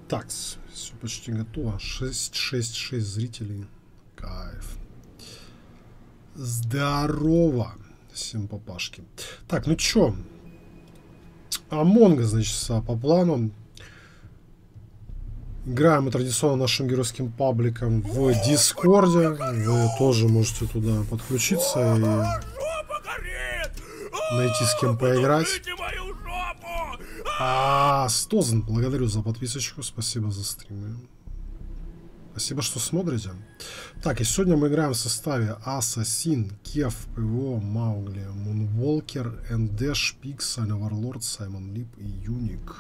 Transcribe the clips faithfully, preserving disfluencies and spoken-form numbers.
Так, все почти готово. шесть шесть шесть зрителей. Кайф. Здорово. Всем папашки. Так, ну чё? Амонга, значит, по плану. Играем мы традиционно нашим геройским пабликом в Дискорде. Вы тоже можете туда подключиться и найти с кем поиграть. А, Стозен, благодарю за подписочку. Спасибо за стримы. Спасибо, что смотрите. Так, и сегодня мы играем в составе Ассасин, Кеф, ПВО, Маугли, Мунволкер, Эндеш, Пиксель, Варлорд, Саймон Лип и Юник.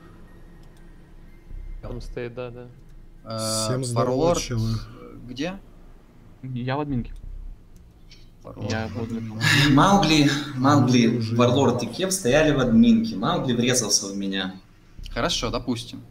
Там стоит, да, да. Всем здорово, челы. Где? Я в админке. Я буду... Маугли, Маугли, Варлорд и Кеф стояли в админке. Маугли врезался в меня. Хорошо, допустим.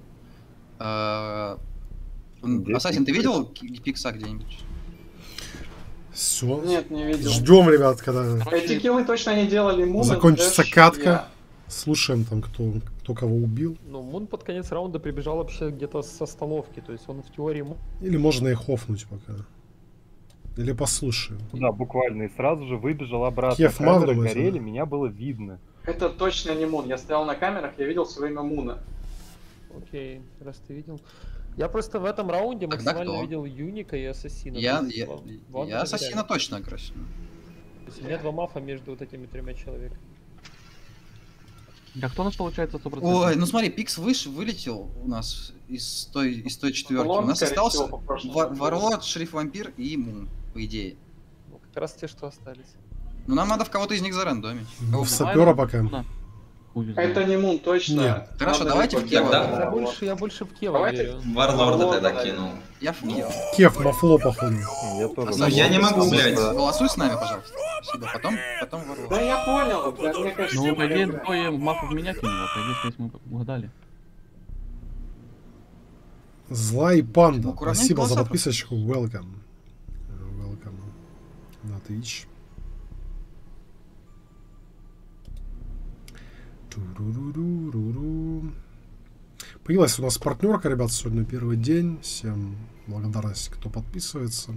Ассасин, ты видел Пикса где-нибудь? Все. Нет, не видел. Ждем, ребят, когда... Эти киллы точно не делали Муна. Закончится Дэш, катка. я. Слушаем там, кто, кто кого убил. Ну, Мун под конец раунда прибежал вообще где-то со столовки, то есть он в теории... Или можно их хофнуть пока. Или послушаем. Да, буквально. И сразу же выбежал обратно. Кеф Камеры Мавр, горели, да? меня было видно. Это точно не Мун. Я стоял на камерах, я видел все время Муна. Окей, раз ты видел. Я просто в этом раунде Тогда максимально кто? видел Юника и Ассасина. Я, То есть я, вам- я, вам я Ассасина доверяю. точно красил. То есть у меня два мафа между вот этими тремя человеками. А кто у нас получается сто процентов? Ой, ну смотри, Пикс выше вылетел у нас из той, из той четверки. Лорд, У нас скорее остался всего, по прошлому Вар- году. Варлорд, Шериф Вампир и Мун, по идее. Ну, как раз те, что остались. Ну нам надо в кого-то из них зарандомить. Ну, в сапера пока. Да. Хуй знает. Это не Мун, точно. Нет. Хорошо, Надо давайте либо в Кева. Кева, Я да, больше, я больше в Кева Давайте верю. Варлорда Варлорда тогда кинул. Я в Кева. Кеф, мафло, походу. Я тоже. Ну, я не могу, блядь. Голосуй с нами, пожалуйста. Спасибо. Потом, потом Варлорд. Да я понял, да, мне кажется, Ну, по идее, это- двое мафа в меня кинуло, по идее, то есть мы угадали. Зла и панда. Ну, аккуратнее Спасибо за голоса. подписочку. Welcome. Welcome. На Twitch. Туруруруруру. Появилась у нас партнерка, ребят, сегодня первый день. Всем благодарность, кто подписывается.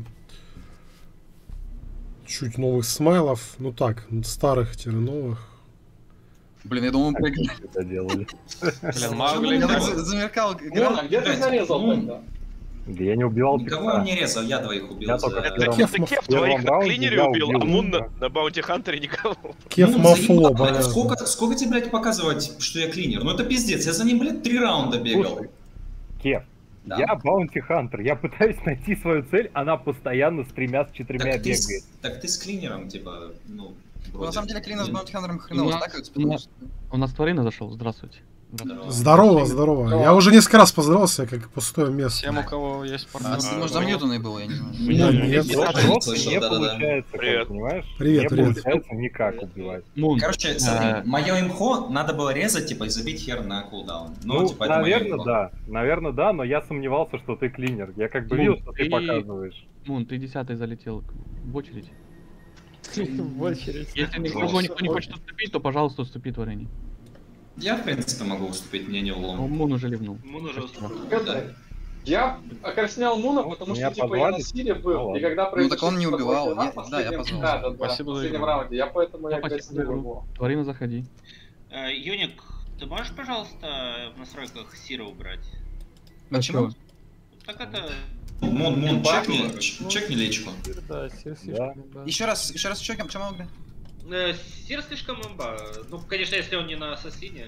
Чуть новых смайлов. Ну так, старых-новых. Блин, я думал, мы проиграли. Это делали. Блин, Маугли... Я так за- замеркал. Мун, а где ты зарезал Мун. тогда? Да я не убивал Никого Пикса. он не резал, я двоих убил. Я за- только Это первом- Кеф, Кеф в первом двоих на раунде клинере я убил, а убил Мун Муна. на, на Баунти Хантере никого. Кеф Ну, мафло, заебал, блядь, понятно. сколько, сколько тебе, блядь, показывать, что я клинер? Ну это пиздец, я за ним, блядь, три раунда бегал. Слушай, Кеф, Да. я баунти хантер, я пытаюсь найти свою цель, она постоянно с тремя, с четырьмя так, ты с, бегает. так ты с клинером, типа, ну, Ну, вроде. на самом деле, Клина с Нет. Баунтихантером хреново У нас- стакаются, у потому нас- что... У нас Тварина зашел, здравствуйте. Здорово. Здорово, здорово. Я уже несколько раз поздоровался, как пустое место. Всем, у кого есть А, партнер. ты, может, замьютанный был, я не знаю. Нет, нет. Просто Слышал, не да-да-да. получается, Привет. как, понимаешь? Привет, не привет. получается никак убивать. Мун, Короче, э, смотри, мое имхо надо было резать, типа, и забить хер на кулдаун. Ну, Ну, типа, это моё наверное, имхо. да. Наверное, да, но я сомневался, что ты клинер. Я как бы Ну, видел, что ты и- показываешь. Мун, ты десятый залетел в очередь. В очередь. Если никого никто не хочет уступить, то, пожалуйста, уступи Тварине. Я, в принципе, могу уступить, мне не Ну, улом. Мун уже ливнул. Мун уже Спасибо. Это- Я окраснял Муна, потому Меня что типа я позвали? на силе Ну, был, ладно. и когда Ну, так он не произошло убивал. такое Я- дела в да, я последнем- позвал. Да, да, да, Спасибо в за последнем игру. раунде. Я поэтому я Ну, играть спасибо за игру. его. Тварина, заходи. Э, Юник, ты можешь, пожалуйста, в настройках Сира убрать? Почему? Так это... Мун, Мун, чекни, Бахнул. ч- чекни лечку. Да, Сир слишком, да. Еще раз, еще раз чекаем, что могли? Э, Сир слишком имба. Ну, конечно, если он не на ассасине.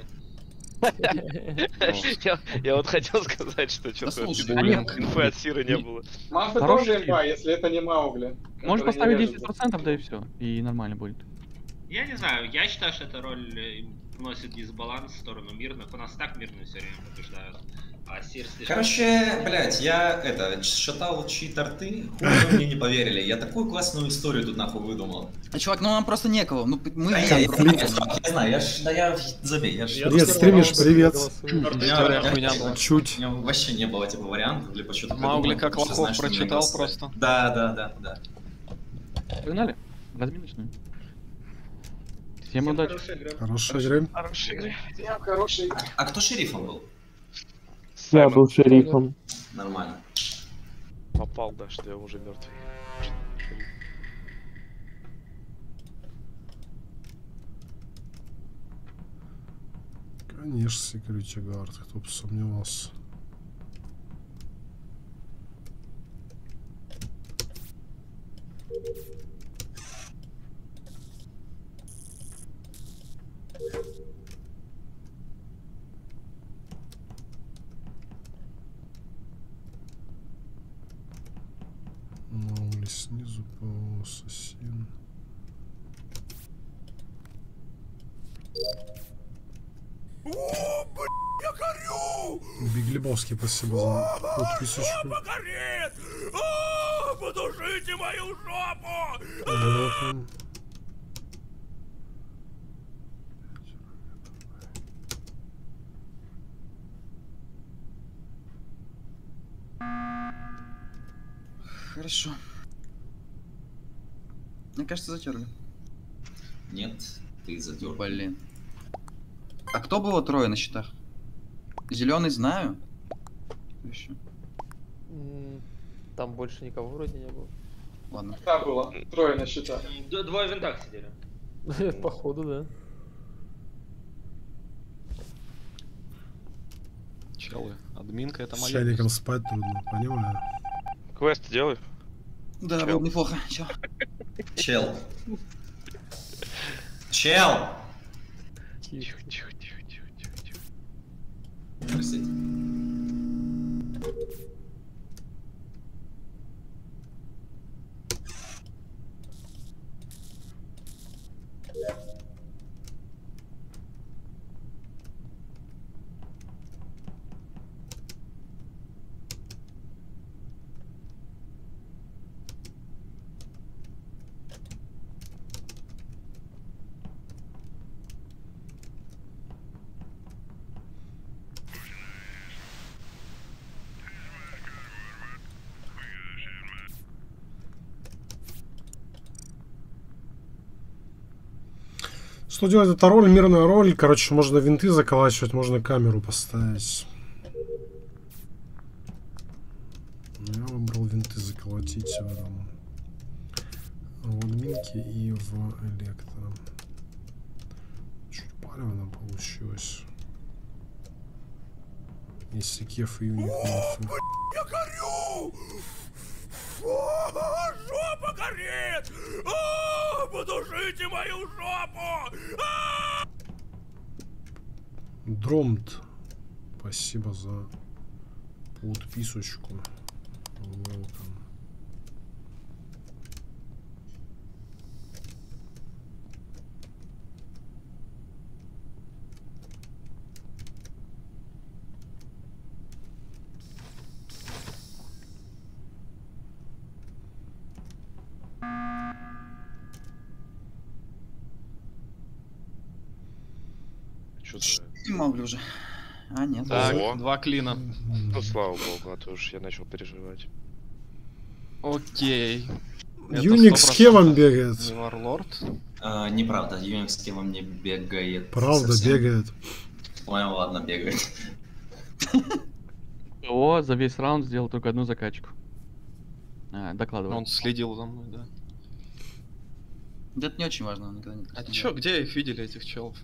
Я, я вот хотел сказать, что Да что-то слушай, инфы блин. от Сиры не было. Мафы Хороший тоже тип. имба, если это не Маугли. Можешь который поставить не десять режет. процентов, да и все. И нормально будет. Я не знаю, я считаю, что эта роль э, вносит дисбаланс в сторону мирных. У нас так мирные все время побеждают. А Сир слишком... Короче, блядь, я это, шатал чьи-то хуй вы мне не поверили. Я такую классную историю тут нахуй выдумал. А, чувак, ну нам просто некого. Ну, мы Да, все. я, я, конфликт. я знаю, я ж, да я забей, я ж... Я Привет, за стримишь, первый привет. раунд голосую. У меня- хуйня была. Чуть. У меня вообще не было типа вариантов, либо что-то Маугли придумать, как потому что лохов знаешь, что мне прочитал просто- просто. Да, да, да, да. Погнали. Разминочную. Всем Всем удачи. хорошей игры. Хорошая игра. Хорошие игры. Всем хороший. А кто шерифом был? Саймон. был шерифом. Нормально. Попал, да, что я уже мертвый. Конечно, security guard, кто бы сомневался. Маугли снизу, ПВО, ассасин. О, блядь, я горю! Биглебовский, спасибо за подписочку. Погорит! О, подушите мою жопу! Welcome. Хорошо. Мне кажется, затерли. Нет, ты задер. Блин. А кто было трое на счетах? Зеленый знаю. Еще. М, Там больше никого вроде не было. Ладно. Там было трое на счетах. Д- Двое в винтах сидели. Походу, да. Челы, админка это С моя. чайником спать трудно, понимаю. Квест делай. Да, Чел. было бы неплохо. Чел. Чел. Чел! Тихо, тихо, тихо, тихо, тихо, тихо. Простите. Что делать? Это роль, мирная роль. Короче, можно винты заколачивать, можно камеру поставить. Я выбрал винты заколотить в этом. В админке и в электро. Чуть палевно получилось. Если кеф и юник мафы. Я горю! О, жопа горит! О, подушите мою жопу! А! Дромт. Спасибо за подписочку. Welcome. Что-то... Не могли уже. А, нет. Так, Ого. два клина. Ну, слава богу, а то уж я начал переживать. Окей. Это Юник сто с кевом процентов бегает. не Варлорд. А, неправда, Юник с кем не бегает. Правда, совсем. бегает. Ой, ладно, бегает. ПО за весь раунд сделал только одну закачку. А, докладывай. Он следил за мной, да. Да это не очень важно, он никогда не А чё, где их видели, этих челов?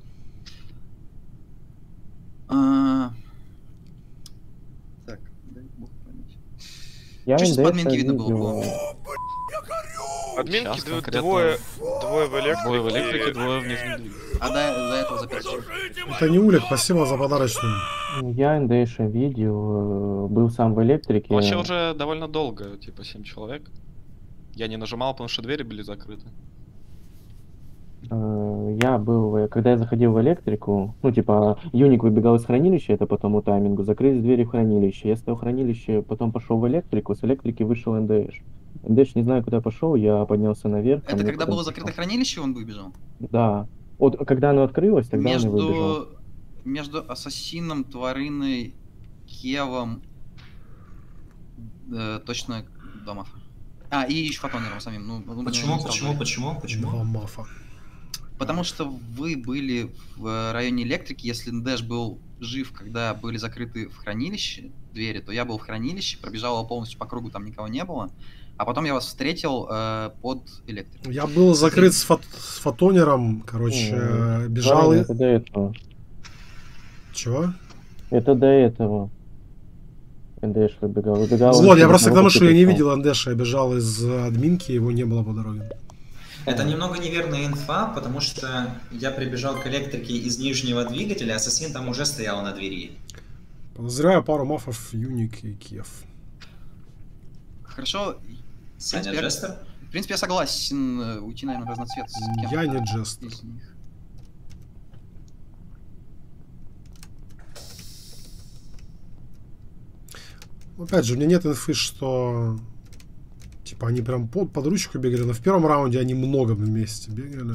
А... Так, дай бог память. Я Чё сейчас по НДС админке видно было? видел. По-моему? Админки Сейчас дво- конкретно двое, двое в электрике. Двое в электрике, двое в нижнем двигателе. А до, до этого за пять секунд. Это не Улик, спасибо за подарочную. Я НДШ видел, э, был сам в электрике. Вообще уже довольно долго, типа семь человек. Я не нажимал, потому что двери были закрыты. Э, Я был, э, когда я заходил в электрику, ну, типа, Юник выбегал из хранилища, это по тому таймингу, закрылись двери в хранилище. Я стоял в хранилище, потом пошел в электрику, с электрики вышел НДШ. НДШ не знаю, куда пошел, я поднялся наверх. ко Это мне когда потом было пришел. закрыто хранилище, он выбежал? Да. Вот когда оно открылось, тогда он и выбежал. Между... Между Ассасином, Тварыной, Кевом... э, точно два мафа. А, и еще Фотонером самим. Ну, ну, Почему, не сразу почему, говорить. почему, почему? Два мафа. Потому что вы были в районе электрики, если Дэш был жив, когда были закрыты в хранилище двери, то я был в хранилище, пробежал его полностью по кругу, там никого не было. А потом я вас встретил э, под электрикой. Я был закрыт с, фот с фотонером, короче, Ну, бежал... Это до этого. Чего? Это до этого. НДШ выбегал. выбегал Вот, я просто к тому, потому что я не видел НДШ, я бежал из админки, его не было по дороге. Это немного неверная инфа, потому что я прибежал к электрике из нижнего двигателя, ассасин там уже стоял на двери. Подозреваю пару мафов, Юник и Киев. Хорошо. Саня в принципе, Джестер? Я, в принципе, я согласен э, уйти, наверное, в разноцвет. С кем-то Я не Джестер. из них. Опять же, у меня нет инфы, что типа они прям под, под ручку бегали, но в первом раунде они много вместе бегали.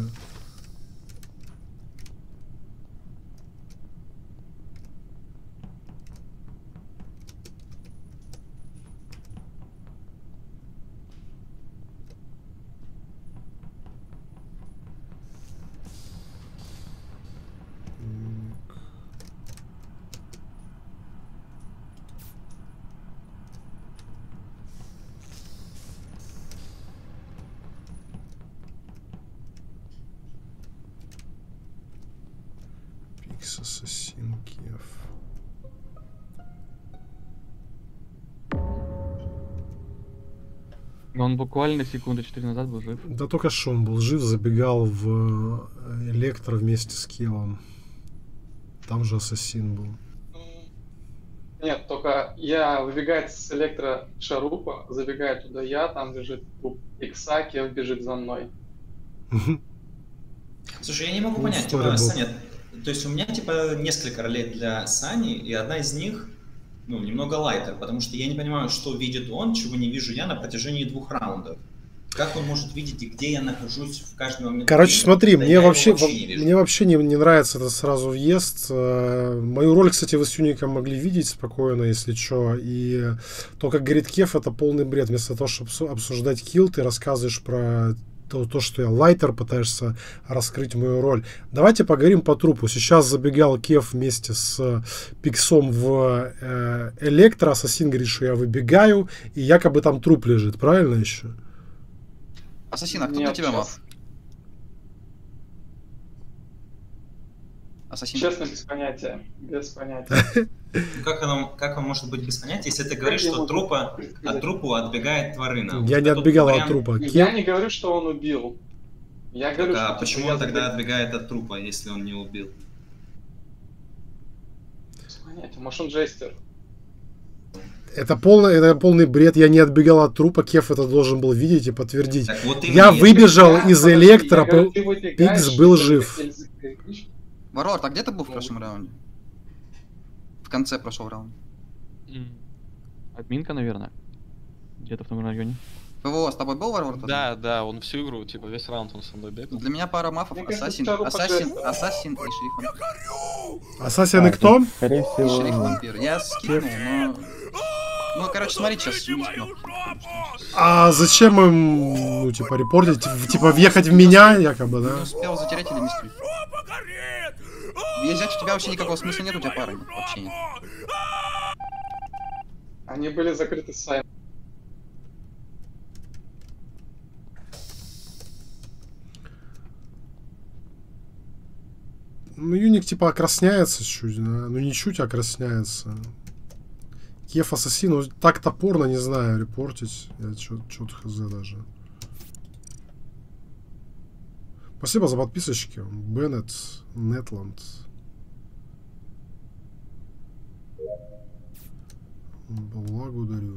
Ассасин Киев. Он буквально секунды четыре назад был жив. Да только что он был жив, забегал в электро вместе с Киевом. Там же ассасин был. Нет, только я выбегает с электрошарупа, забегает туда я, там лежит труп Икса, Кев бежит за мной. Слушай, я не могу Ну, понять, история типа, была. Саня, то есть у меня типа несколько ролей для Сани, и одна из них, ну, немного лайтер, потому что я не понимаю, что видит он, чего не вижу я на протяжении двух раундов. Как он может видеть и где я нахожусь в каждый момент? Короче, смотри, Да мне я его вообще, вообще не вижу. мне вообще не, не нравится это сразу въезд. Э, Мою роль, кстати, вы с Юником могли видеть спокойно, если что. И то, как говорит Кеф, это полный бред. Вместо того, чтобы обсуждать килл, ты рассказываешь про то, то, что я лайтер, пытаешься раскрыть мою роль. Давайте поговорим по трупу. Сейчас забегал Кеф вместе с Пиксом в э, электро. Ассасин говорит, что я выбегаю, и якобы там труп лежит. Правильно еще? Ассасин, а кто Нет, для тебя честно. маф? Ассасин. Честно, без понятия. Без понятия. Ну, Как, оно, как он может быть без понятия, если ты говоришь, я что могу трупа, предсказать? от трупа отбегает тварына? Я не Тут отбегал от вариант- трупа. Я Кеф... не говорю, что он убил. Я говорю, А что почему типа, он я тогда забег- отбегает от трупа, если он не убил? Без понятия. Может, он джестер. Это полный, это полный бред. Я не отбегал от трупа. Кеф это должен был видеть и подтвердить. Так вот Я именно, выбежал Я- из подожди, электро. я говорю, по- ты выбегаешь, Пикс был что жив. ты говоришь? Варвар, а где ты был в прошлом раунде? В конце прошлого раунда. М. Админка, наверное. Где-то в том районе. ПВО с тобой был Варвар? тогда? Да, да, он всю игру, типа, весь раунд он со мной бегал. Для меня пара мафов. Мне кажется, Ассасин, Чару Ассасин, Паджеста. Ассасин и Шериф. Ассасин и кто? Скорее И всего, Шериф ну, Вампир. Я скинул, но... Ну, короче, смотрите сейчас. А зачем им, ну, типа, репортить? Типа, Типа, въехать в меня, якобы, Не да? успел затереть или мистрить? Въезжать у тебя вообще никакого смысла нет, у тебя пары нет, вообще нет. Они были закрыты с Саймом. Ну, Юник, типа, окрасняется чуть, да? Ну, не чуть, а окрасняется. Кеф Ассасин, ну, так топорно, не знаю, репортить. Я чё-то хз даже. Спасибо за подписочки. Беннет, Нетланд. Благодарю.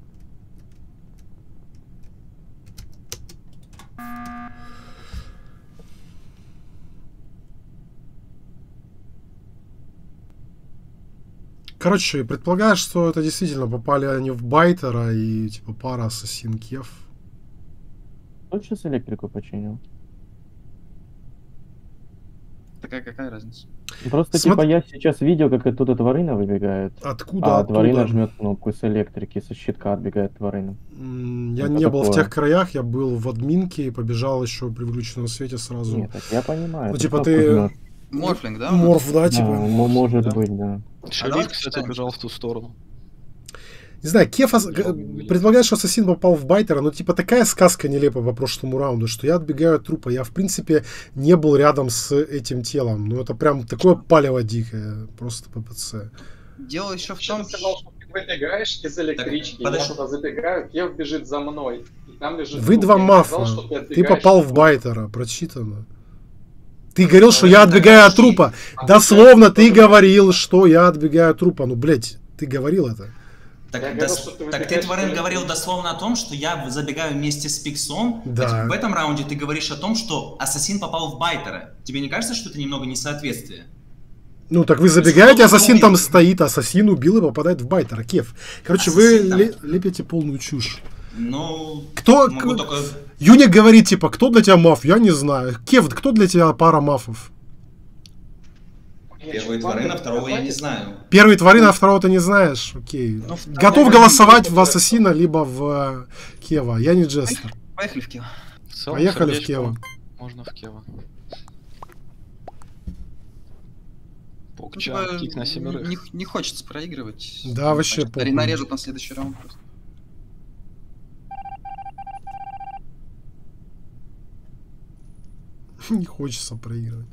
Короче, предполагаешь, что это действительно попали они в Байтера и типа пара Ассасин Кеф. кто сейчас электрику починил? Так какая, какая разница? Просто Смотр- типа я сейчас видел, как оттуда тварина выбегает. Откуда А оттуда? тварина жмет кнопку с электрики, со щитка отбегает тварина. М, Я Это не был в такое. тех краях, я был в админке и побежал еще при включенном свете сразу. Нет, так я понимаю. Ну, ты типа кнопку ты... жмёшь. Морфлинг, да? Морф, да, Да, типа? м- может Да. быть, да. Шериф, давайте кстати, читаем. бежал в ту сторону. Не знаю, Кеф ос- г- предполагает, что ассасин попал в байтера, но типа такая сказка нелепая по прошлому раунду, что я отбегаю от трупа. Я, в принципе, не был рядом с этим телом. Ну, это прям такое палево дикое. Просто ППЦ. Дело еще в Причем том, ты сказал, что ты выбегаешь из электрички, я подожди. туда забегаю, Кев бежит за мной. И там лежит Вы труп. два Я не мафа. сказал, что Ты отбегаешь попал от в трупа. байтера, прочитано. Ты говорил, что Ну, я это отбегаю от почти. трупа. А Дословно ты ты говорил, что я отбегаю от трупа. Ну, блядь, ты говорил это. Так, Я дос- говорил, что ты так ты, выбегаешь Тварен, из говорил электрички. дословно о том, что я забегаю вместе с Пиксом. Да. А в этом раунде ты говоришь о том, что ассасин попал в байтера. Тебе не кажется, что это немного несоответствие? Ну, так вы забегаете, Кто ассасин там убил? стоит, ассасин убил и попадает в байтера. Кеф. Короче, вы Ассасин там- ле- лепите полную чушь. Ну, Кто... могу к- только... Юник говорит, типа, кто для тебя маф? Я не знаю. Кеф, кто для тебя пара мафов? Я Первый чё, вам Тварена, это второго я не сказать? знаю. Первый тварина, а второго ты не знаешь? Окей. Ну, второго Готов я голосовать не в знаю. ассасина, либо в э, Кева. Я не Джестер. поехали в Киев. В целом, Поехали в сердечко Кева. Можно в Кева. Ну, Покча, типа, кик на семерых. не, не хочется проигрывать. Да, вообще Значит, похуй. нарежут на следующий раунд просто. Не хочется проигрывать.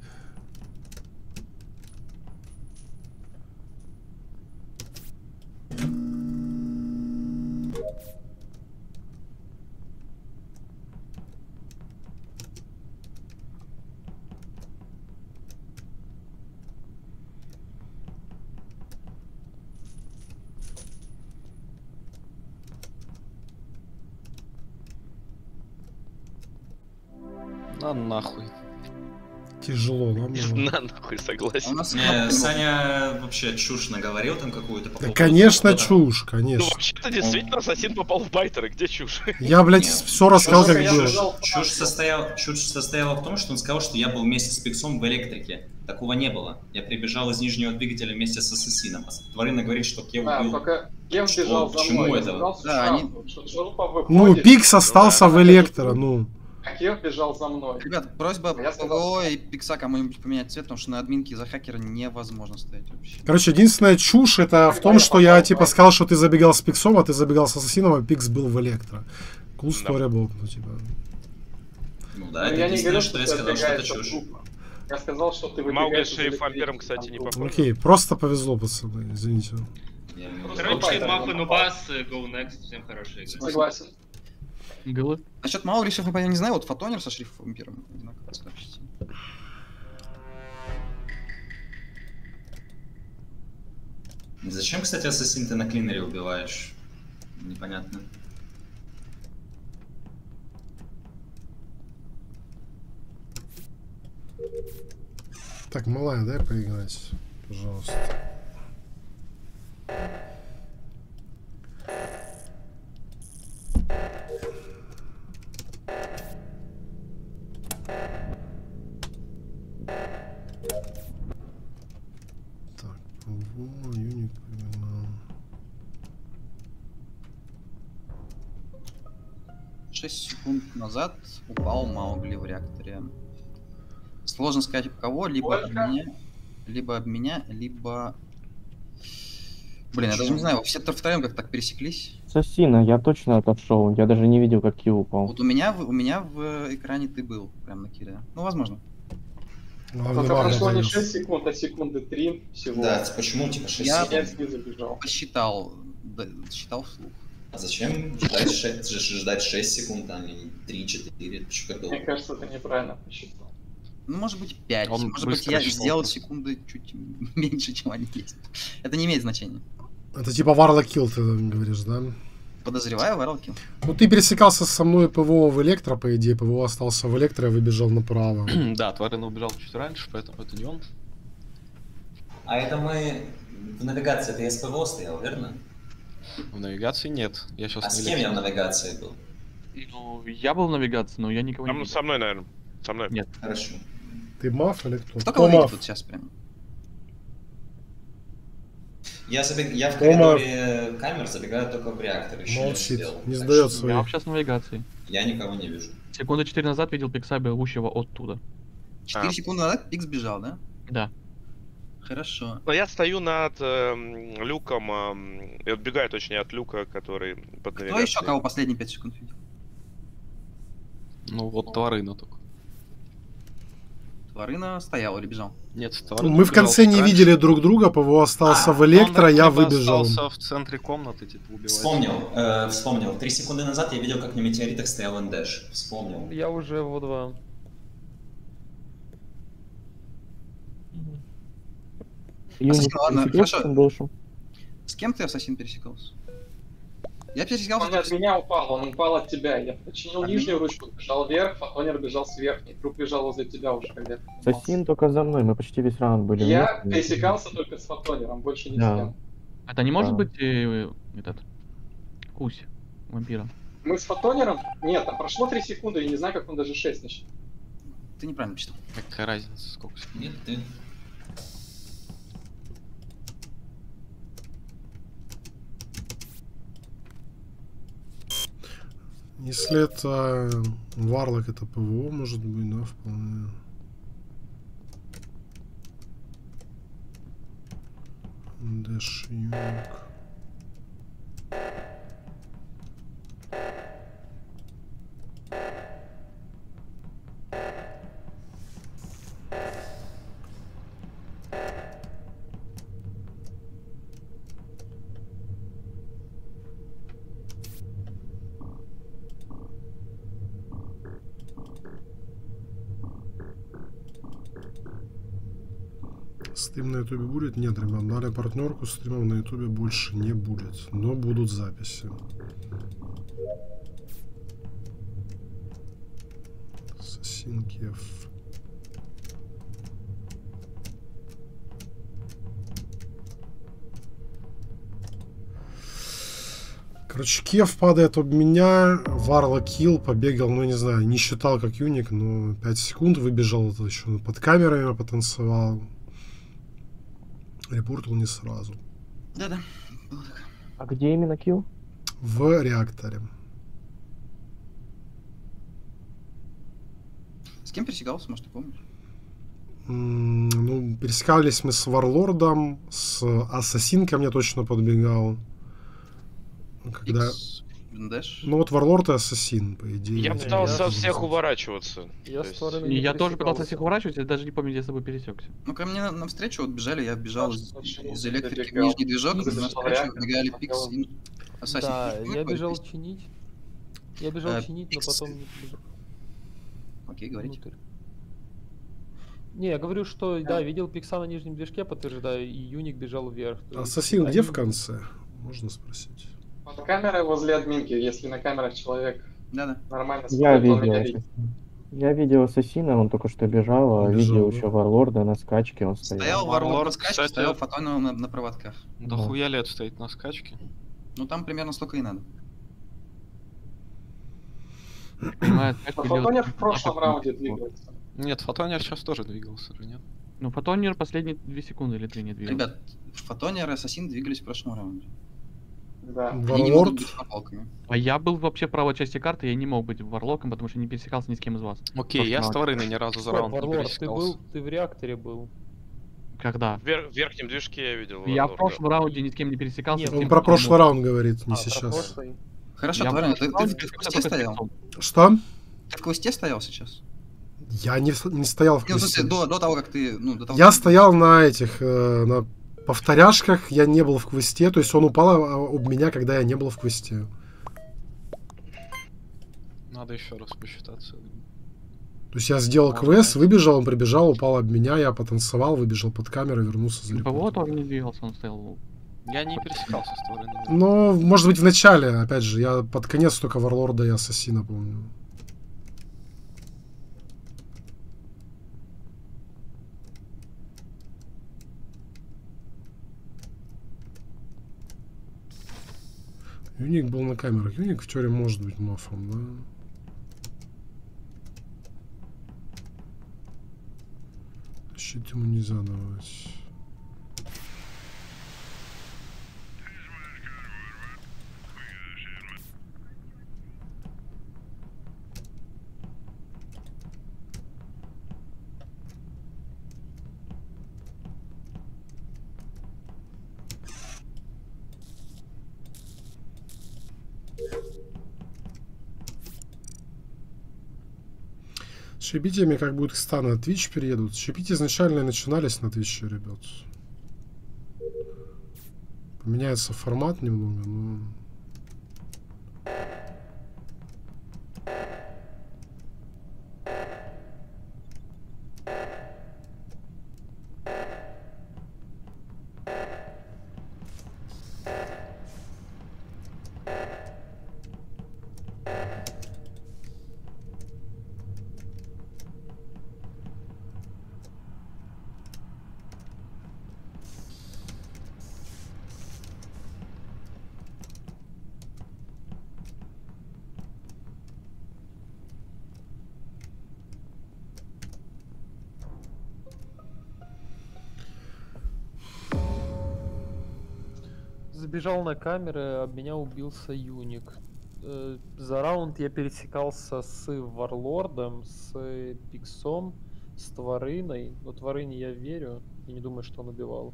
На нахуй. Тяжело, да? было? На нахуй, У согласен. нас Не, кнопки- Саня вообще чушь наговорил там какую-то. по Да, поводу конечно, кто-то. чушь, Ну, конечно. вообще-то действительно ассасин попал в байтер, где чушь? Я, блядь, Нет. все рассказал, Чушь, как я было. сказал, Чушь состояла, чушь состояла в том, что он сказал, что я был вместе с Пиксом в электрике. Такого не было. Я прибежал из нижнего двигателя вместе с ассасином. Тварина говорит, что Кев Да, убил. только Кев Что? бежал за Почему мной. это? Я сказал, Да, что они- что Шарупа Ну, выходит, Пикс остался да, в электро, ну. а Кев бежал за мной. Ребят, просьба Я сказал, ПВО и Пикса кому-нибудь поменять цвет, потому что на админке за хакера невозможно стоять вообще. Короче, единственная чушь это в том, что я типа сказал, что ты забегал с Пиксом, а ты забегал с ассасином, а Пикс был в электро. Cool story был, ну типа. Ну да, Но это я не единственное, говорил, что что я ты сказал, что это отбегаешь от чушь. трупа. Я сказал, что ты Маугли выбегаешь с из шериф электрички, вампиром, кстати, там не труп. похож. Окей, просто повезло, пацаны, извините. Я- Короче, Ну, мафы ну, нубас, go next, всем хорошей игры. Согласен. Голы. Насчет Маугли, честно говоря, не знаю, вот Фотонер со шрифтом вампиром. Не знаю, как это скажете. Зачем, кстати, ассасин ты на клинере убиваешь? Непонятно. Так, малая, дай поиграть, пожалуйста. Так, ПВО, юник, погнал. шесть секунд назад упал Маугли в реакторе. Сложно сказать об кого, либо об Сколько? меня, либо об меня, либо... Блин, я даже не знаю, все втроем как так пересеклись. Ассасина, я точно отошел. Я даже не видел, как Кью упал. Вот у меня, в- у меня в экране ты был, прям на кире. Ну, возможно. Главный Только вар прошло не дается. шесть секунд, а секунды три всего. Да, почему типа шесть Я- секунд? Я не забежал. Посчитал, да, считал вслух. А зачем ждать шесть, ждать шесть секунд, а не три-четыре? Почему так Мне долго? кажется, ты неправильно посчитал. Ну, может быть, пять. Он Может быть, быстро я считал. сделал секунды чуть меньше, чем они есть. Это не имеет значения. Это типа Варла Килл, ты говоришь, да? Подозреваю, Варлки. Ну ты пересекался со мной ПВО в электро, по идее, ПВО остался в электро, я выбежал направо. Да, Тварина убежал чуть раньше, поэтому это не он. А это мы в навигации, это я с ПВО стоял, верно? В навигации нет. Я сейчас А с кем я в навигации был? Ну, я был в навигации, но я никого не Там видел. со мной, наверное. Со мной. Нет. Хорошо. Ты маф или кто? Кто Кто кого видит маф? вот сейчас прям? Я, забег... я в Кто маф? коридоре камер забегаю только в реактор. Еще Молчит, не успел. не Так сдает что своих. Я вообще с навигацией. Я никого не вижу. Секунды четыре назад видел Пикса, бегущего оттуда. четыре секунды назад Пикс бежал, да? Да. Хорошо. Но я стою над э, люком э, и отбегаю точнее от люка, который под Кто навигацией. еще кого последние пять секунд видел? Ну вот Тварына только. Тварына стоял или бежал? Нет, Ну, Тварына мы в бежал конце чуть не раньше. видели друг друга, ПВО остался А, в электро, Он я либо выбежал. остался в центре комнаты, типа, убивать. Вспомнил, э, вспомнил. Три секунды назад я видел, как на метеоритах стоял Эндеш. Вспомнил. Я уже в два. Ассасин, ладно, пересекался хорошо. с Эндешем? С кем ты, Ассасин, пересекался? Я Он пересекался... не от меня упал, он упал от тебя. Я починил От нижнюю меня? ручку, бежал вверх, фотонер бежал с верхней. Труп лежал возле тебя уже, когда я Ассасин только за мной, мы почти весь раунд были Я вместе. пересекался только с фотонером, больше ни с Да. кем. Это не может Да. быть э, этот Кусь вампира? Мы с фотонером? Нет, там прошло три секунды, я не знаю, как он даже шесть начал. Ты неправильно посчитал. Какая разница, сколько секунд? Нет, ты... Если это Варлок, это ПВО, может быть, да, вполне. Дэш, Юник. Стрим на ютубе будет? Нет, ребят, дали партнерку, стримов на ютубе больше не будет, но будут записи. Ассасин Кеф. Короче, Кеф падает об меня, Варла килл, побегал, ну не знаю, не считал как юник, но пять секунд выбежал, это еще под камерами потанцевал. Репортил не сразу. Да-да. А где именно килл? В реакторе. С кем пересекался, может, ты помнишь? М, Ну, пересекались мы с Варлордом, с Ассасин ко мне точно подбегал. Когда... Икс, Дэш. Ну вот Варлорд и Ассасин, по идее. Я эти пытался два от всех пересекались. уворачиваться. Я То есть- с Тварыной И не я тоже пытался пересекался. всех уворачивать, я даже не помню, где я с тобой пересекся. Ну, ко мне на- навстречу вот бежали, я бежал Саша, из, Саша, из я электрики в бегал. нижний движок, Пикс и бежал в навстречу реактор, выбегали хотел. Пикс и Ассасин. Да, Ну, я какой бежал Пикс? чинить. Я бежал Э, чинить, но Пикс. потом бежал Окей, говорите. внутрь. Не, я говорю, что да, видел Пикса на нижнем движке, подтверждаю, и Юник бежал вверх. То есть Ассасин где они- в конце? Можно спросить. Под камерой возле админки, если на камерах человек Да-да. нормально Я смотрит, он видел меня видит. Ассасина. Я видел Ассасина, он только что бежал, а Он бежал, видел да? еще Варлорда на скачке, он стоял. Стоял Варлорд, Варлорд на скачке, кстати, стоял Фотонов на, на проводках. Да Да. хуя лет стоит на скачке. Ну, там примерно столько и надо. Понимаю, А скачку фотонер делать- в прошлом раунде двигается. Нет, Фотонер сейчас тоже двигался же, нет? Ну, фотонер последние две секунды или три не двигался. Ребят, Фотонер и Ассасин двигались в прошлом раунде. Да. Они не могут Варлорд. быть фотолками. А я был вообще в правой части карты, я не мог быть варлоком, потому что не пересекался ни с кем из вас. Окей, я с Просто Тварыной ни разу за Стой, раунд не Варлорд, ты пересекался. был, ты в реакторе был. Когда? В, вер- в верхнем движке я видел. Я в Варлорда. прошлом раунде ни с кем не пересекался. Нет, с Он тем, про кто прошлый мог. раунд говорит, не А, про сейчас. прошлый. Хорошо, Я в Тварина, ты, прошлом ты, раунде ты в пересекался квесте только с стоял? Пиксом. Что? Ты в квесте стоял сейчас? Я не, не стоял в Не, в квесте. смысле, до, до того, как ты... Ну, до того, Я как- стоял на этих, э, на повторяшках, я не был в квесте, то есть он упал а, об меня, когда я не был в квесте. Надо еще раз посчитаться. То есть я сделал квест, выбежал, он прибежал, упал об меня, я потанцевал, выбежал под камеру, вернулся за ПВО репортом. тоже не двигался, он стоял. Я не пересекался с Тварыной. Ну, может быть, в начале, опять же, я под конец только Варлорда и Ассасина помню. Юник был на камерах. Юник в теории может быть мафом, да? Тут ему нельзя давать. Шипитиями как будет кста на Twitch переедут. Шипити изначально начинались на Твиче, ребят. Поменяется формат немного, но... Забежал на камеры, об меня убился Юник. Э, за раунд я пересекался с Варлордом, с Пиксом, с Тварыной. Но Тварыне я верю, и не думаю, что он убивал.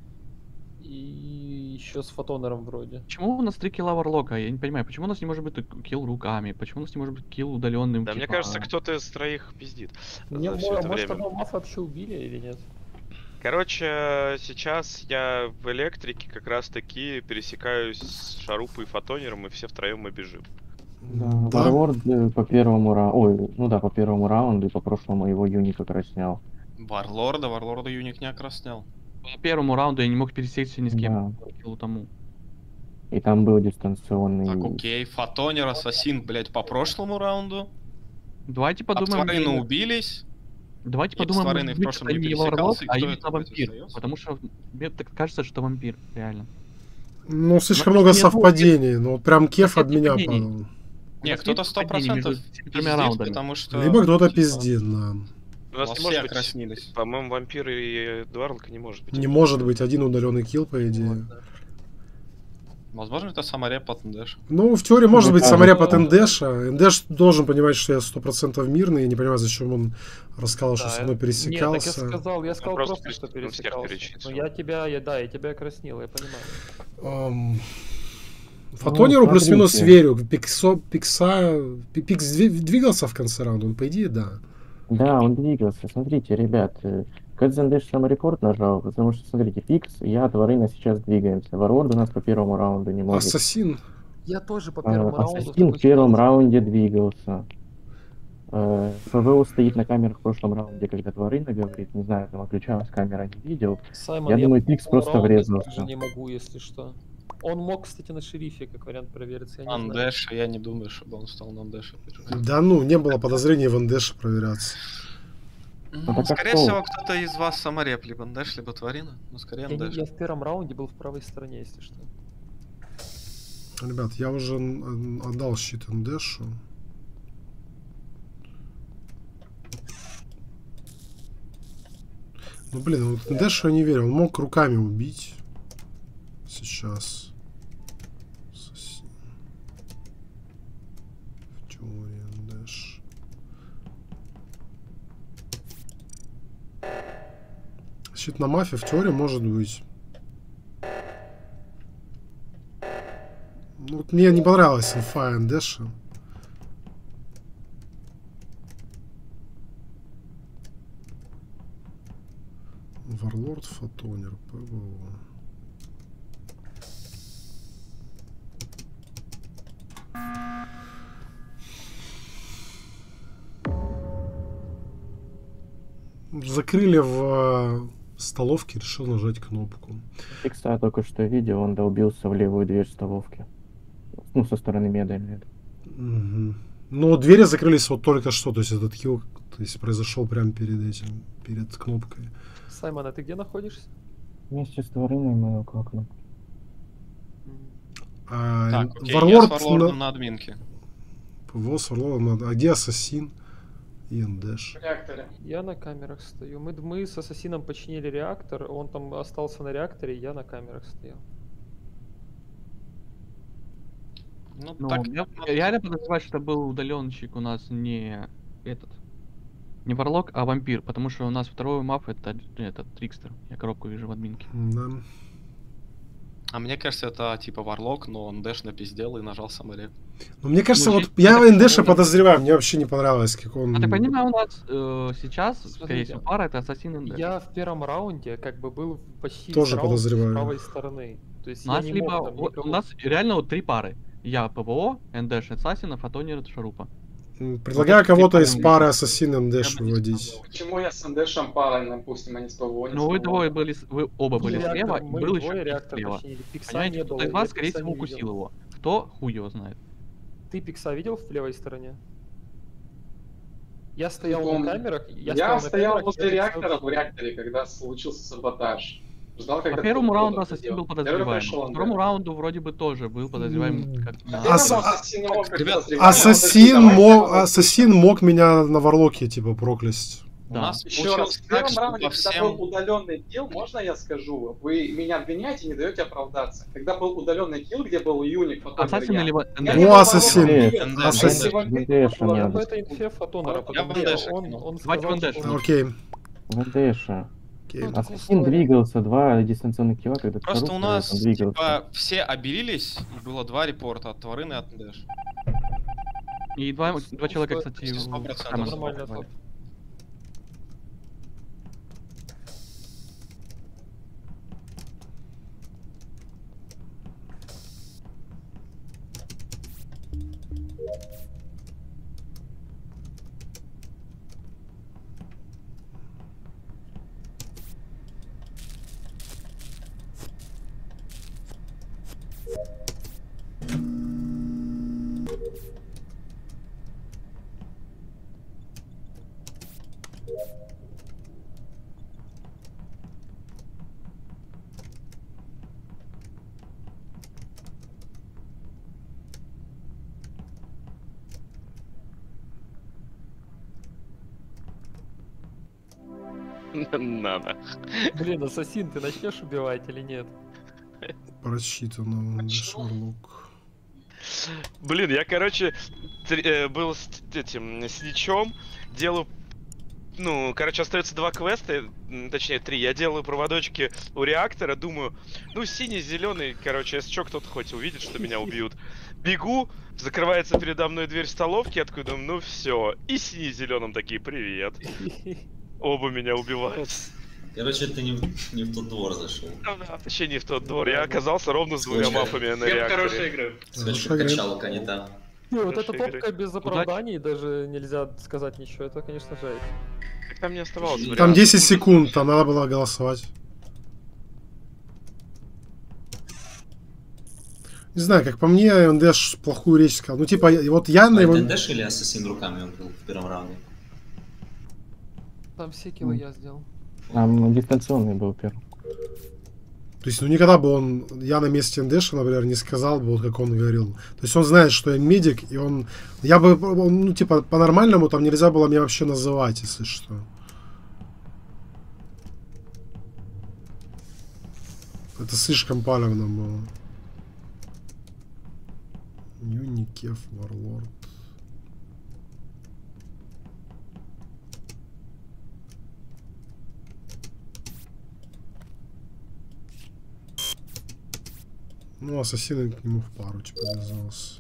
И еще с Фотонером вроде. Почему у нас три килла Варлока? Я не понимаю, почему у нас не может быть килл руками? Почему у нас не может быть килл удаленным? Да, типа... мне кажется, кто-то из троих пиздит. Не, за всё это может, время. одного масса вообще убили или нет? Короче, сейчас я в электрике как раз таки пересекаюсь с Шарупой и Фотонером, и все втроем мы бежим. Да, Варлорд э, по первому раунду, ой, ну да, по первому раунду и по прошлому его Юник как раз снял. Варлорда, Варлорда Юник не окраснял. По первому раунду я не мог пересечься ни с кем. Да. Киллу тому. И там был дистанционный... Так, окей, Фотонер, Ассасин, блять, по прошлому раунду. Давайте От подумаем... Тварыны убились. Давайте И подумаем, с Тварыной может в быть, прошлом это не не Варлок, пересекался, и а кто именно это вампир. остается? Потому что мне так кажется, что вампир, реально. Ну, слишком Но много просто не совпадений. Ну, вот прям кеф Нет от меня совпадений. падал. Не, нас кто-то нет сто совпадений процентов между тремя пиздит, раундами. потому что... Либо кто-то типа, пиздит, да. У нас У не вас все может быть, окраснились. по-моему, вампир и Дварлока не может быть. Не может быть один удаленный килл, по идее. Возможно, это самореп от Ндеш. Ну, в теории может Мне быть самореп от кажется- Эндеша. Эндеш должен понимать, что я сто процентов мирный. Я не понимаю, зачем он рассказал, что Да, со мной Нет, так я пересекался. сказал, я сказал просто просто, что перес- ну, всех пересекался. перечислил. Но я тебя, я, да, я тебя краснил, я понимаю. Ам, Фотонеру Ну, плюс-минус смотрите. верю. Пиксо, Пикса... Пи- Пикс дви- двигался в конце раунда? Ну, по идее, да. Да, он двигался. Смотрите, ребят, э, Кэдзендеш саморекорд нажал, потому что, смотрите, Пикс, я, Тварына сейчас двигаемся. Варлорд у нас по первому раунду не может. Ассасин. Я тоже по А, первому раунду... Ассасин в первом раунде двигался. Э, ФВО стоит на камерах в прошлом раунде, когда Тварына говорит, не знаю, там отключалась камера, не видел. Саймон, Я думаю, по Пикс первому просто раунду врезался. даже не могу, если что. Он мог, кстати, на шерифе, как вариант, провериться, я не знаю. Андеш, я не думаю, чтобы он стал на Андеша. Да ну, не было подозрений в Эндеше проверяться. Ну, Ну, так а скорее кто? всего, кто-то из вас самореп, либо Андеш, либо Тварина. Ну, скорее Я, не- Андеш. я в первом раунде был в правой стороне, если что. Ребят, я уже н- отдал щит Эндешу. Ну, блин, вот Эндешу я не верю. Он мог руками убить. Сейчас. Ассасин. В теории Эндеш. Щит на мафии в теории может быть. Ну, вот мне не понравилась инфа Эндеша. Варлорд, Фотонер, ПВО. Закрыли в э, столовке, решил нажать кнопку. Пикса я только что видел, он долбился в левую дверь столовки. Ну, со стороны меда. имею в виду. Мгм. Ну, двери закрылись вот только что, то есть этот килл, то есть произошел прямо перед этим, перед кнопкой. Саймон, а ты где находишься? Вместе с Твариной мы около кнопки. А, Так, окей, Варлорд я с Варлордом на- на админке. ПВО с Варлордом надо. А где Ассасин? и Эндеш. В реакторе. Я на камерах стою. Мы, мы с Ассасином починили реактор, он там остался на реакторе, я на камерах стоял. Ну, Ну, так... я реально подозреваю, что был удаленщик у нас не этот, не варлок, а вампир, потому что у нас второй маф это этот Трикстер. Я коробку вижу в админке. Да. А мне кажется, это типа варлок, но он дэш напиздел и нажал самолет. Ну, мне кажется, Ну, вот я я так Эндеша понимаю, подозреваю, мне вообще не понравилось, как он... А ты понимаешь, у нас э, сейчас, скорее Смотрите, всего, пара это Ассасин Эндеш. Я в первом раунде как бы был почти Тоже весь раунд с подозреваю. правой стороны. То есть У я нас, не либо, мог там вот, никого- у нас реально вот три пары. Я ПВО, Эндеш, Ассасина, Фотонер, Шарупа. Предлагаю Вот это кого-то три из пары. пары Ассасин Эндеш Я бы не выводить. Почему я с Эндешем парой, допустим, а не с ПВО? не Ну с вы ПВО? двое были, с- вы оба были Реактор, слева, и мы был двое еще Пикс реактор слева. починили. Пикса Понимаете, не кто-то было, из вас, я скорее Пикса всего, не видел. укусил его. Кто? Хуй его знает. Ты Пикса видел в левой стороне? Я стоял помню. на камерах. Я, Я на стоял камерах, возле я Пикса- реактора в реакторе, когда случился саботаж. Ждал, когда По первому кто-то раунду кто-то Ассасин был придет. Первый подозреваемым. пришел По он, второму да. раунду вроде бы тоже был подозреваемым. Как на- Первый Ас- раунд а- Ассасин не мог быть Ребят, подозреваемым, Ассасин он мог, такой, давай, Ассасин мог меня на варлоке, типа, проклясть. У Да. нас Еще раз, получилось в так, первом что раунде, по когда всем... был удаленный килл, можно я скажу? Вы меня обвиняете и не даете оправдаться. Когда был удаленный килл, где был Юник, потом Ассасин я. или Я Эндеш? не О, был Ассасин. Варлок, Эндеш, а если Эндеш. вампир, Эндеш то у меня Ну, был. это инфе Фотонера, Я потому в что Эндеше. он, он Давайте сказал, в Эндеше. что- Окей. В Эндеше. Окей. Ну, Ассасин двигался, два дистанционных килла, когда Просто у Шарупа нас там двигался. типа все обелились, и было два репорта от Тварины и от Дэш. И два, два человека, сто- кстати, сто в процентов камерах нормально, показали. Надо. Блин, Ассасин, ты начнешь убивать или нет? Просчитано, Эндеш варлок. Блин, я, короче, три- э, был с этим сничом, делаю... Ну, короче, остается два квеста, м, точнее три. Я делаю проводочки у реактора, думаю, ну, синий, зеленый, короче, если что, кто-то хоть увидит, что меня убьют. Бегу, закрывается передо мной дверь столовки, я такой думаю, ну все. И синий, зеленым такие, привет. Оба меня убивают. Короче, ты не, в- не в тот двор зашел. Вообще не в тот двор. Я оказался ровно с двумя Слушай, мафами на Всем реакторе. хорошей игры. Скачу, Хорошая игра. качалка не там. Ну, вот эта Хорошая топка игра. без оправданий, даже нельзя сказать ничего, это, конечно, жаль. Как там не оставалось Там Там вариантов? десять секунд, там надо было голосовать. Не знаю, как по мне, Эндеш плохую речь сказал. Ну, типа, и вот я на А его... это Дэш или Ассасин руками убил в первом раунде? Там все киллы я сделал. Там дистанционный был первый. То есть, ну, никогда бы он, я на месте Эндеша, например, не сказал бы, вот как он говорил. То есть, он знает, что я медик, и он... Я бы, он, ну, типа, по-нормальному там нельзя было меня вообще называть, если что. Это слишком палевно было. Юникеф, Варлорд. Ну, ассасин к нему в пару, типа, ввязался.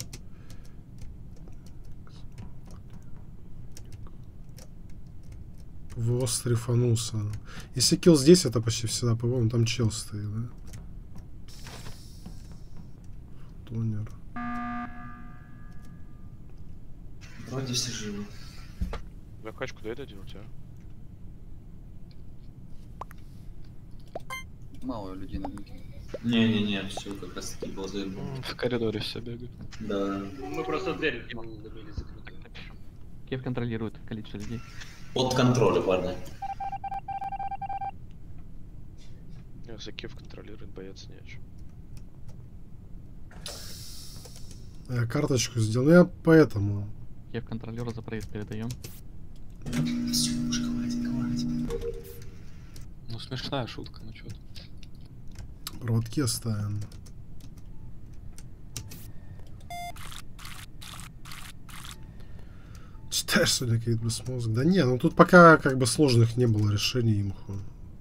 ПВО стрифанулся. Если килл здесь, это почти всегда ПВО, он там чел стоит, да? Тонер. Вроде все живы. Закачку дай это делать, а? Мало людей на рынке. Не-не-не, все как раз таки было заебано. В коридоре все бегают. Да. Мы просто дверь не забили закрытую. Кев контролирует количество людей. Под контролем, парни. Если Кев контролирует, бояться не о чем. Я карточку сделал, ну я поэтому. Кев контролера за проезд передаем. Все, уже хватит, хватит. Ну, смешная шутка, ну чё ты. Проводки оставим. Читаешь сегодня какие-то плюс мозг? Да не, ну тут пока как бы сложных не было решений имху.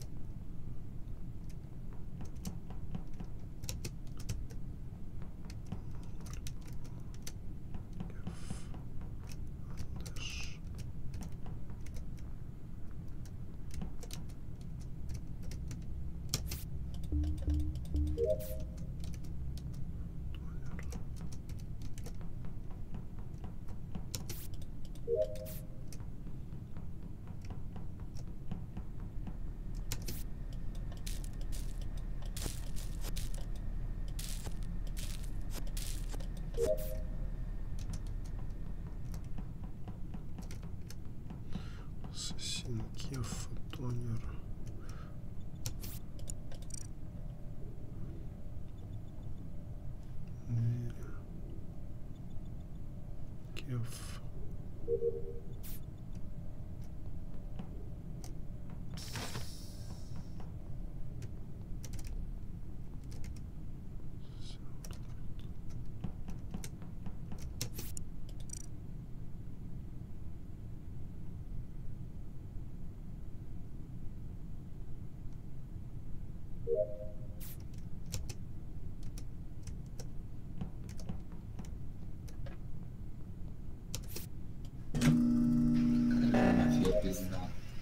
Ассасин, Кеф, Тонер. Кеф. Мафия пизда.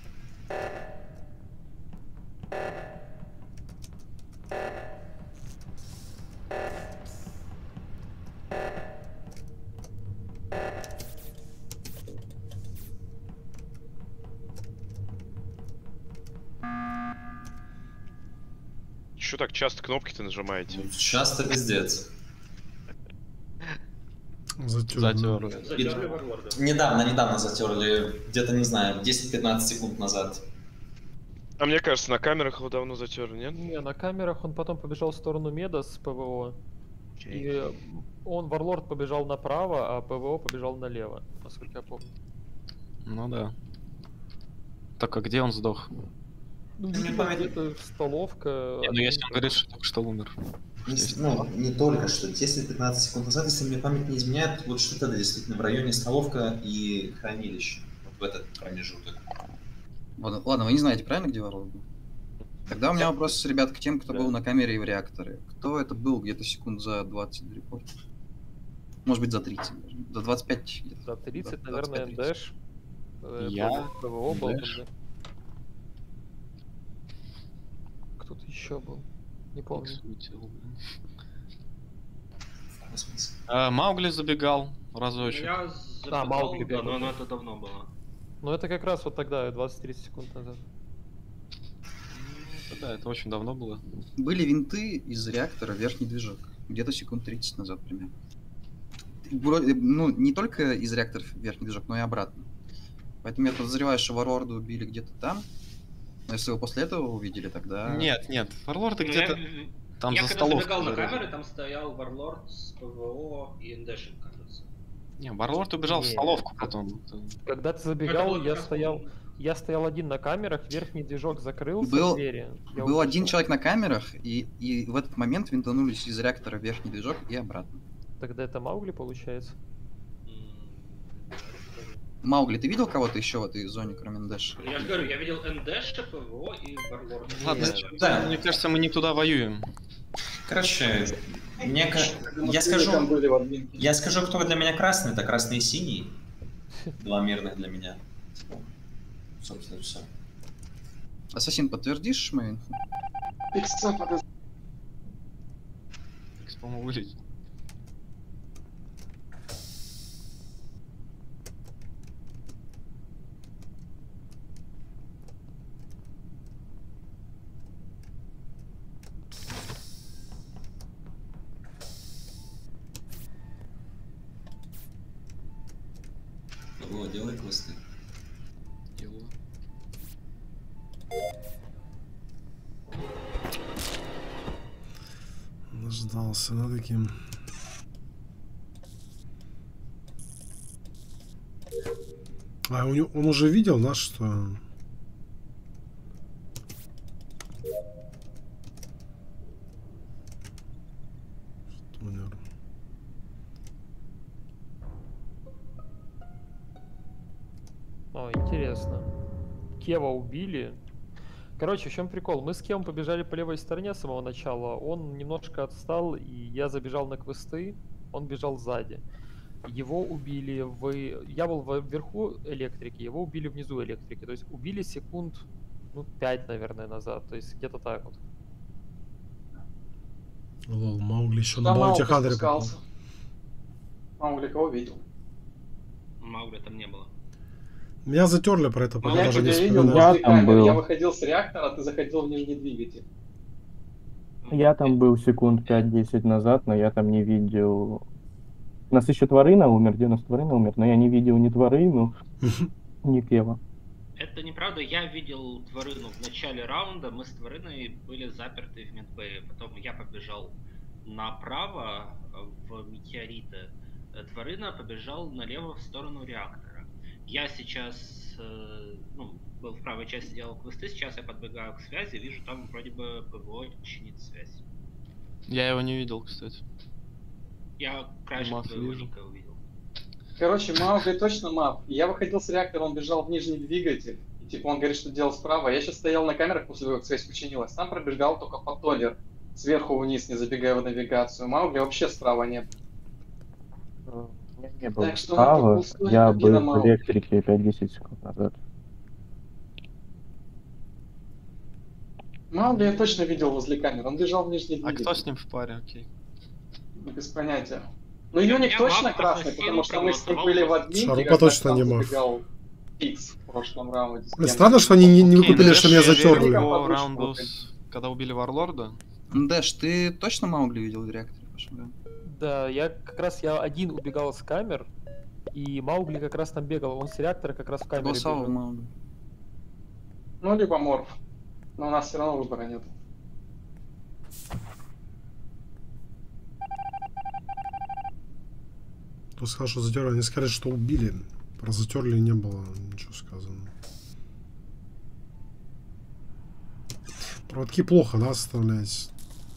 Чё так часто кнопки-то нажимаете? Часто пиздец. Затерли. Затерли варлорда. Недавно, недавно затерли. Где-то, не знаю, десять-пятнадцать секунд назад. А мне кажется, на камерах его давно затерли, нет? Не, на камерах он потом побежал в сторону меда с ПВО. И он, варлорд, побежал направо, а ПВО побежал налево, насколько я помню. Ну да. Так, а где он сдох? Ну, видимо, где-то столовка. Не, ну если он говорит, что только что умер. Не, ну, не только что. десять-пятнадцать секунд назад, если мне память не изменяет, вот что-то действительно в районе столовка и хранилище. Вот в этот промежуток. Ладно, ладно, вы не знаете, правильно, где Варлок был? Тогда у меня вопрос, ребят, к тем, кто Да. был на камере и в реакторе. Кто это был где-то секунд за двадцать до репорта? Может быть, за тридцать даже. За двадцать пять где-то. За тридцать, Да, наверное, двадцать пять, Дэш. э, Я? ПВО был. Дэш. тогда. Кто-то еще был. Не помню. А, Маугли забегал Ну, разочек. я А, забегал, Маугли да, бегал. но, но это давно было. Ну это как раз вот тогда, двадцать-тридцать секунд назад. Да, это очень давно было. Были винты из реактора в верхний движок. Где-то секунд тридцать назад примерно. Вроде, ну, не только из реактора в верхний движок, но и обратно. Поэтому я подозреваю, что Варлорда убили где-то там. Но если его после этого увидели, тогда... Нет, нет, Варлорд Ну, где-то я, там я за когда столовкой забегал на уже. камеры, там стоял Варлорд с ПВО и НДшем, кажется. Не, Варлорд убежал в Не. столовку потом. Когда ты Это забегал, было я как стоял, раз- я стоял один на камерах, верхний движок закрылся, Был- двери. Я Был ушел. один человек на камерах, и, и в этот момент винтанулись из реактора в верхний движок и обратно. Тогда это Маугли получается? Маугли, ты видел кого-то еще в этой зоне, кроме НДШ? Я же говорю, я видел НДш, ПВО и Варлорд. Ладно, Да. мне кажется, мы не туда воюем. Короче, мне ка- я скажу, я скажу, кто для меня красный, это красный и синий. Два мирных для меня. Собственно, все. Ассасин, подтвердишь мою инфу? Икса, подожди. По-моему, вылетел. О, делай квесты. Делаю. Наждался на таким. А у него, он уже видел нас, что... Стонер. О, интересно. Кева убили. Короче, в чем прикол? Мы с Кевом побежали по левой стороне с самого начала. Он немножко отстал, и я забежал на квесты. Он бежал сзади. Его убили в... Я был вверху электрики, его убили внизу электрики. То есть убили секунд, ну, пять, наверное, назад. То есть где-то так вот. Лол, Маугли еще Куда на Баунти Маугли Хантере попал. спускался? Маугли кого видел? Маугли там не было. Меня затерли про это, пока Я даже не тебя видел вспоминаю. возле камеры. Я выходил с реактора, а ты заходил в нижний двигатель. Я там был секунд пять-десять назад, но я там не видел... У нас еще Тварына умер, где у нас Тварына умер, но я не видел ни Тварыну, ни Кева. Это неправда, я видел Тварыну в начале раунда, мы с Тварыной были заперты в медбэе, потом я побежал направо в метеориты, Тварына побежал налево в сторону реактора. Я сейчас, э, ну, был в правой части, делал квесты, сейчас я подбегаю к связи, вижу там вроде бы ПВО чинит связь. Я его не видел, кстати. Я краще твоего ника увидел. Короче, Маугли точно мап. Я выходил с реактора, он бежал в нижний двигатель. И, типа он говорит, что делал справа. Я сейчас стоял на камерах после того, как связь починилась. Там пробегал только фотолер. Сверху вниз, не забегая в навигацию. Маугли вообще справа нет. Я не был Так что справа, пустой, я иди на был в Маугли. электрике пять-десять секунд назад. Маугли я точно видел возле камер. Он бежал в нижний А двигатель. кто с ним в паре, окей? Без понятия. Ну, Юник точно красный, потому что мы с ним были в админке. Шарупа как точно там не мав. забегал Икс в прошлом раунде. с Блин, кем-то. странно, что они не, не Окей, выкупили, Дэш, что меня я верю затерли. по раунду, с- когда убили Варлорда. Дэш, ты точно Маугли видел в реакторе? Да. Да, я как раз я один убегал с камер, и Маугли как раз там бегал. Он с реактора как раз в камере Голосовал бежал. Маугли. Ну, либо Морф. Но у нас все равно выбора нет. Кто сказал, что затерли? Они сказали, что убили. Про затерли не было ничего сказано. Проводки плохо, да, оставлять?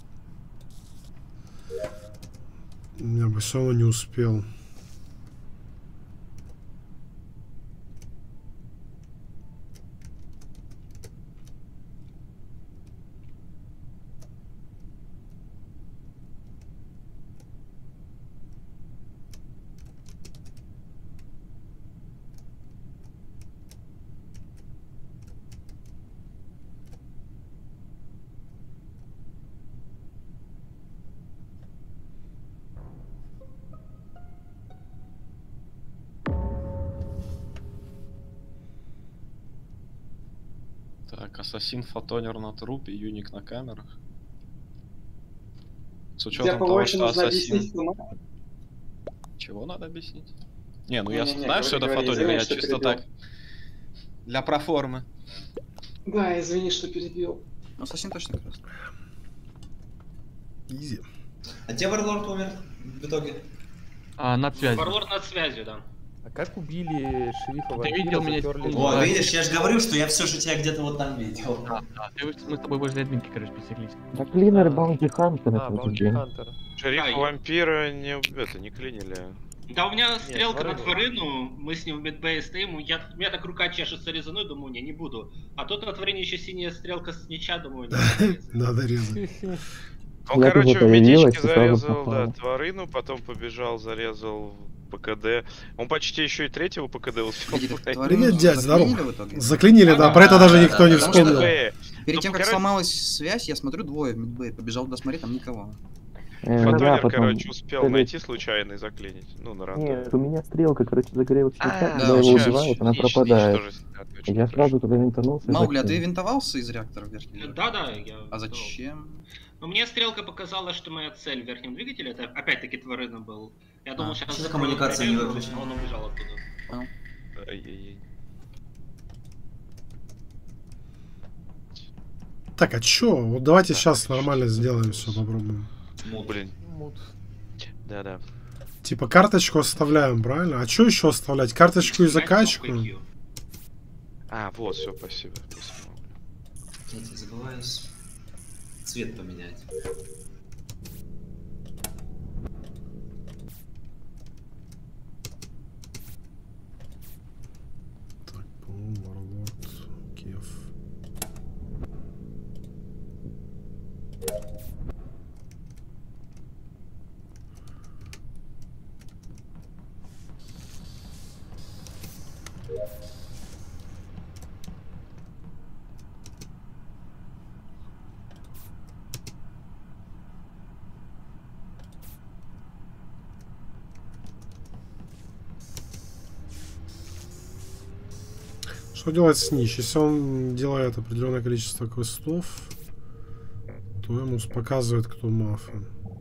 Я бы все равно не успел. Так, Ассасин, Фотонер на трупе, Юник на камерах. С Тебе учетом по того, очень что нужно Ассасин... объяснить, что мап. Чего надо объяснить? Не, ну я Не-не-не, знаю, что это говори, говори, Фотонер, я извини, что чисто перебил. так. Для проформы. Да, извини, что перебил. Ассасин точно красный. Изи. А где Варлорд умер в итоге? А, над связью. Варлорд над связью, да. А как убили шерифа Ты вампира, видел меня затерли секунду О, два- видишь, я же говорю, что я все же тебя где-то вот там видел. Да, да. Ты- Мы с тобой возле админки, короче, пересеклись. Да клинер Баунти Хантер А, это Баунти день. Хантер. Шериф Да, я- вампира не, это, не клинили. Да, у меня стрелка на Тварыну. Тварыну, мы с ним в медбэе стоим, я, у меня так рука чешется резану, думаю, не, не буду. А тут на Тварине еще синяя стрелка с меча, думаю, не. Надо резать. Он, Я короче, тоже в появилась медичке и сразу зарезал, да, попала. Тварину, потом побежал, зарезал ПКД. Он почти еще и третьего ПКД успел. Видите, найти. Тварину Привет, дядь, здоров. заклинили в итоге? Заклинили, да, Да, про это да, даже да, никто да, не потому что вспомнил. Э, Перед ну, тем, как короче- сломалась связь, я смотрю двое в мидбэй. Побежал туда смотреть, там никого. Э, я Фотонер, потом... короче, успел Блин, найти случайно и заклинить. Ну, на рандом. Нет, у меня стрелка, короче, загорелась А, сейчас, да, когда его сейчас, убивают, она Ищ- ищ пропадает. тоже снят, И очень я хорошо. сразу туда винтанулся. и Маугли, а ты закинул. винтовался из реактора в верхний? Да, да, я. А зачем? Но мне стрелка показала, что моя цель в верхнем двигателе, это опять-таки Тварына был. Я думал, А, сейчас... что за коммуникация не выключена? Он убежал оттуда. Понял. Ай-яй-яй. Так, а чё? Вот давайте сейчас нормально сделаем все, попробуем. Ну, блин. Мут. Да-да. Типа карточку оставляем, правильно? А что еще оставлять? Карточку и закачку? А, вот, все, спасибо. спасибо. Я не забываюсь цвет поменять. Так, по-моему, Варлорд, Киев. Что делать с нищ? Если он делает определенное количество квестов, то ему показывает, кто мафия.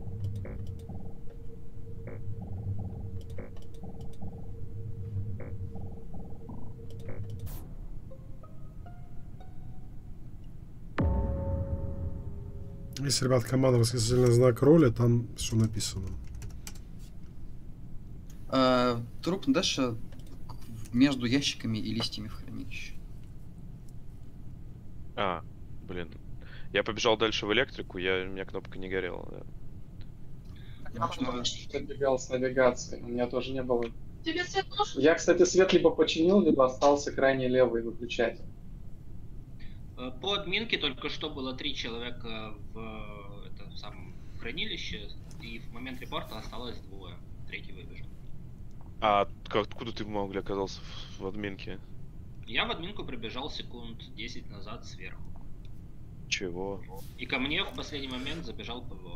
Если, ребят, команда восклицательный знак роли, там все написано. А, труп Дэша между ящиками и листьями в хранилище. А, блин. Я побежал дальше в электрику, я, у меня кнопка не горела, да. Я пробегал с навигацией, у меня тоже не было. Я, кстати, свет либо починил, либо остался крайне левый выключатель. По админке только что было три человека в этом самом хранилище, и в момент репорта осталось двое. Третий выбежал. А как, откуда ты, Маугли, оказался в, в админке? Я в админку прибежал секунд десять назад сверху. Чего? И ко мне в последний момент забежал ПВО.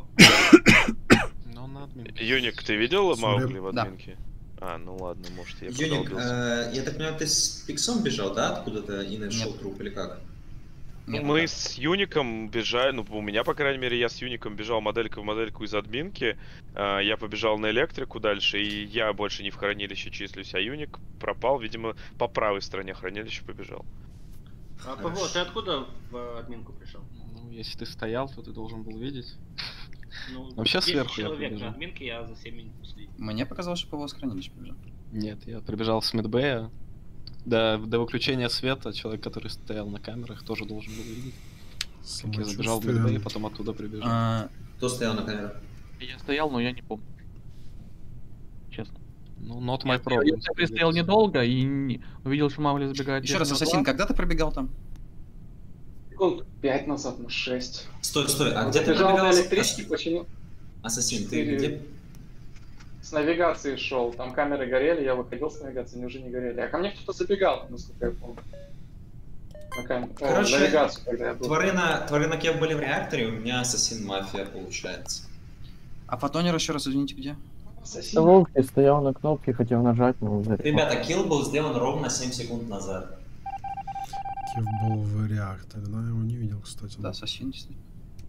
Ну, на админке. Юник, ты видел Смотри, Маугли в да. админке? А, ну ладно, может я Юник, продолбился. э, я так понимаю, ты с Пиксом бежал, да, откуда-то и нашел Нет. труп или как? Ну, Нет, мы да. с Юником бежали, ну, у меня, по крайней мере, я с Юником бежал моделька в модельку из админки, э, я побежал на электрику дальше, и я больше не в хранилище числюсь, а Юник пропал, видимо, по правой стороне хранилища побежал. А ПВО, ты откуда в админку пришел? Ну, если ты стоял, то ты должен был видеть. Ну, Вообще десять сверху я человек побежал. на админке, я за всеми не уследил. Мне показалось, что ПВО с хранилища побежал. Нет, я прибежал с мидбэя. До, до выключения света человек, который стоял на камерах, тоже должен был видеть. Как я забежал в мидбэй, и потом оттуда прибежал. А, Кто стоял на камерах? Я стоял, но я не помню. Честно. Ну, not my Я, problem. я, я стоял недолго и не- увидел, что Маугли забегает. еще раз, где-то на Ассасин, два. когда ты пробегал там? Секунд пять назад, ну шесть. Стой, стой, а где ты Бежал на пробегал? электричке, починил. Ассасин, ты Четыре. где? С навигации шел, там камеры горели, я выходил с навигации, они уже не горели. А ко мне кто-то забегал, насколько я помню. На камеру. О, Короче, навигацию, когда я был. Тварына, Тварына Кев были в реакторе, у меня Ассасин Мафия получается. А Фотонер еще раз, извините, где? Ассасин. Волки стоял на кнопке, хотел нажать, но... Ребята, килл был сделан ровно семь секунд назад. Киев был в реакторе, да, я его не видел, кстати. Да, Ассасин, действительно.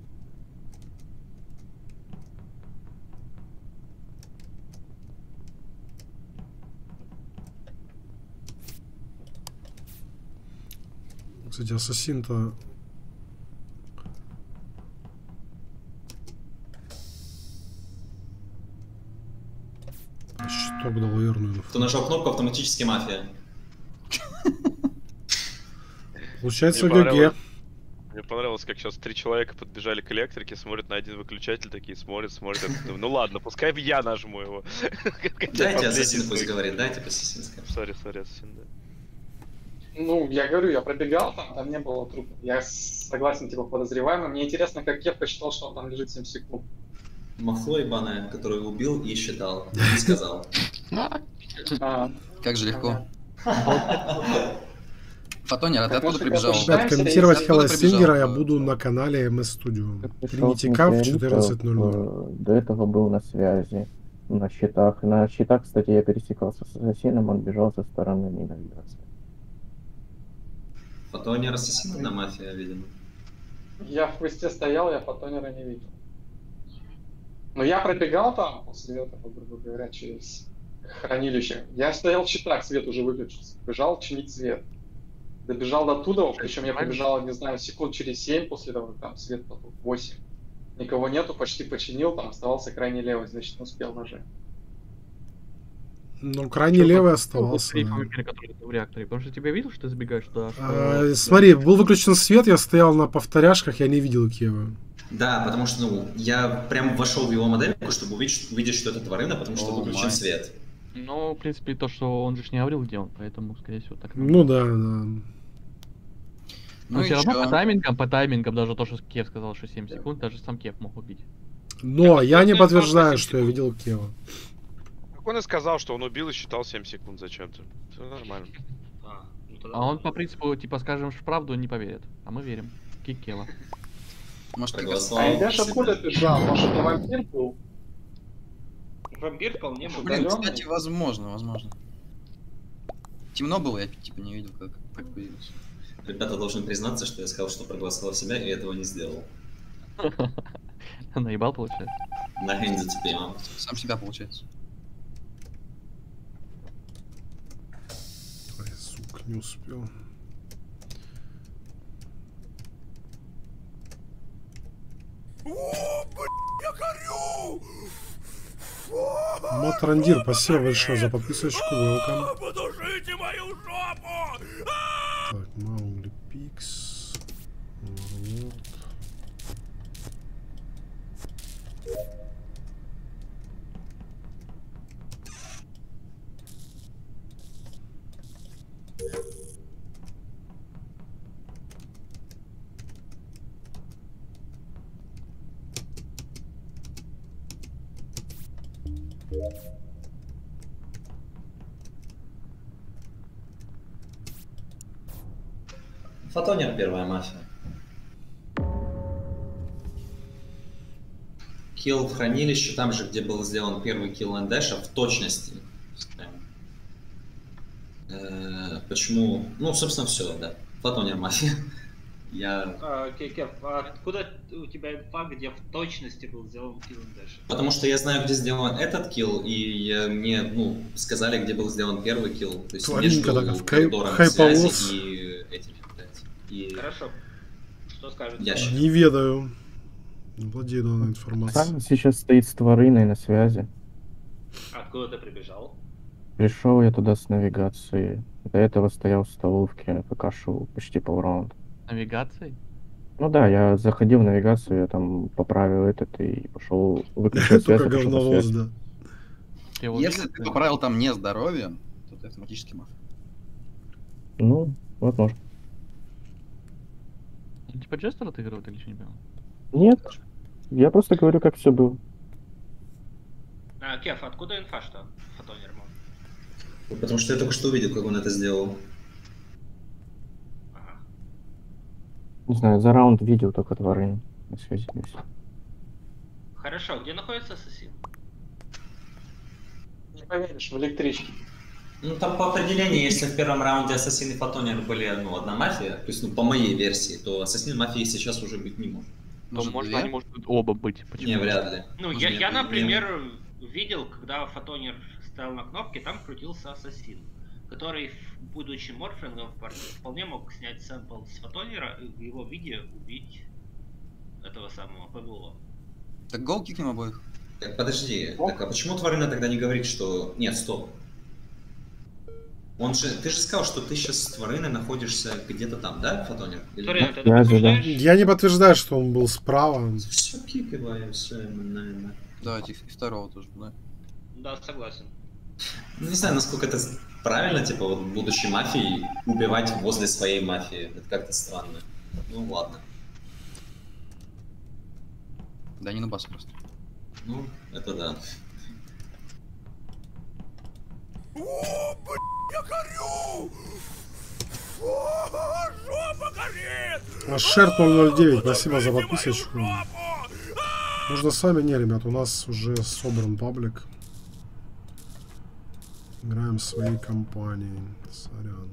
Кстати, Ассасин-то... Щиток дал верную инфу. Кто нажал кнопку автоматически Мафия. Получается, Мне ГГ. понравилось- Мне понравилось, как сейчас три человека подбежали к электрике, смотрят на один выключатель, такие смотрят, смотрят. я думаю, ну ладно, пускай я нажму его. Дайте Ассасин пусть говорит, дайте Ассасин скажет. Сори, сори, Ассасин, да. Ну, я говорю, я пробегал, там, там не было трупа. Я согласен, типа, подозреваемый. Мне интересно, как Кев посчитал, что он там лежит семь секунд. Махло ебаное, который убил и считал. Не сказал. А, Как же легко. Фотонер, а ты Так, откуда может, прибежал? как-то Ребят, Пытаемся комментировать откуда Хэлла прибежал? Стингера я буду на канале эм эс Studio. Пришел с Trinity Cup в метеоритов, четырнадцать ноль ноль. э, До этого был на связи, на счетах. На счетах, кстати, я пересекался с Ассасином, он бежал со стороны навигации. Фотонер Ассасин на Мафия, видимо. я в квесте стоял, я Фотонера не видел. Но я пробегал там после этого, грубо говоря, через хранилище. Я стоял в щитах, свет уже выключился. Бежал чинить свет. Добежал до туда, причем я побежал, не знаю, секунд через семь после того, как там свет потух, восемь. Никого нету, почти починил, там оставался крайне левый, значит, не успел нажать. Ну, крайне левый оставался. Да. В реакторе, потому что тебя видел, что ты забегаешь туда? Что... А, смотри, был выключен свет, я стоял на повторяшках, я не видел Кева. Да, потому что, ну, я прям вошел в его модельку, чтобы увидеть, увидеть, что это тварина, потому что О, выключен май. свет. Ну, в принципе, то, что он же не говорил, где он, поэтому, скорее всего, так. Ну да, да. Но Ну все и равно чё? по таймингам, по таймингам, даже то, что Кев сказал, что семь секунд, даже сам Кев мог убить. Но я не Я подтверждаю, просто что я видел Кева. Как он и сказал, что он убил и считал семь секунд зачем-то. Все нормально. А, ну тогда А он по принципу, типа, скажем правду, не поверит. А мы верим. Кик Кева. Может, ты Проголосовал. А Эндеш откуда бежал? Может, это вампир был? вампир вполне мог. Блин, Удалённый? кстати, возможно, возможно. Темно было, я типа не видел, как, как появился. Ребята, должен признаться, что я сказал, что проголосовал себя, и этого не сделал. Наебал, получается. На хрень зацепил. Сам себя, получается. Ой, сука, не успел. О, блядь, я горю! Матрандир, спасибо большое за подписочку, welcome. Подушите мою жопу! Так, Маугли Пикс. Вот. Фотонер первая мафия. Килл в хранилище, там же, где был сделан первый килл Эндеша, в точности. Э, почему? Ну, собственно, все, да. Фотонер мафия. Я... А, Кев, а откуда у тебя инфа, где в точности был сделан килл Эндеша? Потому что я знаю, где сделан этот килл, и я- мне, ну, сказали, где был сделан первый килл. То есть Тваринка между такая, в коридором хай- связи хайповоз. и этим, блядь. И... Хорошо. Что скажете? Ящик. Не ведаю. Не владею данной информацией. Сам сейчас стоит с твариной на связи. Откуда ты прибежал? Пришел я туда с навигацией. До этого стоял в столовке, пока шел почти полраунда. Навигацией? Ну да, я заходил в навигацию, я там поправил этот и пошел выключить связь. Только и пошел на говновоз, связь. да. Если ты поправил там не здоровье, то ты автоматически маф. Ну, возможно. Типа Джестера ты играл, или что, не понял? Нет, я просто говорю, как все было. А, Кев, откуда инфа, что фотонер мог? Потому что я только что увидел, как он это сделал. Не знаю, за раунд видел только тварину на связи. и всё. Хорошо, где находится ассасин? Не поверишь, в электричке. Ну, там по определению, если в первом раунде Ассасин и Фотонер были, ну, одна мафия, то есть, ну, по моей версии, то Ассасин мафией сейчас уже быть не может. То Может, можно, две? они могут оба быть. Почему? Не, вряд ли. Ну, Может, я, нет, я, не- например, видел, когда фотонер стоял на кнопке, там крутился ассасин, который, будучи морфлингом, вполне мог снять сэмпл с фотонера и в его виде убить этого самого ПВО. Так гол кикнем обоих. Так, подожди, так, а почему Тварина тогда не говорит, что... Нет, стоп. Он же... Ты же сказал, что ты сейчас с Твариной находишься где-то там, да, Фотонер? Или Тварина, нет? ты Я же, да. подтверждаешь? Я не подтверждаю, что он был справа. Все кикиваю, все, наверное. Давайте и второго тоже, да. Да, согласен. Ну, не знаю, насколько это правильно, типа, вот, будучи мафией, убивать возле своей мафии. Это как-то странно. Ну, ладно. Да не на бас просто. Ну, это да. О, блядь, я горю! О, жопа горит! Ашерт ноль ноль девять, спасибо за подписочку. Нужно с вами? Не, ребят, у нас уже собран паблик. Играем в своей компании. Сорян.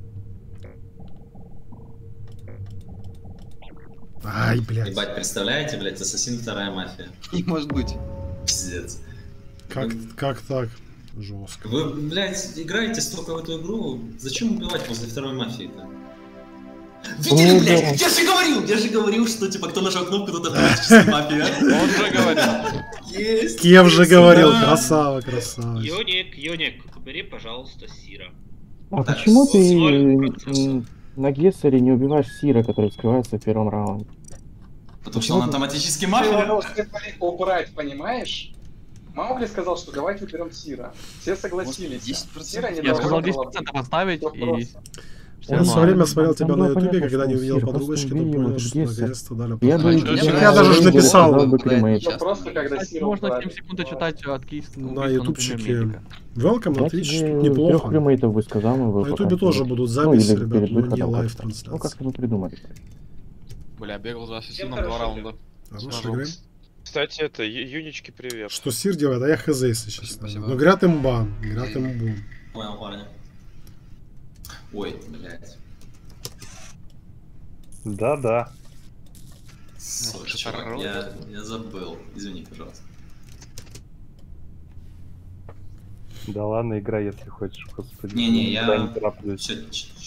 Ай, блядь. Ебать, представляете, блядь, Ассасин вторая мафия. Не может быть. Пиздец. Как, как так? Жестко. Вы, блядь, играете столько в эту игру, зачем убивать возле второй мафии-то? Видели, блядь? Я же говорил, я же говорил, что типа кто нажал кнопку, тот автоматически мафия. Он же говорил. Есть. Кев же говорил, красава, красава. Юник, Юник, убери, пожалуйста, Сира. А почему ты на Гессере не убиваешь Сира, который скрывается в первом раунде? Потому что он автоматически Ты мафия. его должен убрать, понимаешь? Маугли сказал, что давайте уберем Сира. Все согласились. Сира не Я сказал должен десять процентов оставить и... Он все время смотрел тебя на ютубе, когда не увидел подружки, то понял, что наконец-то дали подсказку. Я даже же написал. Просто когда Сира можно семь секунд читать от кейса. На ютубчике. Welcome на Twitch, тут неплохо. Трех примейтов вы сказал, мы на ютубе тоже будут записи, ребят, но не лайв трансляции. Ну как-то вы придумали. Бля, бегал за ассасином два раунда. Хорошо, играем. Кстати, это, Юнички, привет. Что Сир делает, а я хз, если честно. Но говорят имба, говорят имбу. Понял, парня. Ой, блядь. Да-да. Слушай, чувак, я, я забыл. Извини, пожалуйста. Да ладно, играй, если хочешь, господи. Не-не, я... Не тороплюсь. Всё,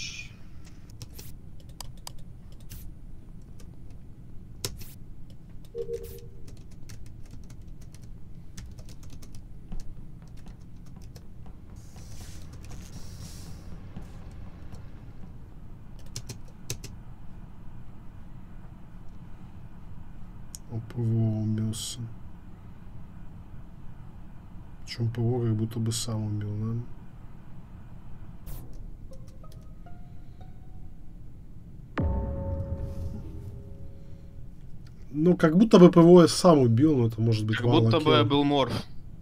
ПВО убился. Причем ПВО как будто бы сам убил, да? Ну, как будто бы ПВО сам убил, но это может быть Как будто бы был Морф.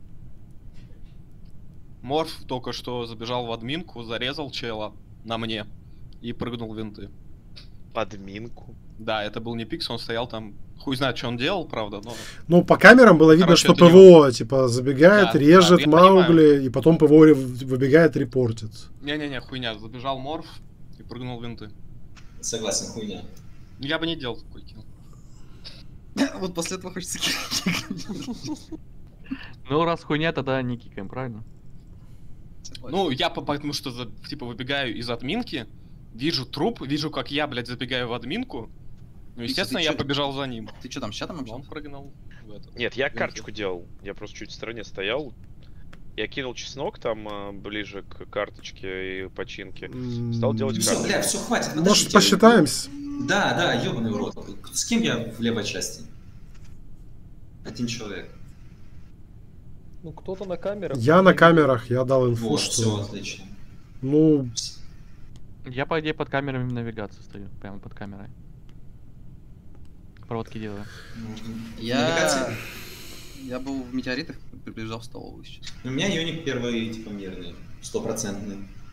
Морф только что забежал в админку, зарезал чела на мне и прыгнул в винты. Админку? Да, это был не Пикс, он стоял там. Хуй знает, что он делал, правда, но... Ну, по камерам было видно, Короче, что это ПВО, не... типа, забегает, да, режет да, Маугли, понимаю. и потом ПВО выбегает, репортит. Не-не-не, хуйня, забежал Морф и прыгнул в винты. Согласен, хуйня. Я бы не делал такой килл. Вот после этого хочется кикать. Ну, раз хуйня, тогда не кикаем, правильно? Ну, я потому что, типа, выбегаю из админки, вижу труп, вижу, как я, блядь, забегаю в админку. Ну, естественно, я побежал за ним. Ты что там, с чатом общался? Он прыгнул в это. Нет, я карточку делал. Я просто чуть в стороне стоял. Я кинул чеснок там а, ближе к карточке и починке. Стал делать Все, карточку. бля, все, хватит. Может, посчитаемся? Да, да, ёбаный в рот. С кем я в левой части? Один человек. Ну, кто-то на камерах. Я на камерах, я дал инфу, Вот, что... все, отлично. Ну... Я, по идее, под камерами навигации стою. Прямо под камерой. Проводки делаю. Я... Я был в метеоритах, приближал в столовую сейчас. У меня Юник первый, типа, мирный. Стопроцентный.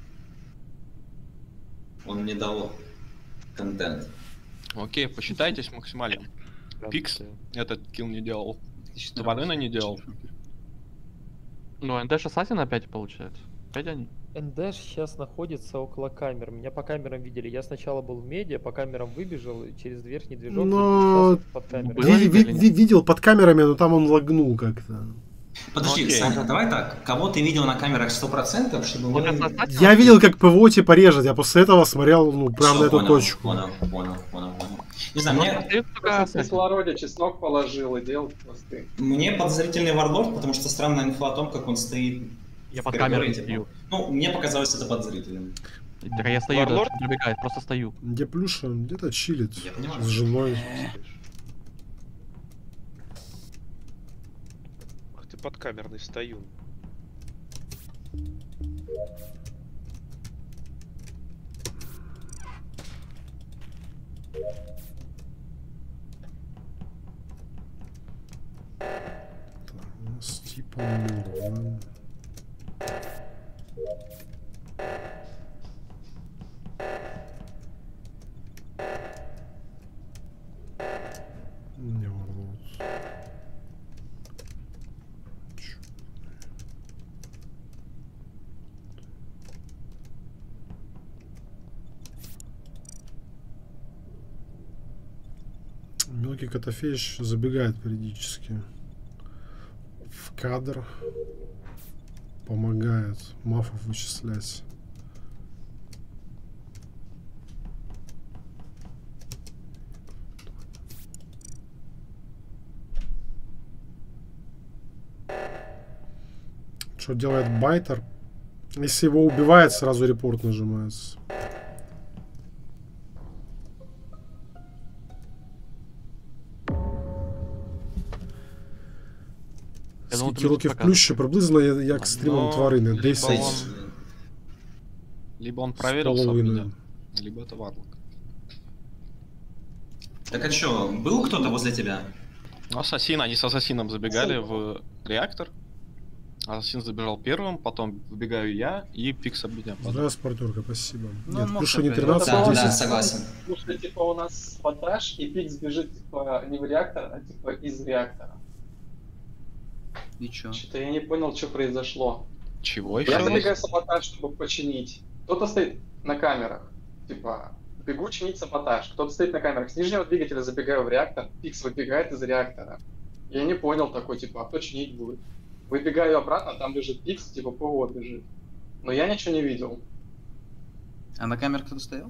Он мне дал контент. Окей, посчитайтесь максимально. Пикс этот килл не делал. Тварына не делал. Ну, НДш Ассасин опять получается. Опять они. НДш сейчас находится около камер. Меня по камерам видели. Я сначала был в медиа, по камерам выбежал, и через верхний движок Но... под камерами. Ви ви ви видел под камерами, но там он лагнул как-то. Подожди, Окей. Саня, давай так. Кого ты видел на камерах сто процентов, чтобы мы... Я видел, как ПВО типа режет, я после этого смотрел, ну, прям Всё, на эту понял, точку. Понял, понял, понял, понял. Не знаю, мне... В кислороде чеснок положил и делал посты. Мне подозрительный варлорд, потому что странная инфа о том, как он стоит. Я в под коридоре, камерой типа. стою. Ну, мне показалось это подозрительным. Так я стою, Варлорд? даже не пробегает, просто стою. Где Плюша где-то чилит Я понимаю. с женой. Ах ты подкамерный стою. У нас типа Мурман. Не ворлот. Мелкий Котофеич забегает периодически в кадр, помогает мафов вычислять. Что делает байтер? Если его убивает, сразу репорт нажимается. Скільки років плюще, приблизно як стрімом тварини. десять. Либо он проверился от меня, либо это Варлок. Так а что, был кто-то возле тебя? Ассасин, они с Ассасином забегали в реактор. Ассасин забежал первым, потом выбегаю я и Пикс об меня падает. Да, спортерка, спасибо. Ну, Нет, ну, плюс не да, тринадцать, да, десять. да, согласен. Потому что типа у нас саботаж, и Пикс бежит типа не в реактор, а типа из реактора. И чё? Что-то я не понял, что произошло. Чего Я еще? забегаю саботаж, чтобы починить. Кто-то стоит на камерах. Типа, бегу чинить саботаж. Кто-то стоит на камерах. С нижнего двигателя забегаю в реактор. Пикс выбегает из реактора. Я не понял такой, типа, а кто чинить будет? Выбегаю обратно, там лежит Пикс, типа, ПВО бежит. Но я ничего не видел. А на камерах кто-то стоял?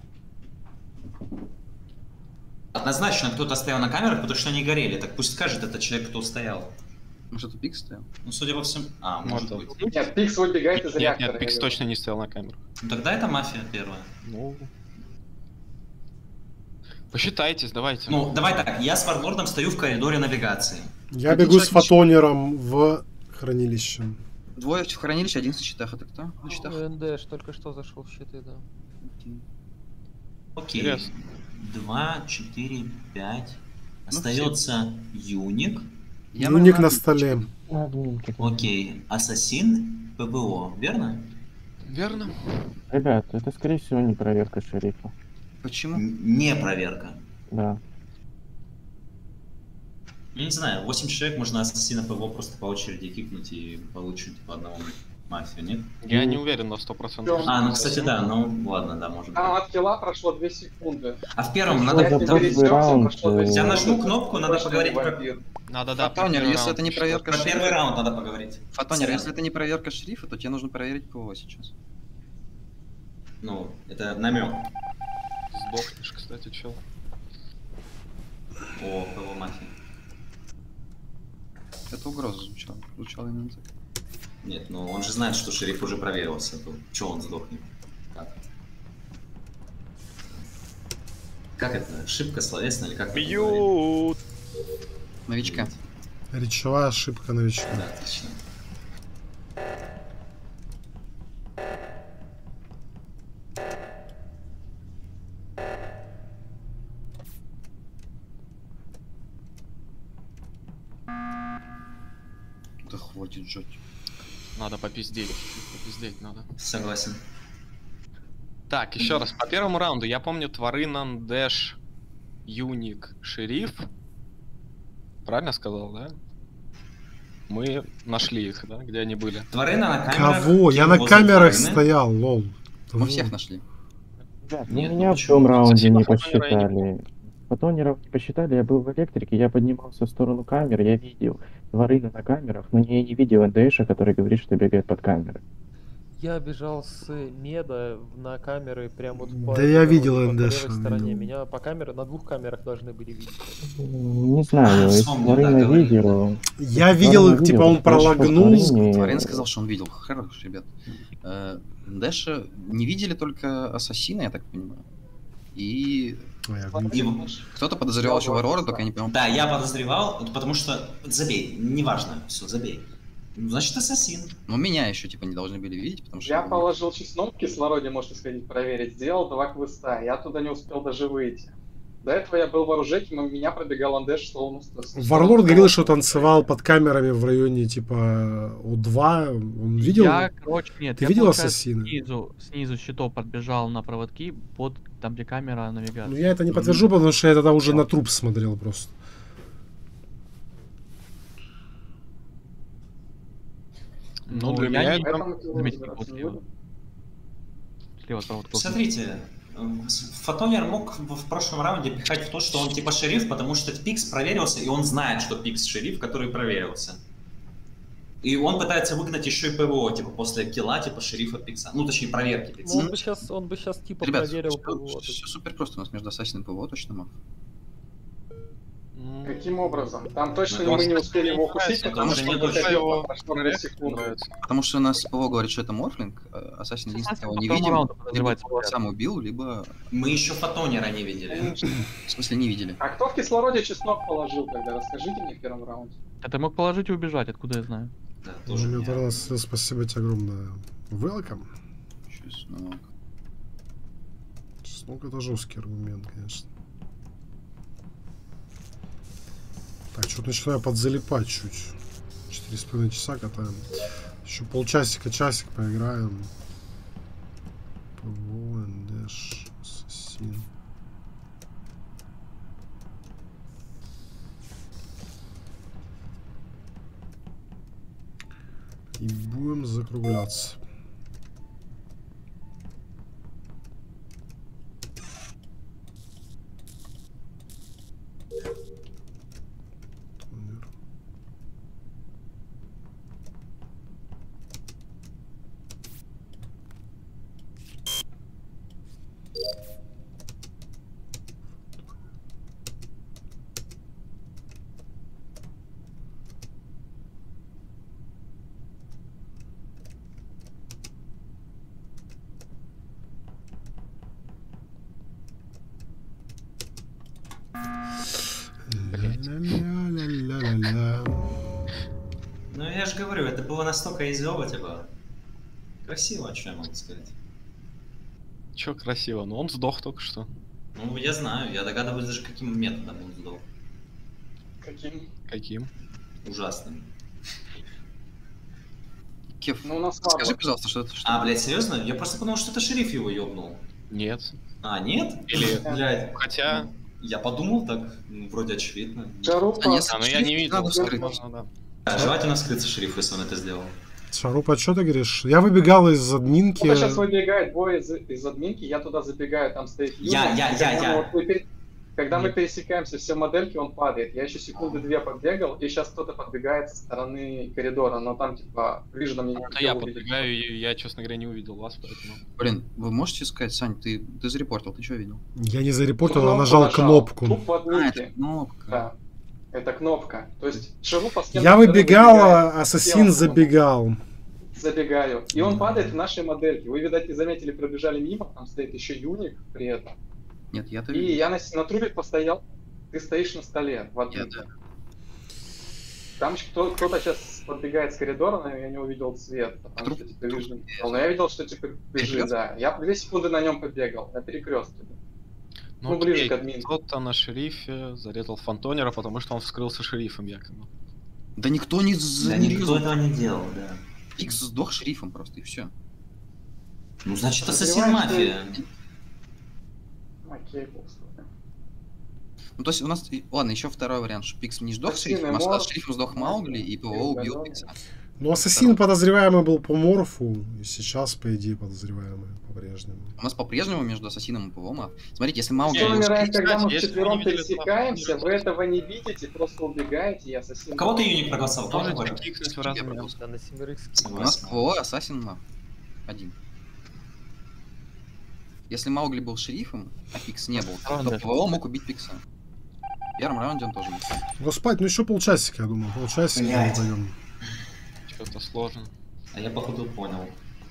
Однозначно кто-то стоял на камерах, потому что они горели. Так пусть скажет этот человек, кто стоял. Может, это Пикс стоял? Ну, судя по всему... А, может Может. быть. Нет, Пикс выбегает из Нет, реактора. нет, Пикс я точно не стоял на камеру. Ну, тогда это мафия первая. Ну... Посчитайтесь, давайте. Ну, давай так, я с Варлордом стою в коридоре навигации. Я бегу с фотонером в хранилище. Двое в хранилище, один в щитах. Это кто? На щитах? НДш только что зашел в щиты, да. Окей. Интересно. Два, четыре, пять. Остается Юник. Я Юник на- на столе. Окей. Ассасин, ПВО, верно? Верно. Ребят, это скорее всего не проверка шерифа. Почему? Н- Не проверка. Да. Я не знаю, восемь человек можно ассасина ПВО просто по очереди кикнуть и получить по одному мафию, нет? Я не уверен на сто процентов. А, ну кстати, да, ну ладно, да, может быть. Там от килла прошло две секунды. А в первом Я надо... с ним Прошлый пересекся, раунд, прошло две э, Я секунды. нажму кнопку, надо Прошлый поговорить про... вампир. Надо, да, про Фотонер, первый если раунд это не что-то. проверка Про первый шерифа... раунд надо поговорить. Фотонер, если это не проверка шерифа, то тебе нужно проверить ПВО сейчас. Ну, это намек. Сдохнешь, кстати, чел. О, ПВО мафия. Это угроза звучала. Звучало именно так. Нет, ну он же знает, что шериф уже проверился. То чего он сдохнет? Как? Как это? Ошибка словесная или как? это говорить? Бьют! Новичка. Речевая ошибка новичка. Да, отлично. Да хватит жать. Надо попиздеть. Попиздеть надо. Согласен. Так, еще раз, по первому раунду я помню Тваринан, Дэш, Юник, Шериф. Правильно сказал, да? Мы нашли их, да, где они были. Тварина на камерах. Кого? Я Ким на возле камерах Тварины. стоял, лол. Мы всех нашли. Ребят, ну Нет, ну меня в почему? том раунде Спасибо, не Фотонера я не посчитали. Фотонеров не посчитали, я был в электрике, я поднимался в сторону камер, я видел Тварина на камерах, но я не видел НДШа, который говорит, что бегает под камерой. Я бежал с меда на камеры прям вот по, Да я по- видел по НДШ, левой стороне. видел. Меня по камерам на двух камерах должны были видеть. Не знаю, если Вспомнил, да, Тварина говорили. видел... Я Тварина видел, типа он Дэш по пролагнул. Тварине- Тварин сказал, что он видел. Хорош, ребят. Э, Дэша не видели только Ассасина, я так понимаю. И А, я И- видел. кто-то подозревал еще Варвара, только я не понял. Да, я подозревал, потому что... Забей, неважно, все, забей. Ну, значит, ассасин. Но меня еще типа не должны были видеть, потому что... Я положил чеснок в кислороде, можете сходить проверить. Сделал два квеста. Я туда не успел даже выйти. До этого я был в оружейке, но меня пробегал Андеш, что он устал. Варлорд говорил, что танцевал под камерами в районе типа У два. Он видел? Я, короче, нет, Ты я, видел получается, Ассасина? Снизу, снизу щитов подбежал на проводки, под там, где камера навигации. Ну я это не подтвержу, потому что я тогда уже на труп смотрел просто. Ну, Ну, для я меня не- это... Поэтому ты Заметьте, разбираться вот не слева. буду. Слева проводка. Смотрите, э, Фотонер мог в в прошлом раунде пихать в то, что он типа шериф, потому что Пикс проверился, и он знает, что Пикс шериф, который проверился. И он пытается выгнать еще и ПВО, типа после килла, типа шерифа Пикса. Ну, точнее, проверки Ну, Пикса. он бы сейчас, он бы сейчас типа Ребят, проверил все, ПВО. супер просто, у нас между Ассасином и ПВО точно маг. Каким образом? Там точно Ну, мы не успели его укусить, потому что мне вот точно это его прошло две секунды. Потому что у нас ПВО говорит, что это Морфлинг, а Ассасин единственного не видим. Либо ПВО сам убил, либо... Мы еще фотонера не видели. В смысле не видели? А кто в кислороде чеснок положил тогда? Расскажите мне в первом раунде. Это мог положить и убежать, откуда я знаю. Да, Ну, Тарас, спасибо тебе огромное. Welcome. Чеснок. Чеснок это жесткий аргумент, конечно. Так, что-то начинаю подзалипать чуть. Четыре с половиной часа катаем. Еще полчасика, часик поиграем. ПВО, НДШ, Ассасин. И будем закругляться. Ля-ля-ля-ля-ля-ля. Ну я же говорю, это было настолько изёво, типа. Красиво, что я могу сказать. Чё красиво? Ну он сдох только что. Ну я знаю, я догадываюсь даже каким методом он сдох. Каким? Каким? Ужасным. Кеф, ну, у нас скажи, слабо. пожалуйста, что это? Что А, блядь, серьезно? Я просто подумал, что это шериф его ёбнул. Нет. А, нет? Или, блядь. хотя... Я подумал так, ну, вроде очевидно. Шарупа. А, нет, А, ну я не видел. Возможно, да. Да, желательно вскрыться шериф, если он это сделал. Шарупа, что ты говоришь? Я выбегал из админки. Кто-то сейчас выбегает, двое из, из админки, я туда забегаю, там стоит Юра. Я, я, я, Когда я. мы вот мы пере- Когда мы пересекаемся, все модельки, он падает. Я еще секунды две подбегал, и сейчас кто-то подбегает со стороны коридора, но там, типа, ближе на меня. Это я подбегаю, и я, честно говоря, не увидел вас, поэтому... Блин, вы можете сказать, Сань, ты, ты зарепортил, ты что видел? Я не зарепортил, Кнопку а нажал нажал. кнопку. Труп в админке. А, это кнопка. Да. Это кнопка. То есть шарупа с кем-то Я выбегал, выбегает, а ассасин телом забегал. Забегаю. И он падает в нашей модельке. Вы, видать, не заметили, пробежали мимо, там стоит еще юник при этом. Нет, я-то И видел. я на, на трубе постоял, ты стоишь на столе в Я, админке. да. Там еще кто- кто-то сейчас подбегает с коридора, но я не увидел цвет, потому Труп- что типа вижу. Но я видел, что типа бежит, Перекресток? да. Я две секунды на нем побегал, на перекрестке. Ну, окей, ближе к админу. Кто-то на шерифе зарезал фантонера, потому что он вскрылся шерифом якобы. Да никто не Да зарезал. никто этого не делал, да. Икс сдох шерифом просто, и все. Ну, значит, ассасин Подозреваю, мафия. Окей, полностью. Ну, то есть у нас... и- Ладно, еще второй вариант, что Пикс не сдох Ассасин шерифом, а Мор. с шерифом сдох Маугли, и ПВО убил Пикса. Ну, ассасин подозреваемый был по морфу, и сейчас, по идее, подозреваемый по-прежнему. У нас по-прежнему между ассасином и ПВО мав. Смотрите, если Маугли... Все был умирает, шериф- когда мы если вы вчетвером не видели, пересекаемся, то- вы этого не видите, просто убегаете, и ассасин... Кого ты юник проголосовал? Кого ты Можете выбрал? кикнуть в Я разные пропустил. места. Да, на семерых У нас Согласен. ПВО, ассасин мав. Один. Если Маугли был шерифом, а Пикс не был, то Правда. ПВО мог убить Пикса. В первом раунде он тоже мог. Ну, спать, ну еще полчасика, я думаю, полчасика Блядь. вдвоем. Что-то сложно. А я, походу, понял.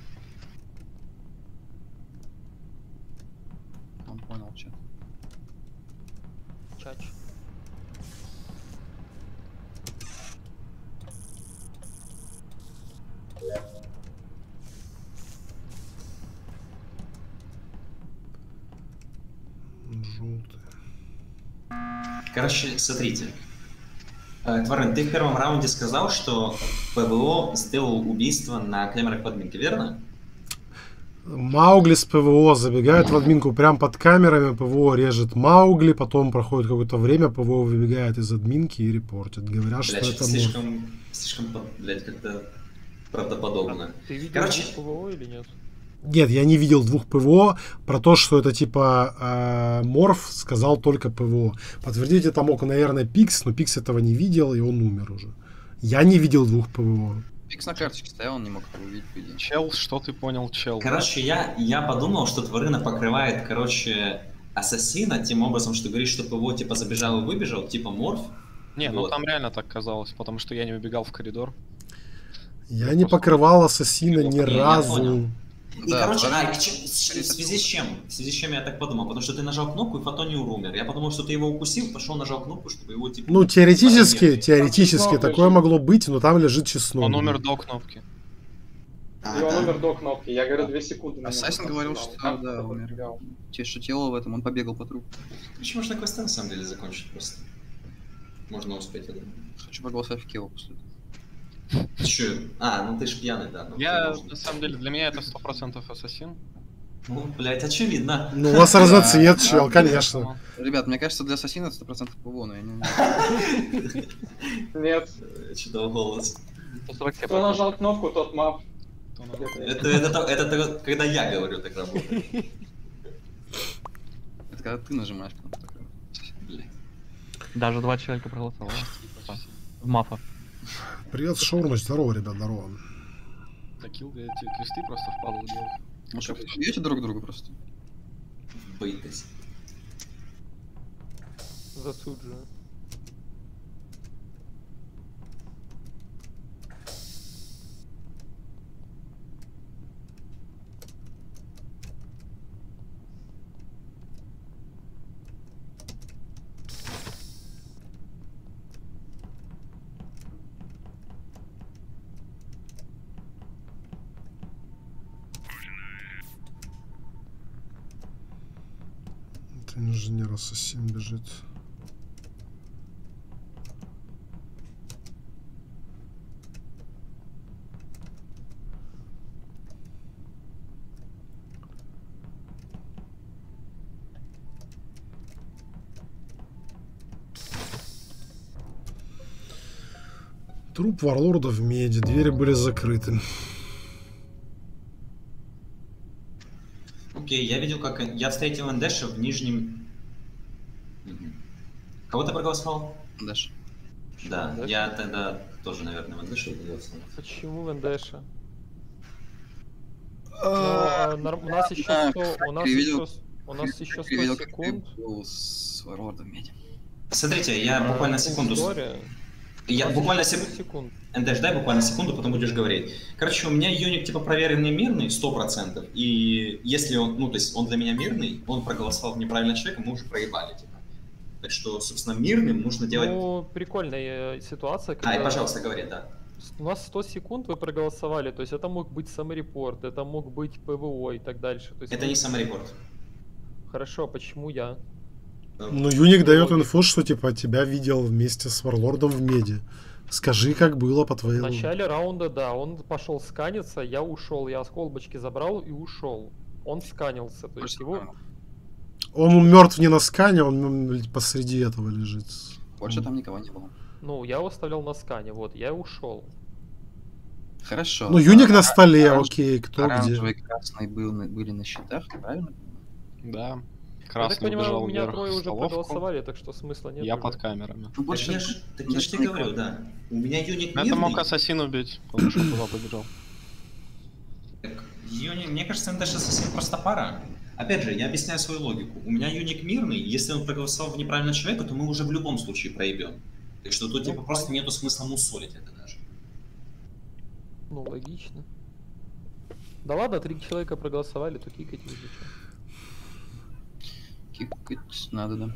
Он понял, что. Чач. Желтый. Короче, смотрите. Э, Тварен, ты в первом раунде сказал, что ПВО сделал убийство на камерах в админке, верно? Маугли с ПВО забегает в админку прям под камерами, ПВО режет Маугли, потом проходит какое-то время, ПВО выбегает из админки и репортит. Говорят, что Блядь, это что-то морф. слишком, слишком, под- блядь, как-то правдоподобно. Ты видел Короче, ПВО или нет? Нет, я не видел двух ПВО. Про то, что это типа э, морф, сказал только ПВО. Подтвердить это мог, наверное, Пикс, но Пикс этого не видел, и он умер уже. Я не видел двух ПВО. Пикс на карточке стоял, он не мог это увидеть, по идее. Чел, что ты понял, чел? короче, я, я подумал, что Тварына покрывает, короче, ассасина тем образом, что говоришь, что ПВО типа забежал и выбежал, типа морф. Не, ну Вот. там реально так казалось, потому что я не выбегал в коридор. Я не покрывал ассасина ни Не, я разу. понял. И, Да, короче, ладно. а, к чему- в связи с чем? В связи с чем я так подумал? Потому что ты нажал кнопку, и Фотониур умер. Я подумал, что ты его укусил, пошел, нажал кнопку, чтобы его типа... Ну, теоретически, проверить. теоретически Там такое лежит. могло быть, но там лежит честно. Он умер до кнопки. И он умер до кнопки. Я говорю, две секунды. на него Ассасин говорил, стоял. что Как да, это умер. пробегал? Те, что тело в этом, он побегал по трупу. Почему можно квесты на самом деле закончить просто? Можно успеть, я думаю. Хочу проголосовать в Киево после этого. Че? А, ну ты ж пьяный, да. Ну, Я, можно. на самом деле, для меня это сто процентов ассасин. Ну, блядь, очевидно. Ну, у вас разноцвет, чел, конечно. Ребят, мне кажется, для ассасина это сто процентов ПВО, но я не... Нет. Что-то голос. Кто нажал кнопку, тот мап. Это, это, это, это когда я говорю, так работает. Это когда ты нажимаешь кнопку. Блядь. Даже два человека проголосовало. В мафа. Привет, Шаурмыч, здорово, ребят, здорово. Такил, я эти квесты просто впал в дело. Может, вы бьете друг друга просто? Боитесь. Засуджую. Это инженер ассасин бежит. Труп варлорда в меди, двери были закрыты. Окей, я видел, как... Я встретил Эндеша в нижнем... Мгм. Кого ты проголосовал? Дэш. Да, Эндеш? я тогда тоже, наверное, в Эндеша проголосовал. Почему Вендеша? Ну, а, нар- у нас еще сто, у нас еще, с- у нас еще сто Видел, как секунд. ты был с варлордом в меди. Смотрите, я А, буквально секунду... с- история. У Я нас буквально еще секунду... сто секунд. Эндеш, дай буквально секунду, потом будешь говорить. Короче, у меня юник типа проверенный мирный, сто процентов. И если он, ну, то есть он для меня мирный, он проголосовал в неправильного человека, мы уже проебали, типа. Так что, собственно, мирным нужно делать... Ну, прикольная э, ситуация, когда... Ай, пожалуйста, говори, да. У нас сто секунд вы проголосовали, то есть это мог быть саморепорт, это мог быть ПВО и так дальше. То есть Это вы- не саморепорт. Хорошо, а почему я? Ну, Юник дает инфу, что типа тебя видел вместе с варлордом в меди. Скажи, как было по В твоему... начале раунда, да, он пошел сканиться, я ушел, я с колбочки забрал и ушел. Он сканился, то есть его... Он мертв не на скане, он м, посреди этого лежит. Больше там никого не было. Ну, я его оставлял на скане, вот, я ушел. Хорошо. Ну, Юник на А, столе, оранж- окей, кто Оранжевый где. и красный был, на- были на счетах, правильно? Да. Я так Красный понимаю, убежал у меня вверх трое в уже столовку. проголосовали, так что смысла нет. Я уже. под камерами. Ну, Так больше... я ж, так я ж тебе говорю, да. У меня юник Это мирный. мог ассасин убить, потому что туда побежал. Так, юник, мне кажется, Эндеш ассасин просто пара. Опять же, я объясняю свою логику. У меня юник мирный, если он проголосовал в неправильного человека, то мы уже в любом случае проебем. Так что тут типа просто нету смысла мусолить это даже. Ну, логично. Да ладно, три человека проголосовали, то кикать уже чё. Кикать надо, да.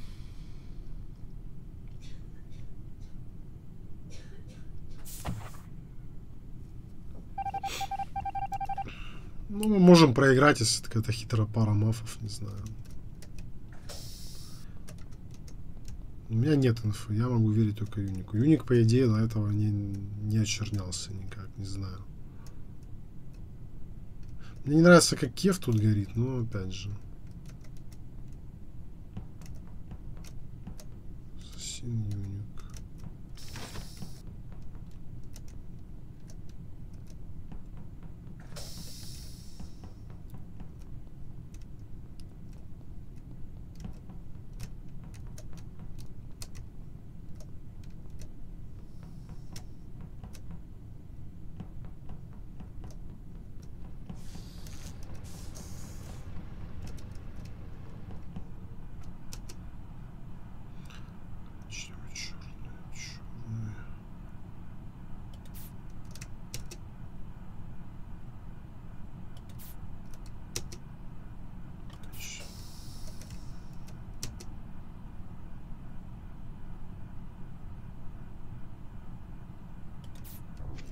Ну, мы можем проиграть, если какая-то хитрая пара мафов, не знаю. У меня нет инфы, я могу верить только Юнику. Юник, по идее, до этого не, не очернялся никак, не знаю. Мне не нравится, как Кев тут горит, но опять же. Ассасин, Юник.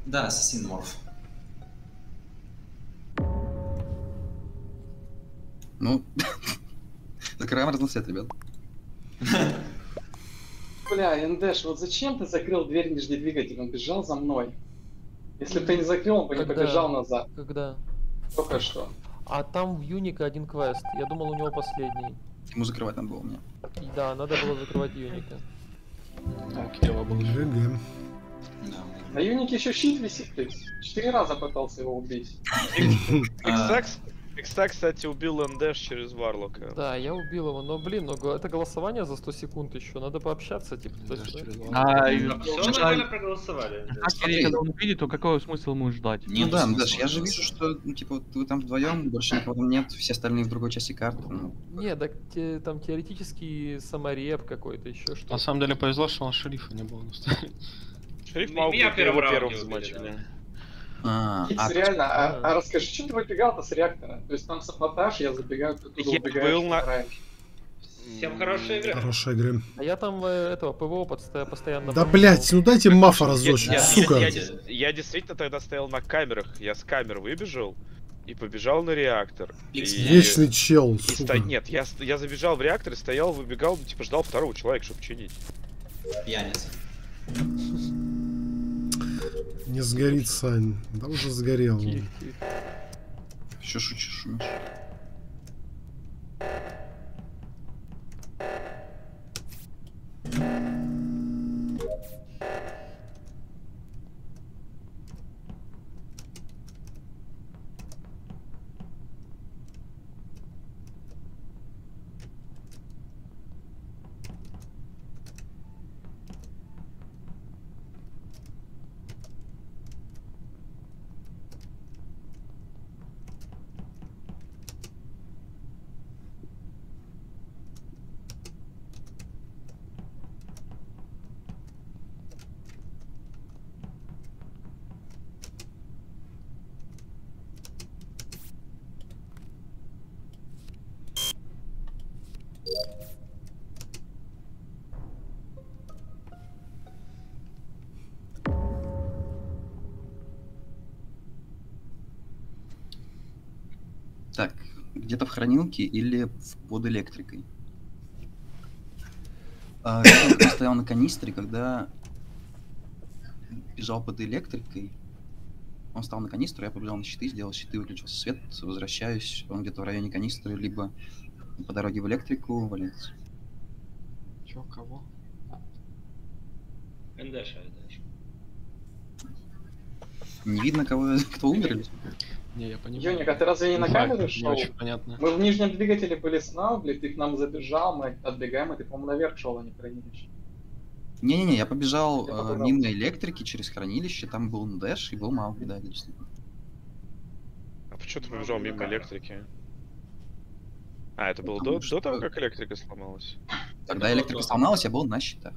Да, Ассасин Морф. Ну, закрываем разносвет, ребят. Бля, Эндеш, вот зачем ты закрыл дверь нижний двигатель? Он бежал за мной. Если бы ты не закрыл, он бы не Когда? побежал назад. Когда? Только что. А там в Юника один квест. Я думал, у него последний. Ему закрывать надо было мне. И да, надо было закрывать Юника. ГГ. На Юнике еще щит висит, ты четыре раза пытался его убить. Икста, кстати, убил Эндеш через Варлока. Да, я убил его, но блин, ну г- это голосование за сто секунд еще, надо пообщаться, типа, туда-сюда. А, и- Все нормально проголосовали. А теперь, когда он увидит, то какой смысл ему ждать? Ну да, ну Даш, я же вижу, что, ну, типа, вы там вдвоем, больше никого там нет, все остальные в другой части карты. Ну, Не, так те- там теоретически самореп какой-то, еще что-то. На самом деле повезло, что он шерифа не был. Шериф Меня Маугли в первом первым раунде взмачивали. А, Китс, а, реально, а, а расскажи, что ты выбегал-то с реактора? То есть там саботаж, я забегаю, ты туда Я убегаешь, был на- умираешь. Всем хорошей игры. Хорошая игры. А я там э, этого ПВО подста- постоянно... Да, бомбил. блять, ну дайте мафа Я- разочек, я- сука. Я, я- я действительно тогда стоял на камерах. Я с камер выбежал и побежал на реактор. И- Вечный чел, и сука. сто- Нет, я, ст- я забежал в реактор и стоял, выбегал, ну, типа ждал второго человека, чтобы чинить. Пьяница. Не сгорит, Сань. Да уже сгорел. еще шучу, шумишь. Так, где-то в хранилке или в- под электрикой. А, я стоял на канистре, когда бежал под электрикой. Он стал на канистру, я побежал на щиты, сделал щиты, выключился свет, возвращаюсь. Он где-то в районе канистры, либо по дороге в электрику валяется. Чё, кого? Эндеш, Эндеш. Не видно, кого, кто умер или... Не, я понимаю. Юник, а ты разве не на Ну, камеру не шел? очень понятно. Мы в нижнем двигателе были с Маугли, ты к нам забежал, мы отбегаем, и ты, по-моему, наверх шел, а не хранилище. Не-не-не, я побежал Я э, побежал. мимо электрики через хранилище, там был Дэш и был Маугли, да, действительно. А почему ты побежал мимо электрики? А, это было до, до того, как электрика сломалась? Когда электрика сломалась, я был на щитах.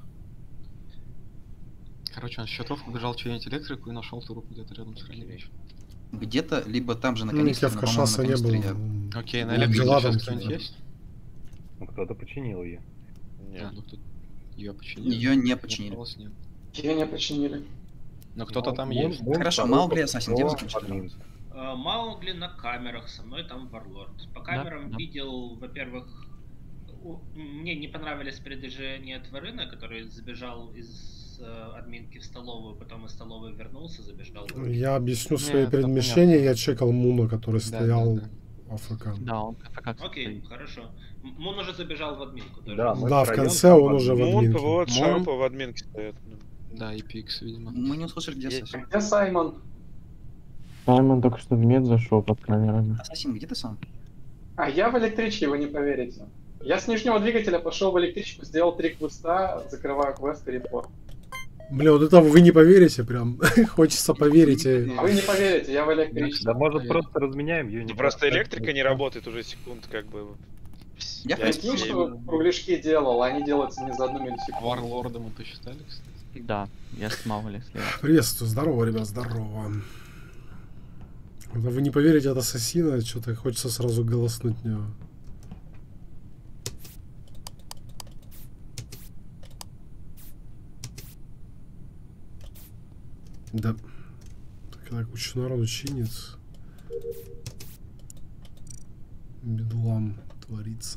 Короче, он с счетов убежал чинить электрику и нашел труп где-то рядом с хранилищем. Где-то, либо там же на Ну, канистре, Нике в но, по-моему, Кашаса на не канистре было. я- Окей, на Ну, электрике дела сейчас там кто-нибудь какие-то. есть? Ну, кто-то починил ее. А, ну тут ее починили. Её не починили. Осталось нет. Ее не починили. Но кто-то там Мун- есть. Мун Хорошо, второй Маугли, Ассасин, где вы попал закончили? админ. Э, Маугли на камерах, со мной там Варлорд. По камерам да. видел, во-первых, у- мне не понравились передвижения Тварына, который забежал из э, админки в столовую, потом из столовой вернулся, забежал. в- Я объясню Не, свои это перемещения. понятно. Я чекал Муна, который Да, стоял да, АФК. Да, он как Окей, хорошо. М- Мун уже забежал в админку. тоже. Да, мы Да, в втроём конце там он уже в Мун, админке. вот, Мун. Шарпа в админке стоят. Да, и Пикс, видимо. Мы не услышали, где Есть. Ассасин. Где Саймон? Саймон только что в мед зашел под камерами. Ассасин, где ты сам? А я в электричке, вы не поверите. Я с нижнего двигателя пошел в электричку, сделал три квеста, закрываю квест и репорт. Бля, вот это вы не поверите прям. Хочется поверить. и- А вы не поверите, я в электричке. Да может Поверь. просто разменяем ее. Ну, просто электрика не работает уже секунд, как бы. Я Пять, Прикинь, семь. что кругляшки делал, а они делаются не за одну миллисекунду. Варлорда мы посчитали, кстати. Да, я с Маугли слева. Приветствую, здорово, ребят, здорово. Да вы не поверите от Ассасина, что-то хочется сразу голоснуть в него. Да. Когда куча народу чинит, бедлам творится.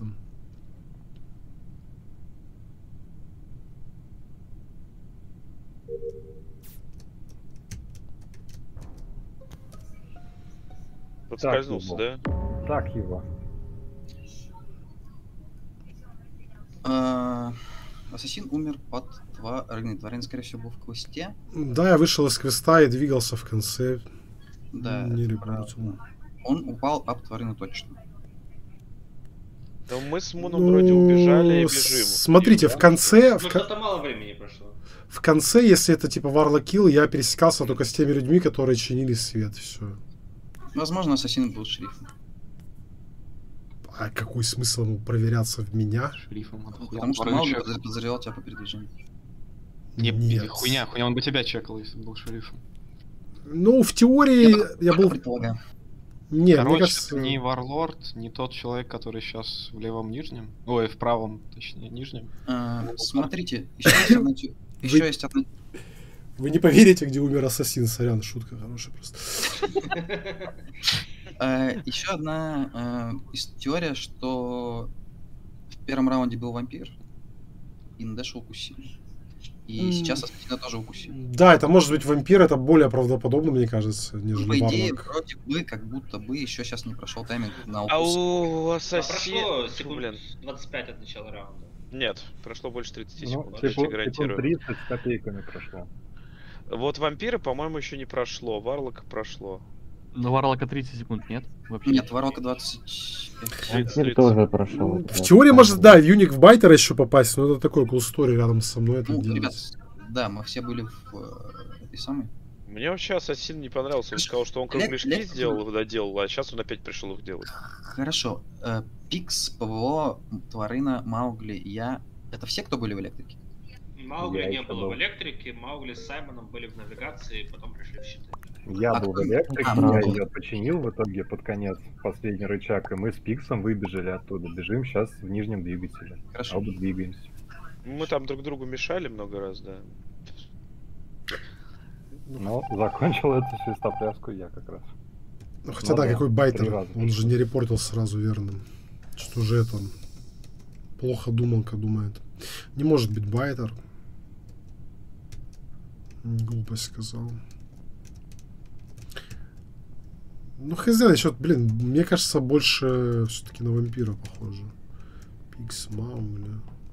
Подскользнулся, да? Так его. А, Ассасин умер под Тварин. Тварин, скорее всего, был в квесте. Да, я вышел из квеста и двигался в конце. Да. Не репортил. Он упал об Тварину точно. Да мы с Муном ну, вроде убежали и бежим. Смотрите, в конце... Ну, в... что-то мало времени прошло. В конце, если это типа Варлокилл, я пересекался только с теми людьми, которые чинили свет. Все. Возможно, Ассасин был шерифом. А какой смысл ему проверяться в меня? Шерифом. Потому что мало бы подозревал тебя по передвижению. Не, Нет. Хуйня, хуйня, он бы тебя чекал, если бы был шерифом. Ну, в теории я, я был... предполагаю. Нет, Короче, мне кажется... не Варлорд, не тот человек, который сейчас в левом нижнем. Ой, в правом, точнее, нижнем. А, смотрите, еще есть одна... Еще Вы... есть одна... Вы не поверите, где умер Ассасин, сорян, шутка хорошая просто. Еще одна теория, что в первом раунде был вампир, и Ндеша укусили. И сейчас Ассасина тоже укусили. Да, это может быть вампир, это более правдоподобно, мне кажется, нежели По идее, Варлок. вроде бы, как будто бы еще сейчас не прошел тайминг на укус. А у Ассасина... Прошло секунд двадцать пять от начала раунда. Нет, прошло больше тридцати Ну, секунд, я тебе гарантирую. тридцать с копейками прошло. Вот вампиры, по-моему, еще не прошло, Варлока прошло. Ну, Варлока тридцать секунд нет? Вообще нет, Варлока двадцать пять. Вампир тоже прошел. В теории, может, да, Юник в Байтера еще попасть, но это такой cool story рядом со мной это ну, делать. ребят, да, мы все были в э, этой самой. Мне вообще Ассасин не понравился. Он сказал, что он кругляшки Лек... сделал, доделал, а сейчас он опять пришел их делать. Хорошо. Э, Пикс, ПВО, Тварина, Маугли, я. Это все, кто были в электрике? Маугли я не было был. в электрике, Маугли с Саймоном были в навигации, потом пришли в щиты. Я а был в электрике, а, я ее починил в итоге под конец, последний рычаг, и мы с Пиксом выбежали оттуда. Бежим сейчас в нижнем двигателе. Хорошо. Оба двигаемся. Мы там друг другу мешали много раз, да. Ну, закончил эту свистопляску я как раз. Ну, хотя ну, да, да, какой Байтер, он же не репортил сразу верно. Что же это он плохо думалка думает. Не может быть Байтер. Глупость сказал. Ну, хз, насчет, блин, мне кажется, больше все-таки на вампира похоже. Пикс, Маугли.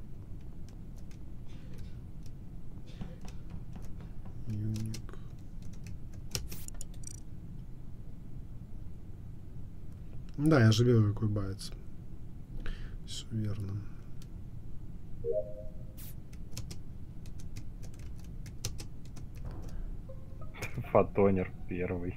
Юник. Да, я же вижу, какой байт. Все верно. Фотонер первый.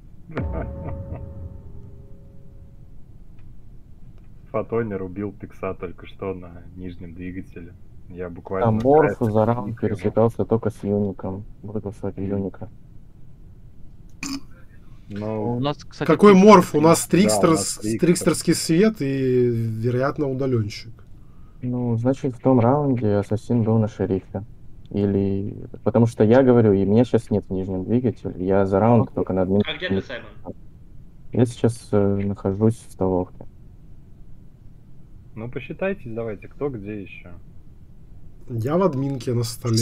Фотонер убил Пикса только что на нижнем двигателе. Я буквально... А Морфу за раунд пересекался только с Юником. Буду кстати Юника. Но... У нас, кстати, какой Морф? У нас, трикстер, да, у нас трикстер. трикстерский свет и, вероятно, удаленщик. Ну, значит, в том раунде Ассасин был на шерифе. Или... Потому что я говорю, и меня сейчас нет в нижнем двигателе. Я за раунд а, только на админ. А где ты, Саймон? Я сейчас э, нахожусь в столовке. Ну, посчитайте, давайте, кто где еще. Я в админке на столе.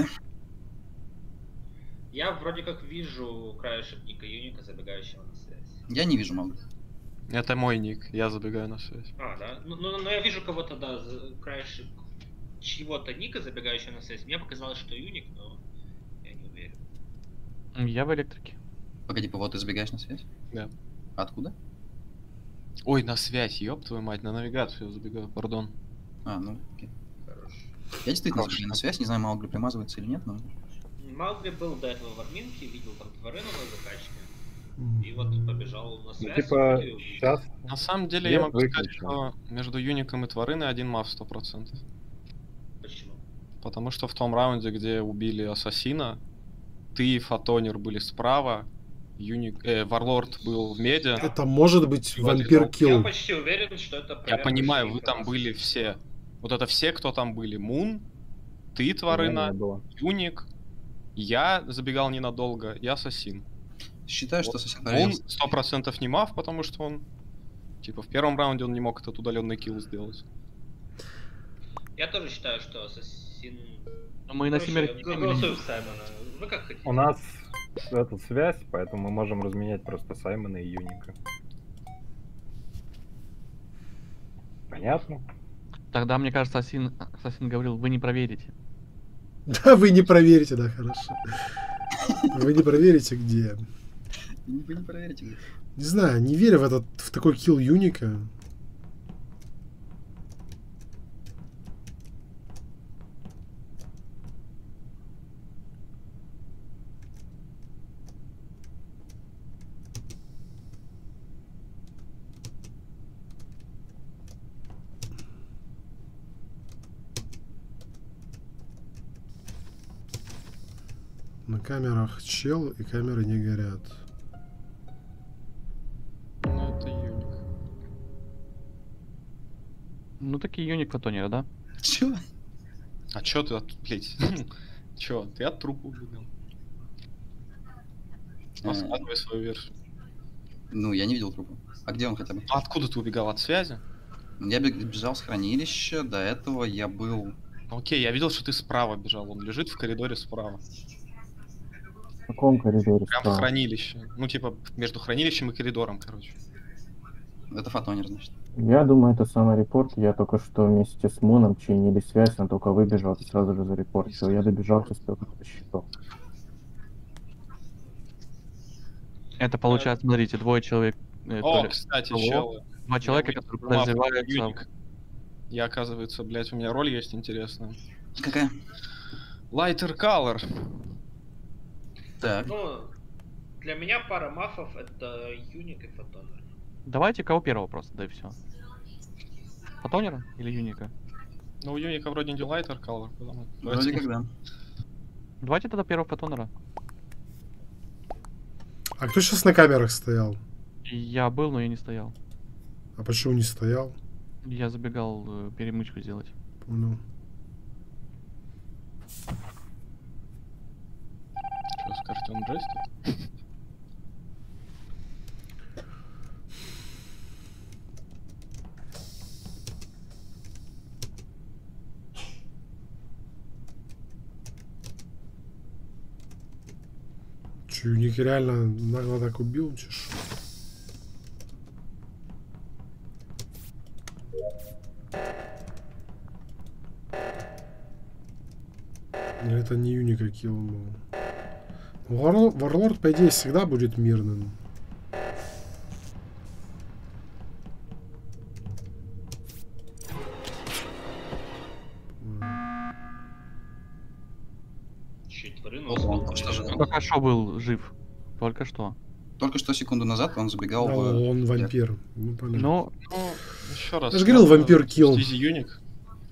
Я вроде как вижу краешек ника Юника, забегающего на связь. Я не вижу Маугли. Это мой ник, я забегаю на связь. А, да? Ну, ну, ну я вижу кого-то, да, краешек чьего-то ника, забегающего на связь. Мне показалось, что Юник, но я не уверен. Я в электрике. Погоди, ПВО, ты забегаешь на связь? Да. Откуда? Ой, на связь, ёб твою мать, на навигацию я забегаю, пардон. А, ну, окей. Хорошо. Я действительно забегаю на связь, не знаю, Маугли примазывается или нет, но... Маугли был до этого в админке, видел там Тварину на закачке. И вот побежал на связь. Ну, типа, сейчас... На самом деле я могу сказать, что между Юником и Твариной один мав сто процентов. Почему? Потому что в том раунде, где убили Ассасина, ты и Фотонер были справа, Юник, э, Варлорд был в медиа. Это может быть вампир килл. Я почти уверен, что это... Я понимаю, вы там были все. Вот это все, кто там были. Мун, ты, Тварина, Юник, я забегал ненадолго, и Ассасин. Считаю, что Ассасин Он проверился. сто процентов не мав, потому что он... Типа, в первом раунде он не мог этот удаленный килл сделать. Я тоже считаю, что Ассасин... Мы на Короче, семерке г- голосуем Саймона. Вы как хотите? У нас эта связь, поэтому мы можем разменять просто Саймона и Юника. Понятно? Тогда, мне кажется, Ассасин, Ассасин говорил, вы не проверите. Да, вы не проверите, да, хорошо. Вы не проверите, где. Вы не проверите, где. Не знаю, не верю в этот, в такой килл Юника. На камерах чел, и камеры не горят. Ну, это Юник. Ну, такие Юник Фотонера, да? Чё? А чё ты от... Блять. Чё? Ты от трупа убегал. Рассказывай свою версию. Ну, я не видел трупа. А где он хотя бы? А откуда ты убегал? От связи? Я бег- бежал с хранилища, до этого я был... Окей, я видел, что ты справа бежал. Он лежит в коридоре справа. В каком коридоре? Прям в справа? хранилище. Ну, типа, между хранилищем и коридором, короче. Это Фотонер, значит. Я думаю, это самый репорт. Я только что вместе с Муном чинили связь, он только выбежал и сразу же зарепортил. Я добежал, успел на счетов. Это получается, смотрите, двое человек. э, О, то ли- кстати, того, челы. Два человека, Я которые увидел мапу подозреваются. Юник. Я, оказывается, блядь, у меня роль есть интересная. Какая? Lighter Color. Так. Ну, для меня пара мафов это Юник и Фотонер. Давайте кого первого просто, да и все. Фотонера или Юника? Ну, у Юника вроде не Lighter Color. потому- Вроде поэтому- как да. Давайте тогда первого Фотонера. А кто сейчас на камерах стоял? Я был, но я не стоял. А почему не стоял? Я забегал э, перемычку сделать. Понял. Что, скажете, он джойстик? Че, Юник реально нагло так убил? Че, шо? Или это не Юника килл был? Варлорд, Варлорд, по идее, всегда будет мирным. Чуть тварину Вот он только что же- Только что был жив. Только что. Только что секунду назад он забегал А, в... он вампир. Ну, понятно. Ну, Ну, еще раз. Я же говорил, вампир килл. Стизи Юник.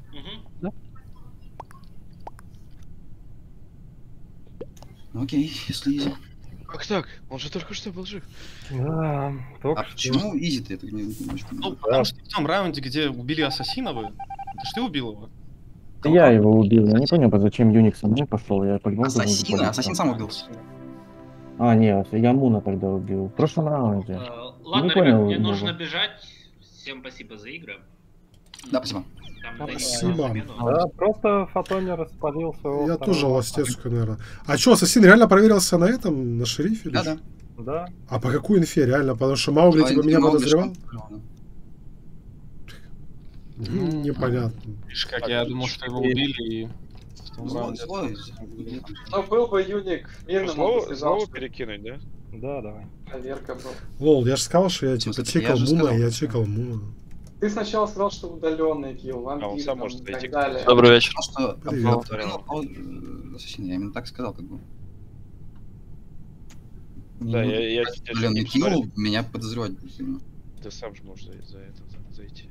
Окей, если изи. Как так? Он же только что был жив. Да, только А что. почему изи ты это не, не очень Ну, понимаю. потому что в том раунде, где убили ассасина вы, это ж ты убил его. Это я его убил. Я не понял, зачем Юник со мной пошел. Я по-любому должен был Ассасина? победить. Ассасин сам убился. А, нет, я Муна тогда убил. В прошлом раунде. Э, Ладно, не ребят, понял мне его. нужно бежать. Всем спасибо за игры. Да, спасибо. Там Да, дайте спасибо. замену. Да, просто Фотонер спалил своего Я второго тоже мапа. ластецкую, наверное. А что, ассасин реально проверился на этом, на шерифе? или Да, что? да. Да. А по какой инфе, реально? Потому что Маугли А, типа и меня Маугли подозревал? что? М, Непонятно. Видишь, как я думал, что его убили и... в том Злой, раунде злой. Но был бы Юник мирным, он бы Снова, сказал, снова что перекинуть, да? Да, давай. проверка была. Лол, я же сказал, что я В смысле, типа я чекал же Муна, сказал. я чекал Муна. Ты сначала сказал, что удаленный килл, А он вампир сам там может и зайти, так далее. Добрый вечер. Потому что Привет. обвинил э, ассасина, я именно так сказал, как бы. Да, Ну, я, я, я удаленный не килл, смотрю. меня подозревать будет сильно. Ты сам же можешь за, за это за- зайти.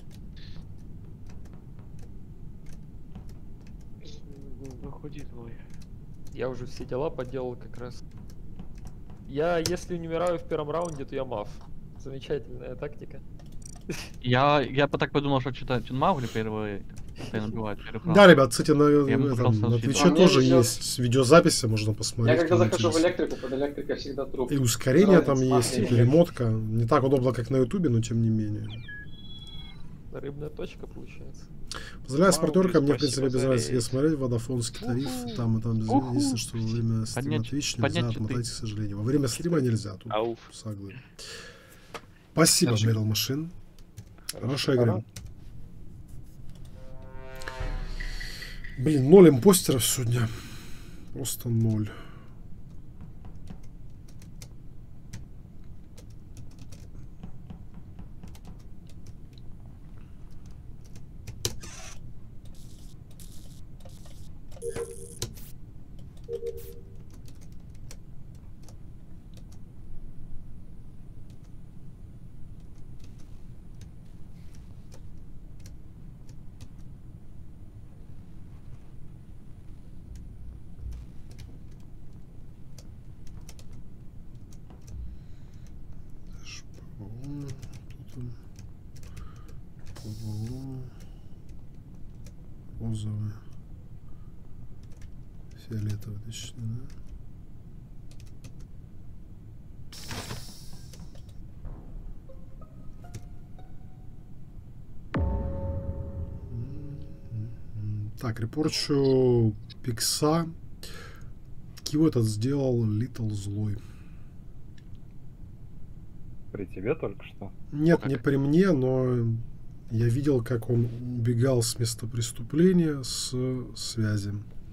Выходи твой. Я уже все дела поделал как раз. Я, если не умираю в первом раунде, то я мав. Замечательная тактика. я, я по- так подумал, что что-то Маугли первый постоянно бывает. первых Да, раундов. ребят, кстати, на, Я ему этом, сказал, на что Твиче А мне тоже идёт- есть видеозаписи, можно Я посмотреть. когда кому захожу в интересно. электрику, под электрикой всегда труп. И ускорение там Разница есть, и нахрен. перемотка. Не так удобно, как на Ютубе, но тем не менее. Рыбная точка получается. Поздравляю с Маугли, партнеркой, мне в принципе спасибо без за разницы, где рейд. смотреть, водафонский тариф, там и там, без- Уху. единственное, что во время стрима Поднять- Twitch нельзя поднять отмотать, читы. к сожалению. Во время стрима нельзя, тут Ауф. согласен. Спасибо, Даже- Metal Machine. Хорошая игра. Блин, ноль импостеров сегодня. Просто ноль. ПВО, тут он. ПВО. Розовый. Фиолетовый, точнее, да? Так, репорчу Пикса. Кио этот сделал Литл Злой. При тебе только что? Нет, не при мне, но я видел, как он убегал с места преступления с связи.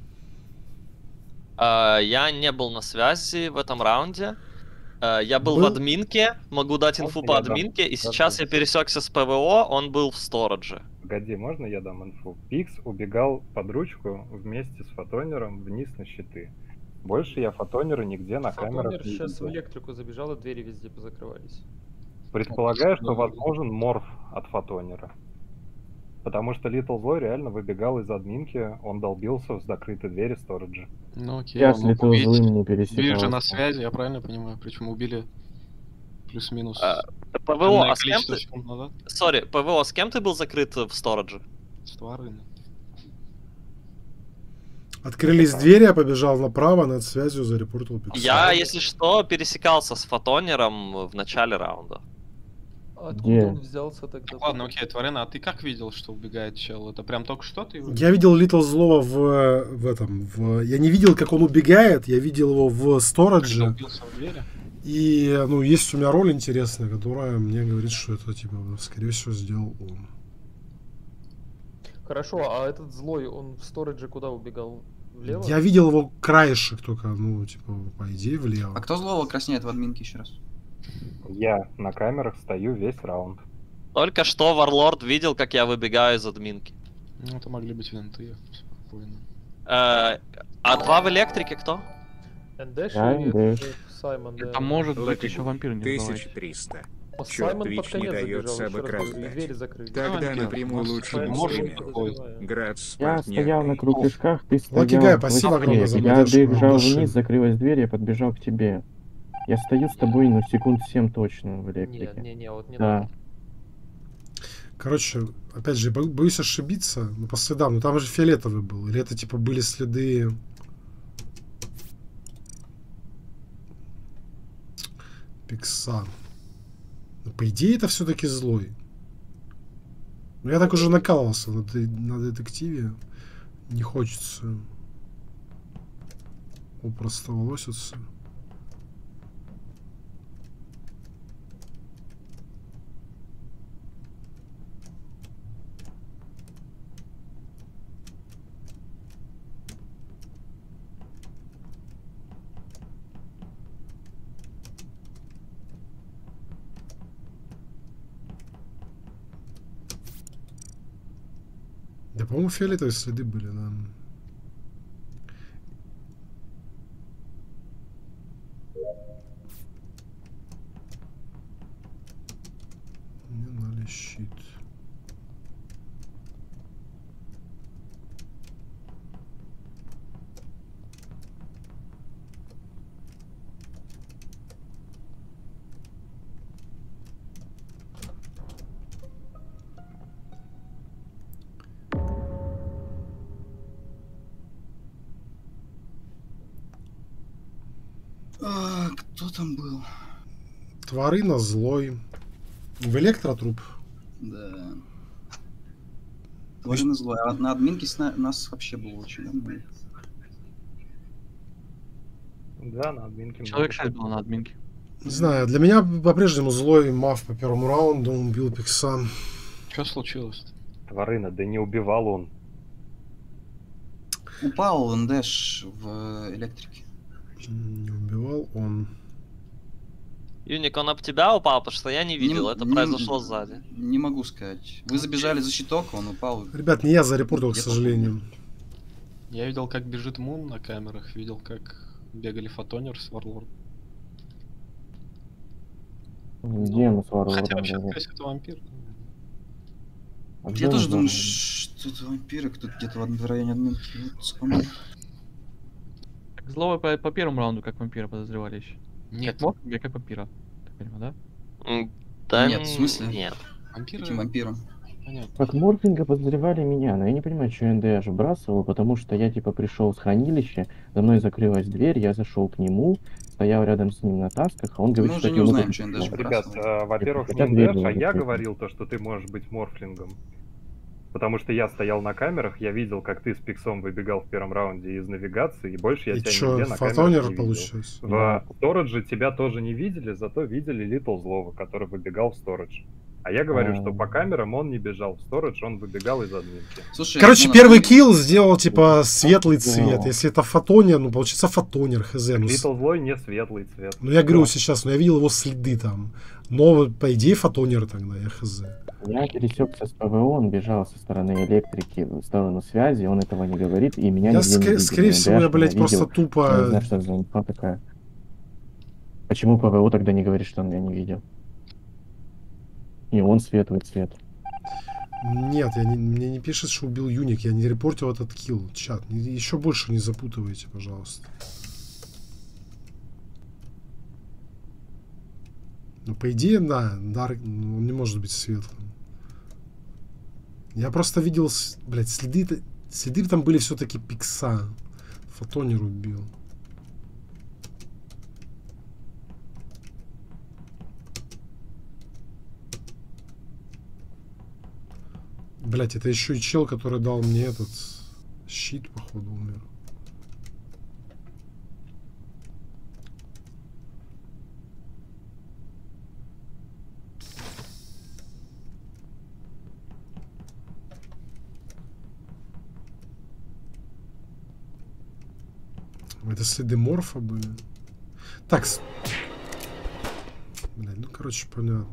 А, я не был на связи в этом раунде. А, я был, Был? в админке, могу дать инфу Можно по я дам? админке, и Да, сейчас да. я пересекся с ПВО, он был в стородже. Погоди, можно я дам инфу? Пикс убегал под ручку вместе с фотонером вниз на щиты. Больше я фотонера нигде на камерах Фотонер не сейчас в видел. электрику забежал, и двери везде позакрывались. Предполагаю, что возможен морф от фотонера. Потому что Литл Злой реально выбегал из админки, он долбился в закрытые двери сториджа. Ну окей, Я он с мог Литл убить. Злым не Убили же пересекался. на связи, я правильно понимаю? Причем убили плюс-минус А, ПВО, энное а с кем количество ты... секунд назад. Сори, ПВО, с кем ты был закрыт в стородже? Стварыны. Открылись двери, я побежал направо, над связью зарепортил Пикса. Я, если что, пересекался с фотонером в начале раунда. Откуда Где? он взялся тогда? Так, ладно, окей, Тварена, а ты как видел, что убегает чел? Это прям только что ты его Я видел Литл Злого в, в этом. В... Я не видел, как он убегает, я видел его в стородже. долбился в двери? И, ну, есть у меня роль интересная, которая мне говорит, что это, типа, скорее всего, сделал он. Хорошо, а этот злой, он в сторидже куда убегал? Влево? Я видел его краешек только, ну, типа, по идее, влево. А кто злого краснеет в админке еще раз? Я на камерах стою весь раунд. Только что Варлорд видел, как я выбегаю из админки. Ну, это могли быть винты, спокойно. Э, а два в электрике кто? НД, Да, Шериф, НД. Саймон, да. Это может быть Латик, еще вампир, не забывайте. тысяча триста. А Чё, Саймон под Twitch не конец дает забежал, еще раз обыграть говорю, и двери закрыли. Тогда вампир. напрямую Может, лучше Саймон может не не такой. подозреваю. Град с Я стоял на партнеркой. кругляшках, ты Локи стоял Гай, в спасибо лифте. огромное за Я поддержку бежал машин. вниз, закрылась дверь, я подбежал к тебе. Я стою с тобой, ну, секунд семь точно в Не, электрике. не, не, вот не Да. надо. Короче, опять же, бо- боюсь ошибиться, но по следам, но там же фиолетовый был. Или это, типа, были следы... Пикса. Но, по идее, это все-таки злой. Но я так уже накалывался на, де- на детективе. Не хочется упростоволоситься. Да, по-моему, фиолетовые следы были, да. Мне надо щит. Кто там был? Тварына, злой. В электротруп. Да. Тварина злой. А на админке с на... нас вообще было очень давно. Да, на админке. Человек шесть был на админке. Не знаю, для меня по-прежнему злой Мав по первому раунду, он убил Пикса. Что случилось? Тварына, да не убивал он. Упал НДш в электрике. Не убивал он. Юник, он об тебя упал, потому что я не видел, Не- это не- произошло сзади. Не могу сказать. Вы забежали за щиток, он упал. Ребят, не я зарепортил, к Где-то сожалению. Я видел, как бежит Мун на камерах, видел, как бегали фотонер с Варлорд. Где мы с Варлордом? Хотя вообще, были? скорее всего, это вампир. А Я где тоже мы думаю, были? что это вампиры, кто где-то в в районе админки. Вот, вспомнил. Так, Злого по, по первому раунду как вампира подозревали еще. Нет. Как мог, я как вампира. Так понимаю, да? М, Да Нет, в смысле? Нет. Вампиры... Каким вампиром? Понятно. Как Морфинга подозревали меня, но я не понимаю, что НДШ вбрасывал, потому что я типа пришел с хранилища, за мной закрылась дверь, я зашел к нему, стоял рядом с ним на тасках, а он говорит, Мы что уже это не ему узнаем, тут что не НДШ надо. Ребят, а, во-первых, Хотя не дверь НДш, была а я закрыта. говорил то, что ты можешь быть морфлингом. Потому что я стоял на камерах, я видел, как ты с Пиксом выбегал в первом раунде из навигации, и больше я И тебя чё, нигде на фотонер камерах не видел. получается? В сторидже тебя тоже не видели, зато видели Литл Злого, который выбегал в сторидж. А я говорю, что по камерам он не бежал в сторидж, он выбегал из админки. Слушай, Короче, ну, первый на- килл сделал типа светлый Да. цвет. Если это фотонер, ну получится фотонер, хз. Ну, с- Литл Злой не светлый цвет. ну, я говорю Да. сейчас, но я видел его следы там. Но по идее фотонер тогда, я хз. Я пересекся с ПВО, он бежал со стороны электрики в сторону связи, он этого не говорит, и меня Я, нигде не скорее, видел. скорее всего, я, НДШ блядь, меня просто видел. Я не тупо... знаю, что за инфа такая. Почему ПВО тогда не говорит, что он меня не видел? И он светлый цвет. Нет, я не, мне не пишет, что убил Юник, я не репортил этот килл, чат. Не- Еще больше не запутывайте, пожалуйста. Ну, по идее, да, Дарк, ну, он не может быть светлым. Я просто видел, с- блядь, следы, следы там были все-таки Пикса. Фотонер убил. Блять, это еще и чел, который дал мне этот щит, походу, умер. Это следы морфа были. Так, с- блядь, ну короче, понятно.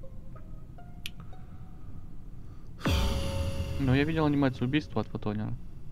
Ну, я видел анимацию убийства от фотонера.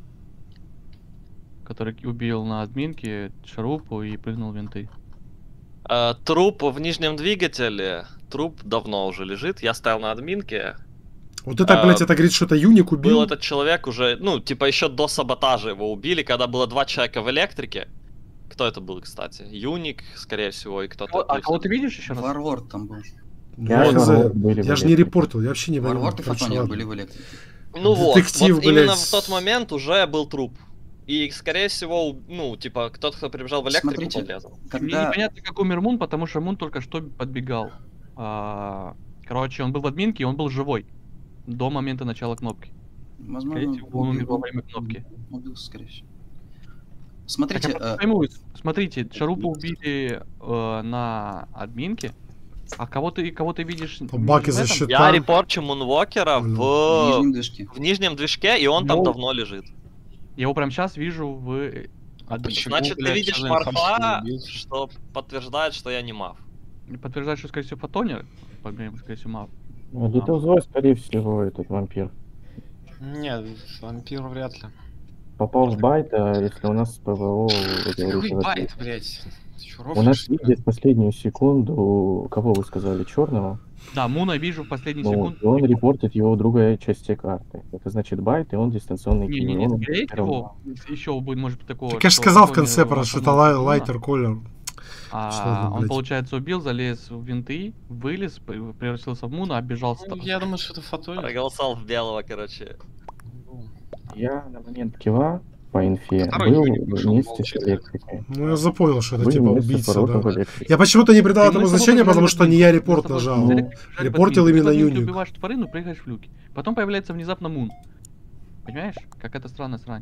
Который убил на админке шарупу и прыгнул в винты. Э, Труп в нижнем двигателе. Труп давно уже лежит. Я стоял на админке. Вот это, блядь, это говорит, что это Юник убил. Был этот человек уже, ну, типа еще до саботажа его убили, когда было два человека в электрике. Кто это был, кстати? Юник, скорее всего, и кто-то. А кого ты видишь еще раз? Варлорд там был. Я, Я и хз, Варлорд были в я же не электрике. репортил, я вообще не понимаю. Варлорд и короче, Фотонер ладно. были в электрике. Ну вот, Детектив, вот именно блядь. в тот момент уже был труп. И, скорее всего, ну, типа, кто-то, кто прибежал в электрику, Смотрите, подрезал. Мне Когда... непонятно, как умер Мун, потому что Мун только что подбегал. А, короче, он был в админке, и он был живой. До момента начала кнопки. Возможно, Скорее всего, он умер во время кнопки. Убился, скорее всего. Смотрите, Так, я э, пойму, смотрите, Шарупу убили э, на админке, а кого ты, кого ты видишь По баке в этом? защита. Я репорчу Мунвокера в в... нижнем движке. в нижнем движке, и он там Ну, давно лежит. Я его прямо сейчас вижу в э, А админке. почему, Значит, ты блядь, видишь что за инфа, что морфа, не убил? что подтверждает, что я не мав. Подтверждает, что, скорее всего, фотонер, по мне, скорее всего, мав. Ну, Литл Злой, скорее всего, этот вампир. Нет, вампир вряд ли. Попал в байт, а если у нас с ПВО... вы Какой говорите, вот- байт, блядь? Ты чё, У нас рофлишь? видят в последнюю секунду, кого вы сказали, черного? Да, Муна вижу в последние Ну, секунды. и он репортит его другая часть карты. Это значит байт, и он дистанционный Не, килл, не, и не, он скорее первым. всего, еще будет, может быть, такого. Так я же что сказал в фотонер конце, про что это ложанул лай- Муна, лайтер колер. а Что за, он, блядь? получается, убил, залез в винты, вылез, п- превратился в Муна, оббежал... Ну, ста- я думаю, что это фотонер. Проголосовал в белого, короче. Я на момент килла по инфе. Второй Был Юник ушел, вместе с молчит. электрикой. Ну, я запомнил, что это Были типа вместе с убийца, Фаруком да. в электрике. Я почему-то не придал И этому мы с тобой значения, побежали потому в что не админку. я Мы с репорт тобой нажал. побежали в админку. Репортил Ты в именно админке Юник. убиваешь тварину, прыгаешь в люки. Потом появляется внезапно Мун. Понимаешь? Какая-то странная срань.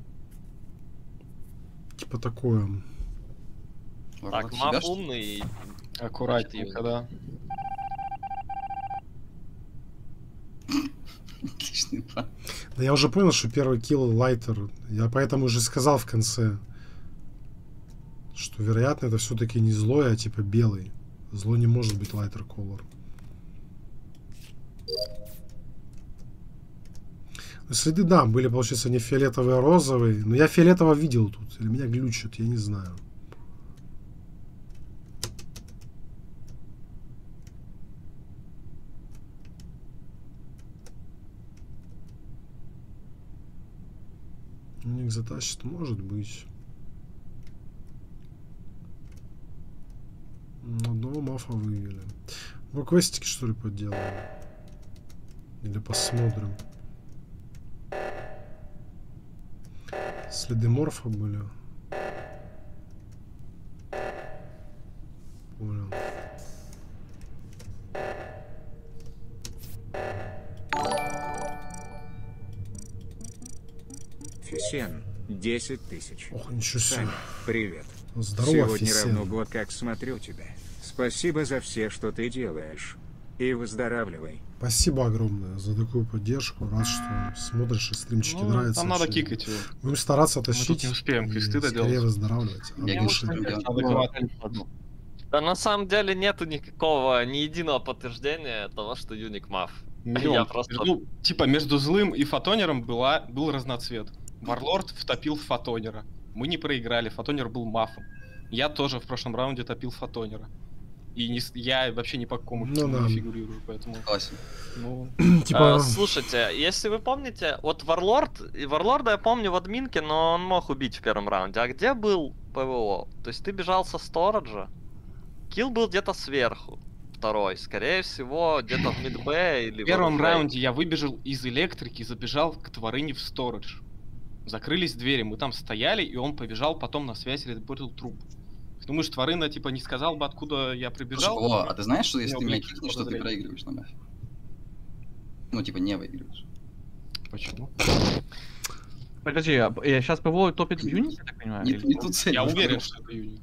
Типа такое. Так, Маф умный. Аккуратненько, да. Отличный план. Да я уже понял, что первый килл Лайтер. Я поэтому уже сказал в конце, что вероятно это все-таки не злой, а типа белый. Зло не может быть Лайтер Колор. Следы, да, были, получается, не фиолетовые, а розовые. Но я фиолетово видел тут. Или меня глючит, я не знаю. Ник затащит, может быть. Одного мафа вывели. Вы квестики, что ли, поделаем? Или посмотрим? Следы морфа были. Понял. Фисен, десять тысяч. Ох, ничего себе. Саня, привет. Здорово, Сегодня Фисен. равно год, как смотрю тебя. Спасибо за все, что ты делаешь. И выздоравливай. Спасибо огромное за такую поддержку. Рад, что смотришь и стримчики Ну, нравятся. нам надо вообще. кикать его. Будем стараться Мы тут тащить. не успеем и квесты доделать. скорее выздоравливать. Я Лучше говорю, делать. Адекватно. Да на самом деле нету никакого, ни единого подтверждения того, что Юник Маф. Миллион. Я просто... Ну, типа, между злым и фотонером была, был разноцвет. Варлорд втопил фотонера. Мы не проиграли, фотонер был мафом. Я тоже в прошлом раунде топил фотонера. И не, с- я вообще ни по какому Ну фильму да. не фигурирую, поэтому... Согласен. Ну, Типа- А, слушайте, если вы помните, вот Варлорд, и Варлорда я помню в админке, но он мог убить в первом раунде. А где был ПВО? То есть ты бежал со сториджа, килл был где-то сверху, второй, скорее всего, где-то в мидбе или в первом в раунде я выбежал из электрики и забежал к тварыне в сторидж. Закрылись двери, мы там стояли, и он побежал потом на связь репортил труп. Думаешь, тварына, типа, не сказал бы, откуда я прибежал? Слушай, Вова, а ты знаешь, что если У ты меня меня блин, кикнешь, что ты подозрение. проигрываешь на мафе? Ну, типа, не выигрываешь. Почему? Подожди, а я сейчас ПВО топит в Юнике, я так понимаю? Не- или не что? ту цель. Я Может, уверен, потому что это Юник.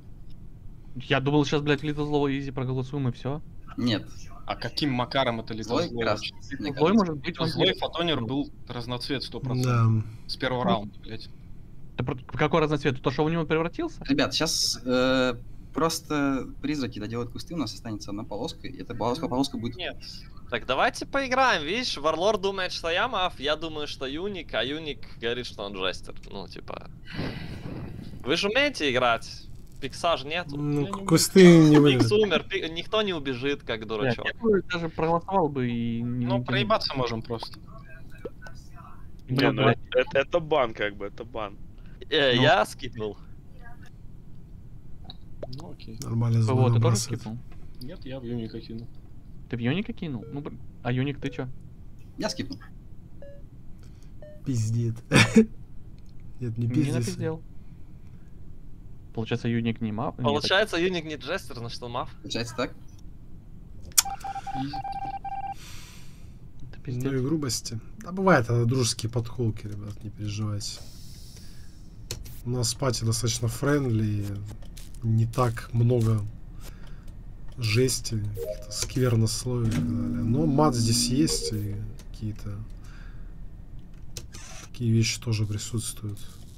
Я думал, сейчас, блядь, Литл Злого Изи проголосуем и все. Нет. А каким макаром это летал Злой злой? как раз, вообще? мне Злой кажется. может быть Ну, злой вампир. фотонер был разноцвет сто процентов. Да. С первого раунда, блядь. Ты про- какой разноцвет? То, что в него превратился? Ребят, сейчас э, просто призраки доделают кусты, у нас останется одна полоска, и эта полоска, полоска будет... Нет. Так давайте поиграем, видишь, Варлорд думает, что я Маф, я думаю, что Юник, а Юник говорит, что он Джестер. Ну, типа... Вы же умеете играть? Пикса же нету. Ну, квесты не Пикс выйдет. умер, Пи- никто не убежит, как Нет, дурачок. я бы даже проголосовал бы и... не- Ну, не- проебаться можем просто. Не, ну Блядь. это, это- это бан, как бы, это бан. Э, Ну. Я скипнул. Ну, окей. Нормально ПВО звонок ты тоже бросает. скипнул? Нет, я в Юника кинул. Ты в Юника кинул? Ну, блин. А Юник ты чё? Я скипнул. Пиздит. Нет, не Не пиздец. напиздел. Получается, Юник не мап? Нет, Получается, Юник не Джестер, но что Маф? Получается так? это Ну пиздец. и грубости. Да бывает, это дружеские подколки, ребят, не переживайте. У нас пати достаточно френдли, не так много жести, каких-то сквернословий и так далее. Но мат здесь есть, и какие-то такие вещи тоже присутствуют.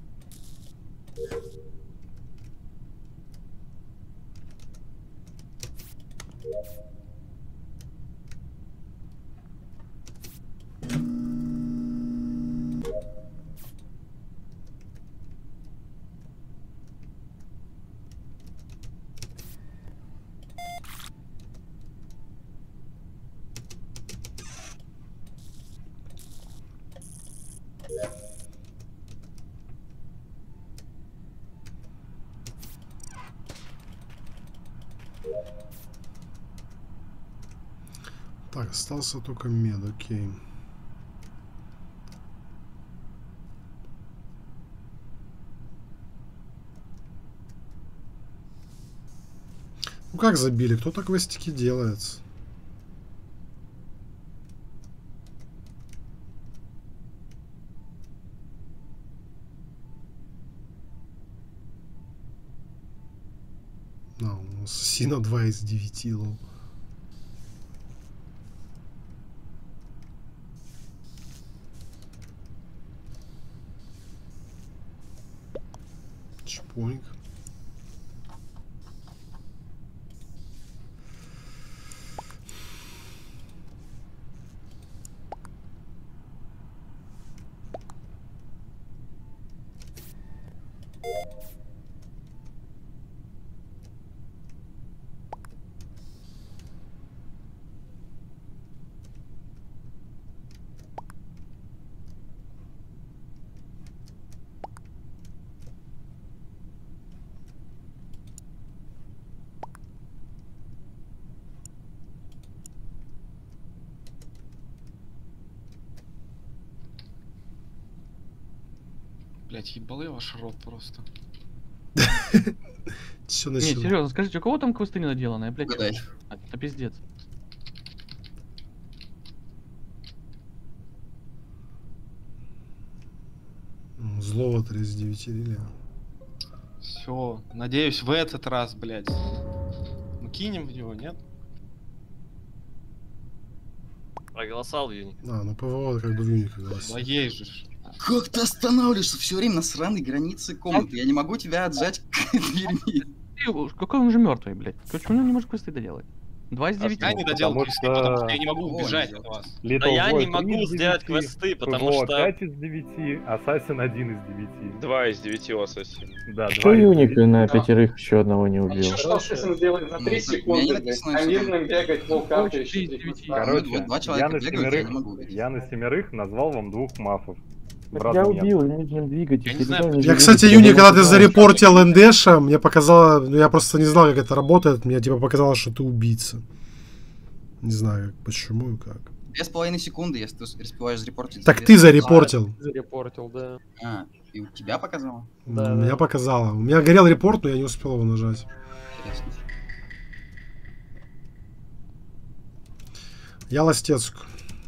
Так, остался только мед, окей. Ну как забили? Кто так квестики делает? А, у нас Сина два из девяти, лол. Чпоинг. Блять, ебал я ваш рот просто. Все Не, серьезно, скажите, у кого там квесты не наделанные, блять? Угадай. Это пиздец. Злого три из девяти реле. Все, надеюсь, в этот раз, блядь. Мы кинем в него, нет? Проголосовал Юник. А, ну ПВО как бы в Юнике голосовал. Да есть же. Как ты останавливаешься все время на сраной границе комнаты? Я не могу тебя отжать к дверьми. Какой он же мертвый, блядь? Почему он не может квесты доделать? Два из девяти. Я не доделал Потому квесты, что- потому что я не могу убежать от вас. Little Да я Boy не три могу из сделать девяти, квесты, потому ПВО что- пять из девяти, Ассасин один из девяти. Два из девяти у Ассасина. Да, Что два из Юник девяти. на пятерых еще одного не убил? Еще что Ассасин сделает за три Ну, у меня секунды, не блядь. написано, А что мирным бегать, волкапе еще три квеста. Короче, Ну, два я человека на, бегают, я не могу семерых, увидеть. я на семерых назвал вам двух мафов. Так Брат я нет. убил нижним двигателем. Я не знаю, передал Я, нижний кстати, двигатель, Юни, я когда ты не знаю. зарепортил НДШа, мне показало, ну я просто не знал, как это работает, мне типа показалось, что ты убийца. Не знаю, как, почему и как. Две с половиной секунды, если ты успеваешь зарепортить. Так ты зарепортил. А, зарепортил, да. А, и у тебя показало? Ну, Да, у меня да. показало. У меня горел репорт, но я не успел его нажать. Интересно. Я Ластецк.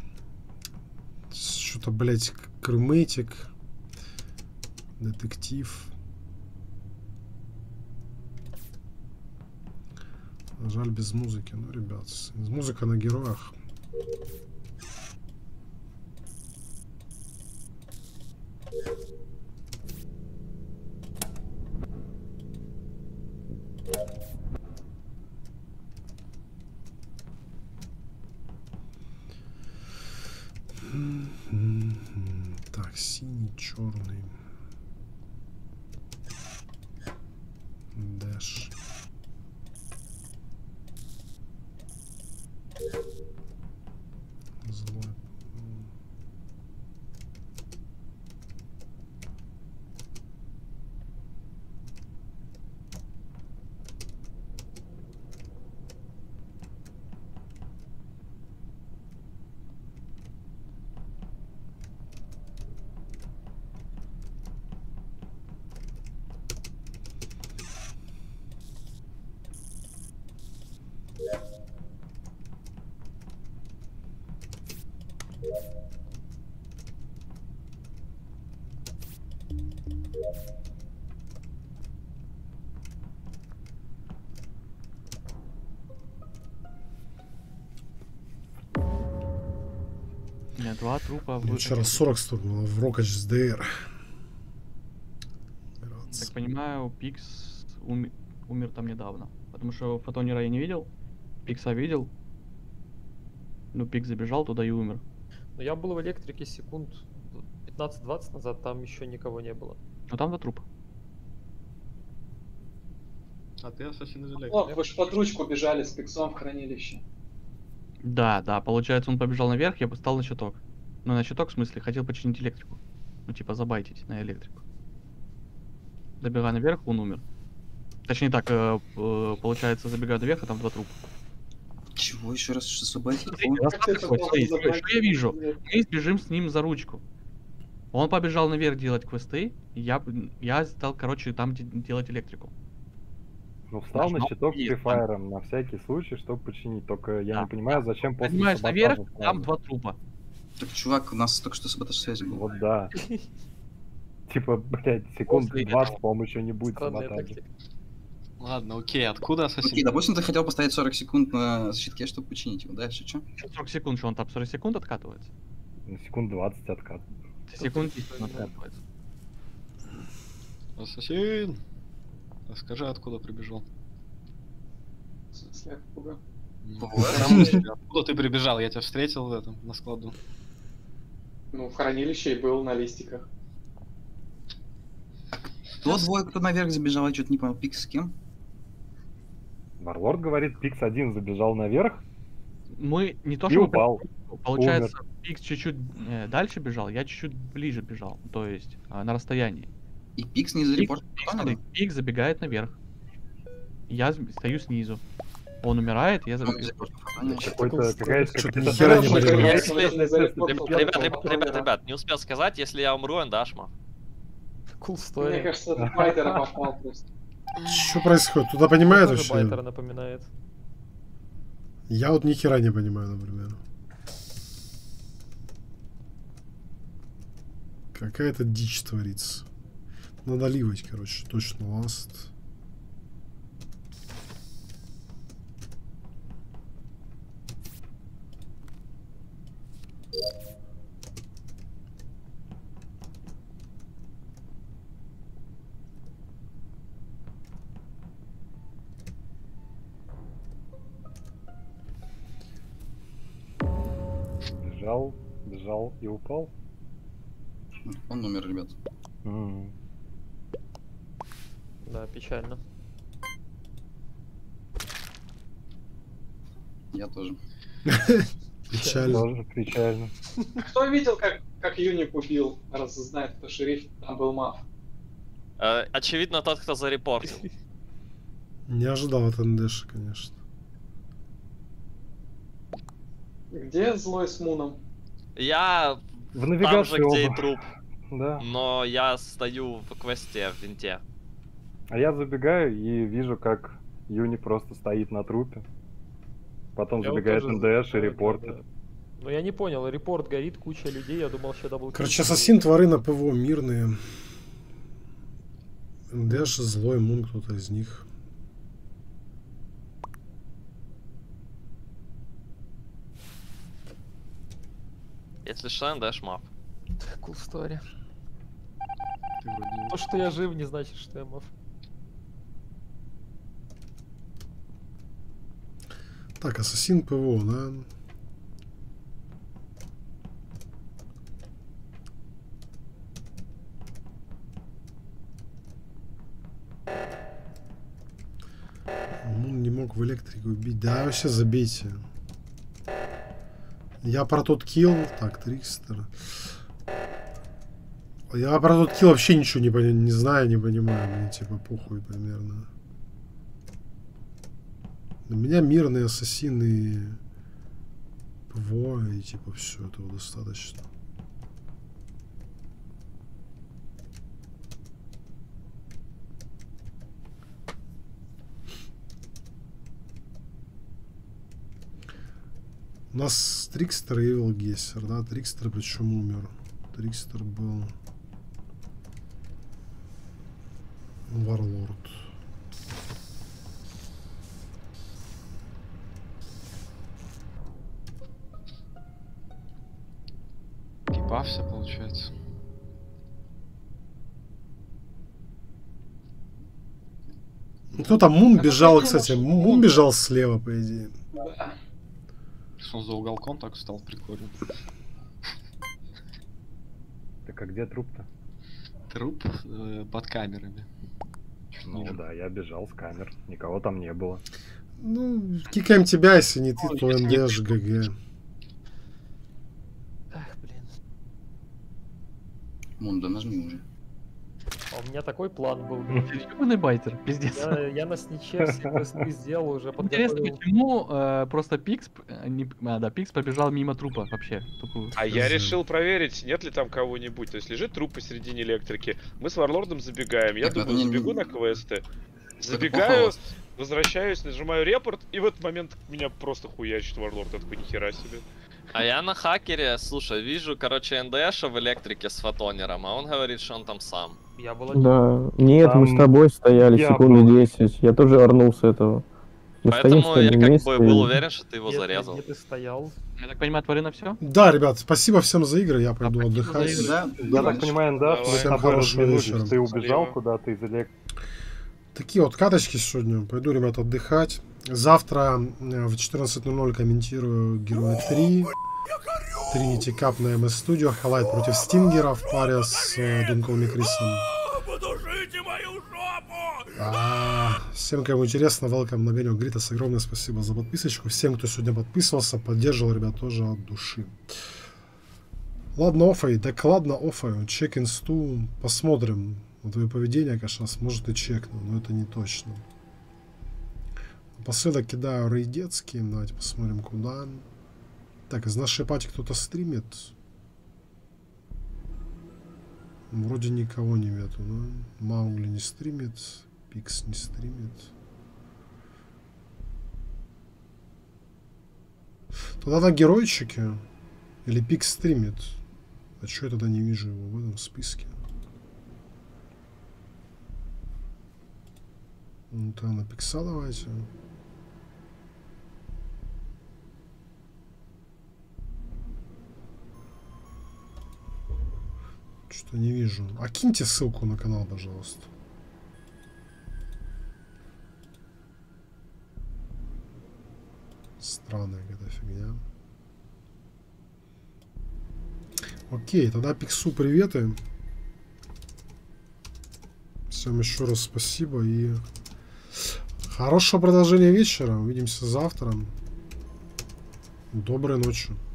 Что-то, блять, крымытик. Детектив. Жаль, без музыки. Ну, ребят, музыка на героях. Так, синий, черный. Дэш. Злой. У меня два трупа. Мне в- вчера сорок стукнуло в Рокач с ДР. Так понимаю, Пикс уми- умер там недавно. Потому что Фотонера я не видел. Пикса видел. Ну, Пикс забежал туда и умер. Но я был в электрике секунд пятнадцать-двадцать назад, там еще никого не было. Но там два трупа. А ты ассасин из электрики. О, вы ж под ручку бежали с пиксом в хранилище. Да, да, получается, он побежал наверх, я стал на щиток. Ну, на щиток, в смысле, хотел починить электрику. Ну, типа, забайтить на электрику. Добегая наверх, он умер. Точнее так, э, э, получается, забегая наверх, а там два трупа. Чего еще раз, что собаки? Смотри, смотри, смотри, смотри, что я вижу? Мы бежим с ним за ручку. Он побежал наверх делать квесты, я, я стал, короче, там де- делать электрику. Ну, встал на Нажал щиток и Free Fire на всякий случай, чтобы починить. Только я Да, не понимаю, да. зачем после Поднимаешь саботажа наверх, сразу. там два трупа. Так, чувак, у нас только что саботаж связи был. Вот да. Типа, блядь, секунд После двадцать, этого. по-моему, еще не будет Странная саботажа. тактика. Ладно, окей, откуда ассасин? Окей, допустим, ты хотел поставить сорок секунд на щитке, чтобы починить его. Дальше что? сорок секунд, что он там сорок секунд откатывается? На секунд двадцать откат. Секунд десять он откатывается. Ассасин! Расскажи, откуда прибежал. В смысле, откуда? Ну, Вот. там, Откуда ты прибежал? Я тебя встретил в этом, на складу. Ну, в хранилище и был на листиках. Кто двое, кто наверх забежал, я что-то не понял. Пикс с кем? Варлорд говорит, Пикс один забежал наверх Мы не то, и что упал. получается, Пикс чуть-чуть э, дальше бежал, я чуть-чуть ближе бежал, то есть э, на расстоянии. И Пикс не зарепортил? Пикс, смотри, Пикс забегает наверх. Я з- стою снизу. Он умирает, я Он забегаю. зарепортил Фотония. Какой-то, какая-то, Что-то какая-то нихера не странная понимаю. история. Если- Ребят, ребят, ребят, ребят, не успел сказать, если я умру, эндашма. Cool Мне story. кажется, это Байтера попал просто. Что происходит? Туда понимают Тоже Байтера вообще? напоминает. Я вот ни хера не понимаю, например. Какая-то дичь творится. Надо ливать, короче, точно ласт. Бежал, бежал и упал. Он умер, ребят. М. Да, печально. Я тоже. Печально. Тоже печально. Кто видел, как, как Юник убил, раз знает, кто шериф, там был маф? Э, очевидно, тот, кто зарепортил. Не ожидал от НДШ, конечно. Где злой с Муном? Я В там навигации же, где и оба. труп. Да. Но я стою в квесте в винте. А я забегаю и вижу, как Юник просто стоит на трупе. Потом Я вот забегает тоже НДШ и забегаю, репортит. да. Ну я не понял, репорт горит, куча людей, я думал, что дабл. Короче, ассасин, творы на ПВО мирные. НДШ злой, Мун кто-то из них. Если что, НДШ мап. Cool story. Ты вроде не- То, что я жив, не значит, что я мав. Так, ассасин ПВО, да? Мун не мог в электрике убить. Да, вообще забейте. Я про тот килл. Так, Трикстер. Я про тот килл вообще ничего не, пони- не знаю, не понимаю. Мне типа похуй примерно. У меня мирные ассасины ПВО и типа все этого достаточно. У нас Трикстер и Evil Гессер, да? Трикстер причем умер. Трикстер был Варлорд. Ебався, получается. Ну, кто там? Мун бежал, кстати. Мун бежал слева, по идее. Да. Он за уголком так встал, прикольно. Так а где труп-то? Труп э, под камерами. Чуть Ну ниже. да, я бежал с камер. Никого там не было. Ну, кикаем тебя, если не ты, то если не НДШ ГГ. Ах, блин. Мун, да нажми уже. А у меня такой план был. Ёбаный байтер, пиздец. Я, я на сниче все квесты сделал, уже Интересно, подготовил. почему э, просто Пикс, э, не, а, да, Пикс побежал мимо трупа вообще. Такую А я Хз. решил проверить, нет ли там кого-нибудь. То есть лежит труп посередине электрики. Мы с Варлордом забегаем. Я Так, думаю, это не- забегу на квесты. Забегаю, возвращаюсь, нажимаю репорт, и в этот момент меня просто хуячит Варлорд. Я такой, нихера себе. А я на хакере, слушай, вижу, короче, НДШа в электрике с фотонером, а он говорит, что он там сам. Я был Да, нет, Там мы с тобой стояли я секунды был. десять. Я тоже орнул с этого. Мы стоим, Поэтому что ли, я как вместе. бы был уверен, что ты его Где ты- зарезал. где ты стоял? Я так понимаю, Тварина все? Да, ребят, спасибо всем за игры, я пойду спасибо отдыхать. за игры. Да, Я так понимаю, да, мы с Всем тобой хорошего разминулись, вечера. ты убежал Спасибо. куда-то из электро... Такие вот каточки сегодня. Пойду, ребят, отдыхать. Завтра э, в четырнадцать ноль ноль комментирую Герои три. Тринити Кап на эм эс Studio. Халайт против Стингера в паре с э, Дунком и Крисом. Подушите мою жопу! А, всем, кому интересно, welcome на Огонек Гритас. Огромное спасибо за подписочку. Всем, кто сегодня подписывался, поддерживал, ребят, тоже от души. Ладно, офай, так ладно, офай. Чек инсту. Посмотрим на твое поведение, конечно, сможет и чекнуть, но это не точно. Напоследок кидаю рейдецкий. Давайте посмотрим, куда. Так, из нашей пати кто-то стримит. Вроде никого не нету, да? Маугли не стримит, Пикс не стримит. Тогда на геройчике. Или Пикс стримит. А чё я тогда не вижу его в этом списке? Ну, тогда на Пикса давайте. Что не вижу. А киньте ссылку на канал, пожалуйста. Странная какая-то фигня. Окей, тогда Пиксу приветы. Всем еще раз спасибо и хорошего продолжения вечера. Увидимся завтра. Доброй ночи.